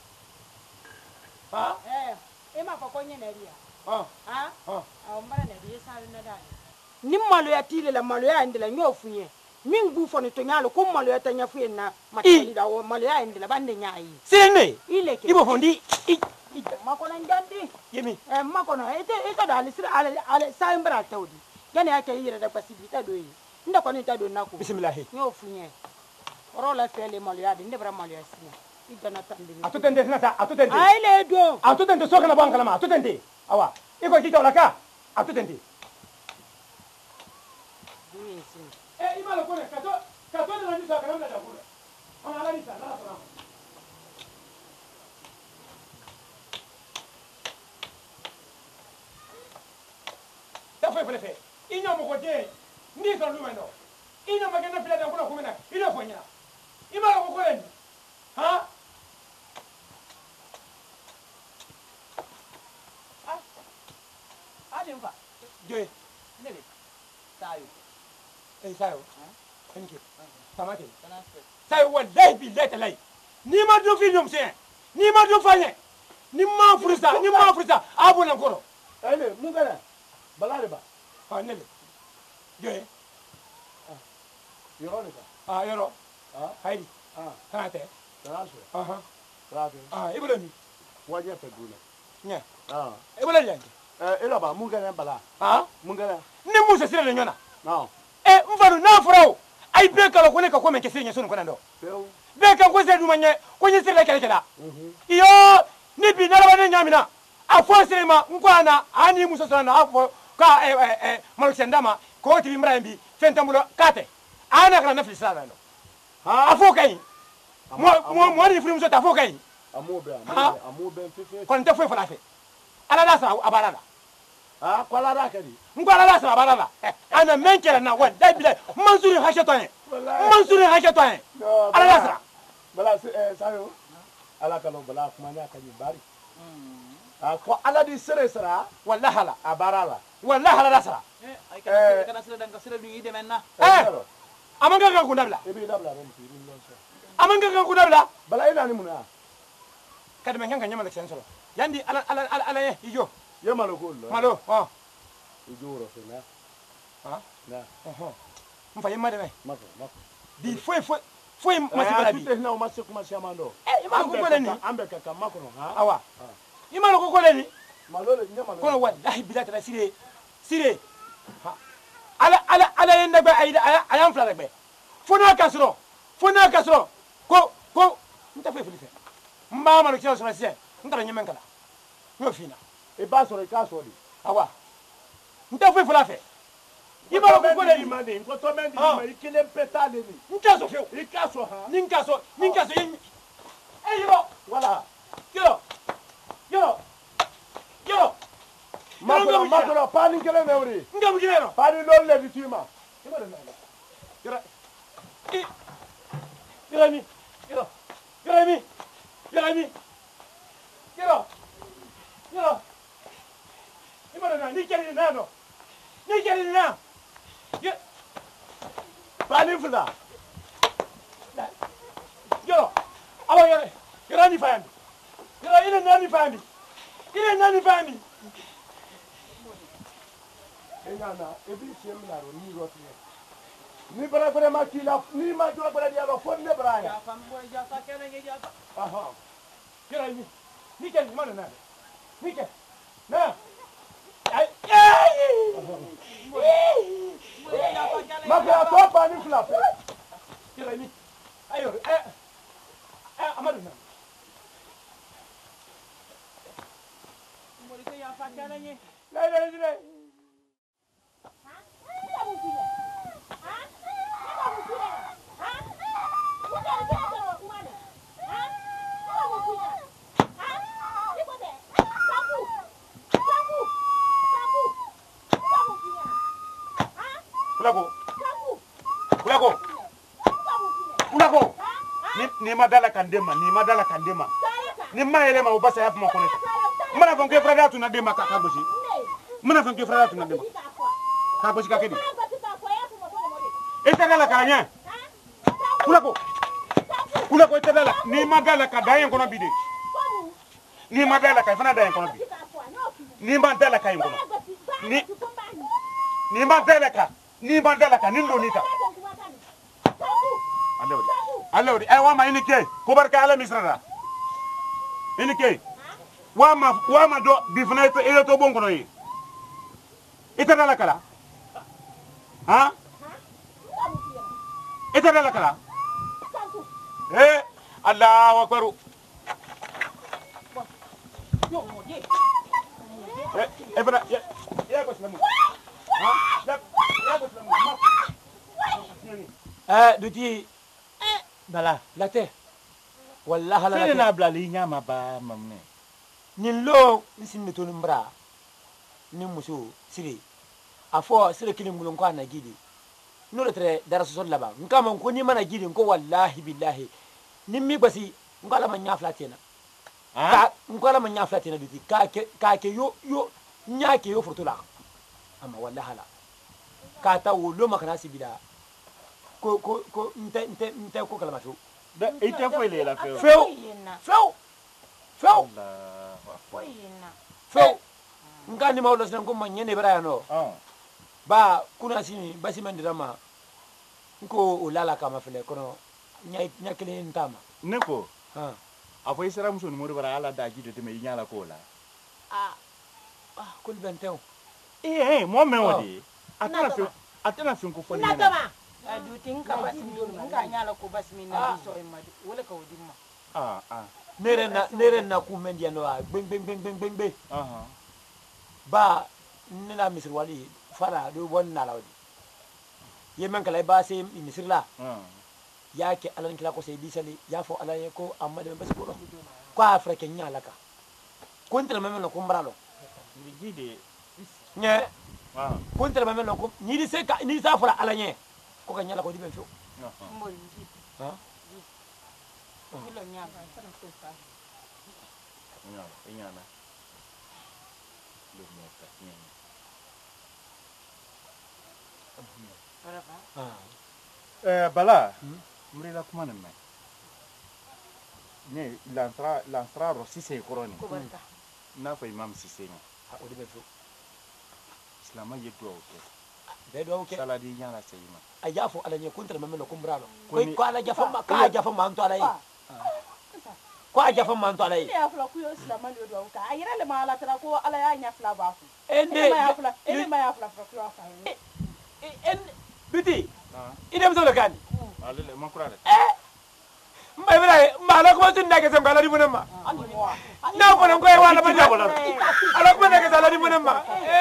E ma fa ko nye na ria. mbara na biye sare na da ni malo ya tile la malo ya ndela nyofunye min gu fo ni to nyalo ko malo ya tanya fu na matali da wo malo ya ndela bande nyaayi sene ile ke ibo fondi mako na njandi yemi mako no ete da alisira ale sai mbara tawdi gane yake yire da pasidi ta doyi nda ko ni ta do nako bismillah nyofunye orola fele malo ya de ndebra malo ya sina idana tambini atutende nata atutende aile do atutende soka na bankala ma atutende awa iko kika olaka atutende imalo kone kato na nisa kana mna chakula ana ala nisa na salama tafe felefe inyo mokoje ndiso lumeno inyo magenda fila da kuna kumena ile fonya imalo kokole ha Alimfa. Joy. Nele. Sayo. Sayo. Thank you. Tamate. Sayo wallahi billahi talai. Ni ma do fi ñom sen. Ni ma do fanye. Ni ma frusta abu na koro. Ele mu gana. Balare ba. Ha nele. Joy. Yoro ne ba. Yoro. Haydi. Tamate. Transfer. Transfer. Ibrahim. Waje fe dule. Nya. Ibrahim. Ela ba mu gana bala. Mu gana. Ni musa sire nyona. No. Mfaru na furao. Ai be kala ko ne ka ko men kesire nyeso ko nando. Be kan ko se du manye ko nyi sire kala kala. Iyo ni bi na la ne nyamina. Afo sire ma nkwana ani musa sana afo ka malukendama ko ti mra mbi fentambulo kate. Ana kana na filisa nando. Afo kai. Mo ni firi muso ta afo kai. Amu be fefe. Ko nte fo fa la fe. Ala da sa abarala. Kwala da kadi. Ngwala la sa abarala. Ana menkela na wa dai bilai Mansuri hashatoye. Mansuri hashatoye. Ala la sa. Bala sayo. Ala kalo bala kuma ne akani bari. Ko ala di sere sera wallahi ala abarala. Wallahi ala la sa. Ay kana sere dan ka sere du yide menna. Amanga kan kundabla. Ebi dabla ren fi rin non so. Amanga kan kundabla. Bala ina ni muna. Kada men kan nyama lection solo. Yandi ala ye ijo. Ye malo ko lo. Malo, ijo ro fe na. Na. Mfa ye made me. Mako. Di foi masibala bi. Tute na o mase kuma se amando. Imalo ko kole ni. Ambe kaka mako no ha. Awa. Imalo ko kole ni. Malo le nyama. Ko wallahi bilata la sire. Ala yenda be ayam fla be. Fona kasro. Ko nta fe filife. Mba malo kilo so se. Nta nyemen kala. Yo fina. E ba so re ka so di. Awa. Nta fe fula fe. Imalo ko kole ni mande. Ko to mendi ma ikile peta le ni. Nta so fe. Ikaso ha. Ninkaso yin. Yo. Wala. Yo. Makolo pani kele mewri. Ngam gilero. Pani lol le dituma. Jérémy, Jérémy, Jérémy, Jérémy, Jérémy. Imana ni keri na no. Ni keri na. Bani fula. Jérémy, awa Jérémy ni fami. Jérémy ina nani fami. Ina nani fami. Engana, ebi siemla ro ni ro tiye. Ni bara bara ma kila ni ma jora bara dia ro fon ne bara ya fambo ja ta kene ge ja aha kira ni ken mana na ni ken na ai ma ka to pa ni fla pe kira ni ayo amadu na mo ri ke ya fa kene ni le Kulako ni madala kandema ni mayele ma ubasa yafu makone mana fonke frada tuna dema kakaboshi mana fonke frada tuna dema kakaboshi kakedi etagala kanya kulako etagala ni madala ka dayen kono bide ni madala ka fana dayen kono bide ni madala ka kono ni madala ka nindo nita alawdi ay wama ini kay ko barka ala misrada ini kay wama do bi fana ile to bonko no yi itadala kala ha itadala kala Allahu akbar bana ya ko slamu ha ya ko slamu duti bala late wallahi la na bla li nyama ba mamne nin lo nsin to mbra ni muso sire afo sire kilim ngulon ko na gidi no retre dara so laba nkama ko ni mana gidi ko wallahi billahi nimmi basi ngala ma nyafla tena ka ngala ma nyafla tena duti ka ke yo nyaake yo furtula amma wallahi la ka ta wo lo makana sibida ko nte ko kala maso da ite fo ile la feo feo ngani mawlo sinan ko manyene bara no ba kuna sini basi mandirama nko ulala kama fele kono nyakile ntama neko afo isara muso ni mori bara ala da gide de me nyala ko la kul benteo mo me wodi atana fi ko fo ni na adutin ka basmi nga nyala ko basmi na so imadi wala ka wudimma nere na ku mendia no beng ba nina misir wali fara do bon na lawdi yemen kala ba se misir la yake alan kila ko se disali ya fo ala ko amma de bas ko ko afrique nyala ka kontra memelo ko mbralo gide nye kontra memelo ko ni di se ka ni sa fara ala nye ko ka nyala ko di ben fo mbol ji kilo nyama fara ko sa nyama lu mota nyama bala mrila kumana mai ne lansra ro sise koroni na fa imam sise ni o de be fo islama yedo oke bedo oke saladi nyala seyima ajafo ala nye kontra memelo ko mbralo ko ala jafa ma ka jafa ma anto ala yi ko ajafa ma anto ala yi ya fla ku yo islama le do ka ayira le ma ala tara ko ala ya nya fla ba fu ende ma ya fla ku yo fa en biti idem so le kan alele makurale mbay bra mala ko tin nake sem kala di munema na ko nan ko wala ma jabala ala ko nake sala di munema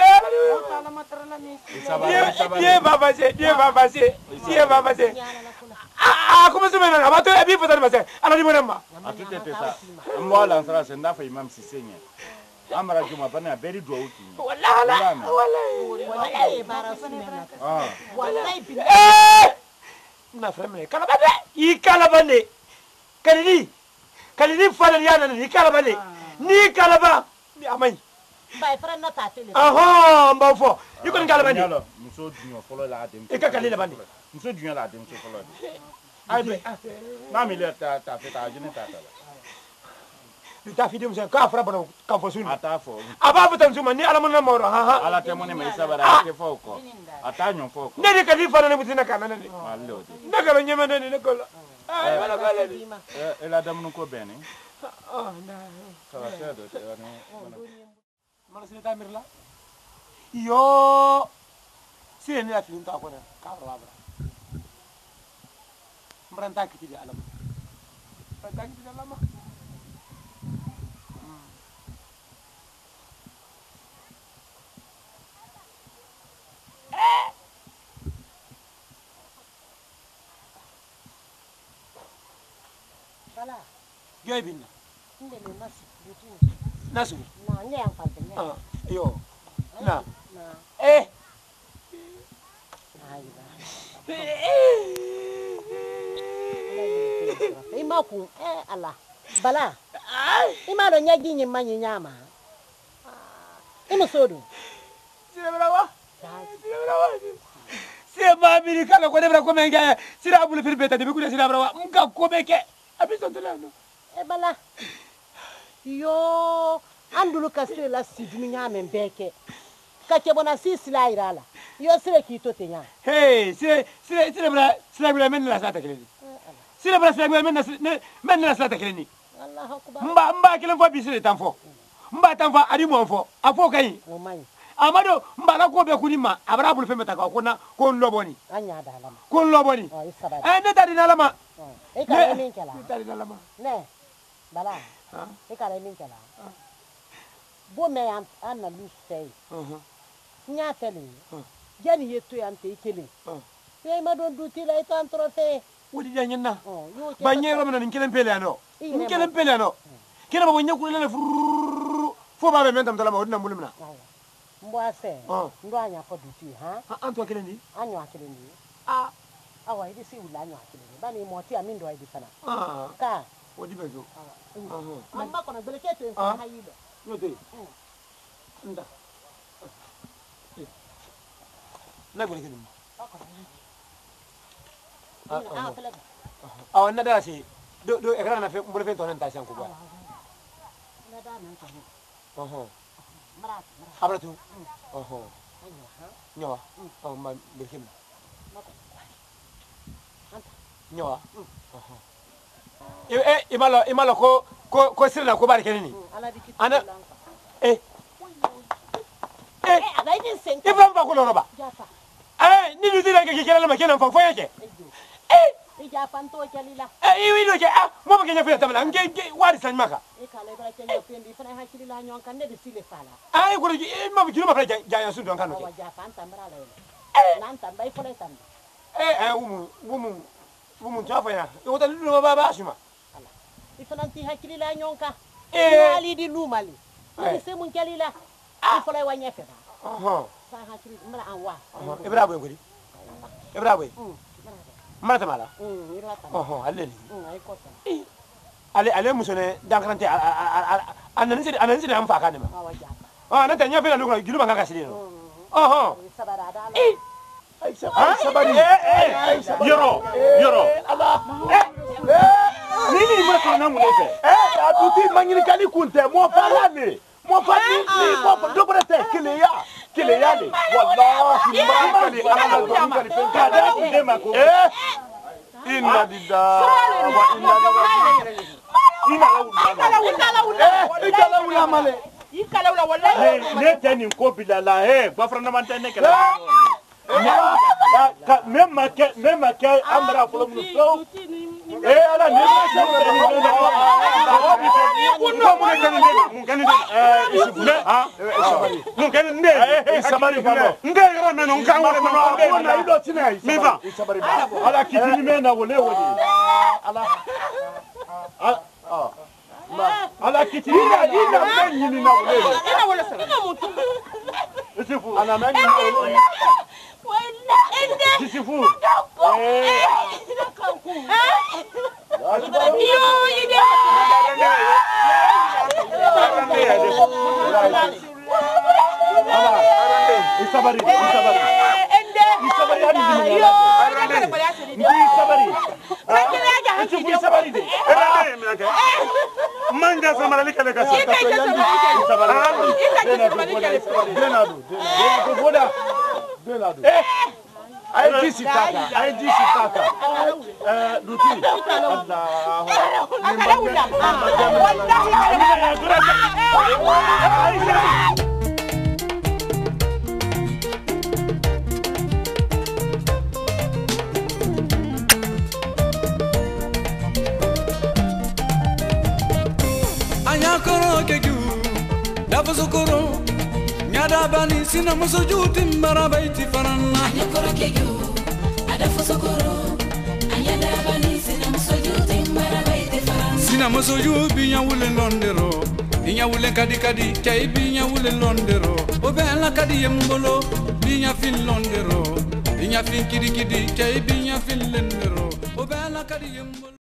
die baba se ko musu mena ba to abi fatar ba se ala di munema atute tesa mo la sara se na fa imam sisenye amara juma bana beri do wuti wallahi bara sunna wallahi na frame kalabade I kalabane kalini fala yana ni kalabane ni kalaba ni amai bay frère na ta tele aha mbafo iko ni kalabane muso dunyo folo la dem e ka kalila bande muso dunyo la dem so folo ay be mami le ta feta jine ta ta fi dem sen ka fra bana ka fo sunu ata fo aba fa tam suma ni ala mona moro ha ala te mone me sabara ke fo ko ata nyon fo ko ne ka di fa na mutina kana ne wallo ne ka nyema ne ko ay wala bale di e la dam ko bene na ça va faire de mana sine ta mirla yo sine ni afi nta ko na ka ra ba mbranta kiti di alam mbranta kiti di alam Bala. Gay binna. Ndele nasu. Nasu. Na nye yang palte ne. Yo. Na. Ima ku ala. Bala. Ima do nyagi nyi manyi nyama. Ima sodu. Sirabrawa. Sema Amerika ko debra ko menga sira bulu fir beta de ku sirabrawa nga ko beke abison to lano. Bala. Yo andulu kasire la sidumi nyame mbeke. Kake bona sisila irala. Yo sire kito tenya. Hey, sire bra men la sata keleni. Sire bra men la sata keleni. Allahu akbar. Mba kelen fo bisire tanfo. Mba tanfo adi mo fo. Afo kai. O mani. Amado mbala ko be kunima abra bulu femeta ko na ko loboni. Anya dalama. Ko loboni. Oh isaba. Ne tadi nalama. E ka min kala. Ne tadi nalama. Ne. Bala. E ka min kala. Bo me an na lu sei. Nya tele. Jani yeto yante ikele. Ye ma don duti la etan trofe. Wodi janyen na. Ba nyero mena nkelen pele ano. Nkelen pele ano. Kena babo nyaku lele fo ba be mentam tala ma wodi na mulimna. Mbo ase. Ndo anya fo duti ha. Anto akele ni. Anyo akele ni. Awa idi si ula anyo akele ni. Bani moti ami ndo idi sana. Ka. Wodi bezo. Mamba kona belekete nsa hayilo. Yote. Nda. Na gole kenu. Na da si do ekran na fe mbole fe tonen ta san ko ba. Na da nan ko. Marat. Abratu. Nyawa. Ma bekim. Nyawa. Imalo ko sirna ko bari kenini. Ana Ibrahim ba ko roba. Ni du dira ke kela ma kenan fa fo yake. Ija panto kelila. Iwi do ke mo ba kenya fe tamala nge wari san maka. E kala bara kenya fendi fana hakili la nyon kan ne de sile fala. Ko ma bi kilo ma fa ja su don kanu ke. Ja panta mbara la. Lan tambai fole tam. Wumu tafa ya. Yo ta lu ba shuma. Ifana ti hakili la nyon ka. Ali di lumali. Ni se mun kelila. Ifole wa nyefe ba. Sa hakili mbara anwa. Ibrahim ngori. Ibrahim. Mata mala. Alleli. Ale musone dankrante ananzi am fa kanema. Na tanya fe na lu gilu banga kasiri no. Sabarada. Sabari. Yoro. Nini ma kana mu lefe. Aduti mangini kali kunte mo falane. Mo fati ni mo dobrete kile le. Wallahi ma kali ala do kali penka da kunde mako. Inna lillahi wa inna ilaihi raji'un. Ikala ula wallahi. Ne tani ko bilala ba frana man tane kala. Même que amra pour le so ala ne sabalali kɛlɛ ka se ka a ye ji si t'a kan dutigi Anyakoro keju dafusukuru nyada bani sina musuju timbara baiti faranna Anyakoro keju adafusukuru anyada bani sina musuju timbara baiti faranna sina musuju binya wule londero binya wule kadi chai binya wule londero obela kadi yembolo binya fin londero binya fin kidi chai binya fin lendero obela kadi yembolo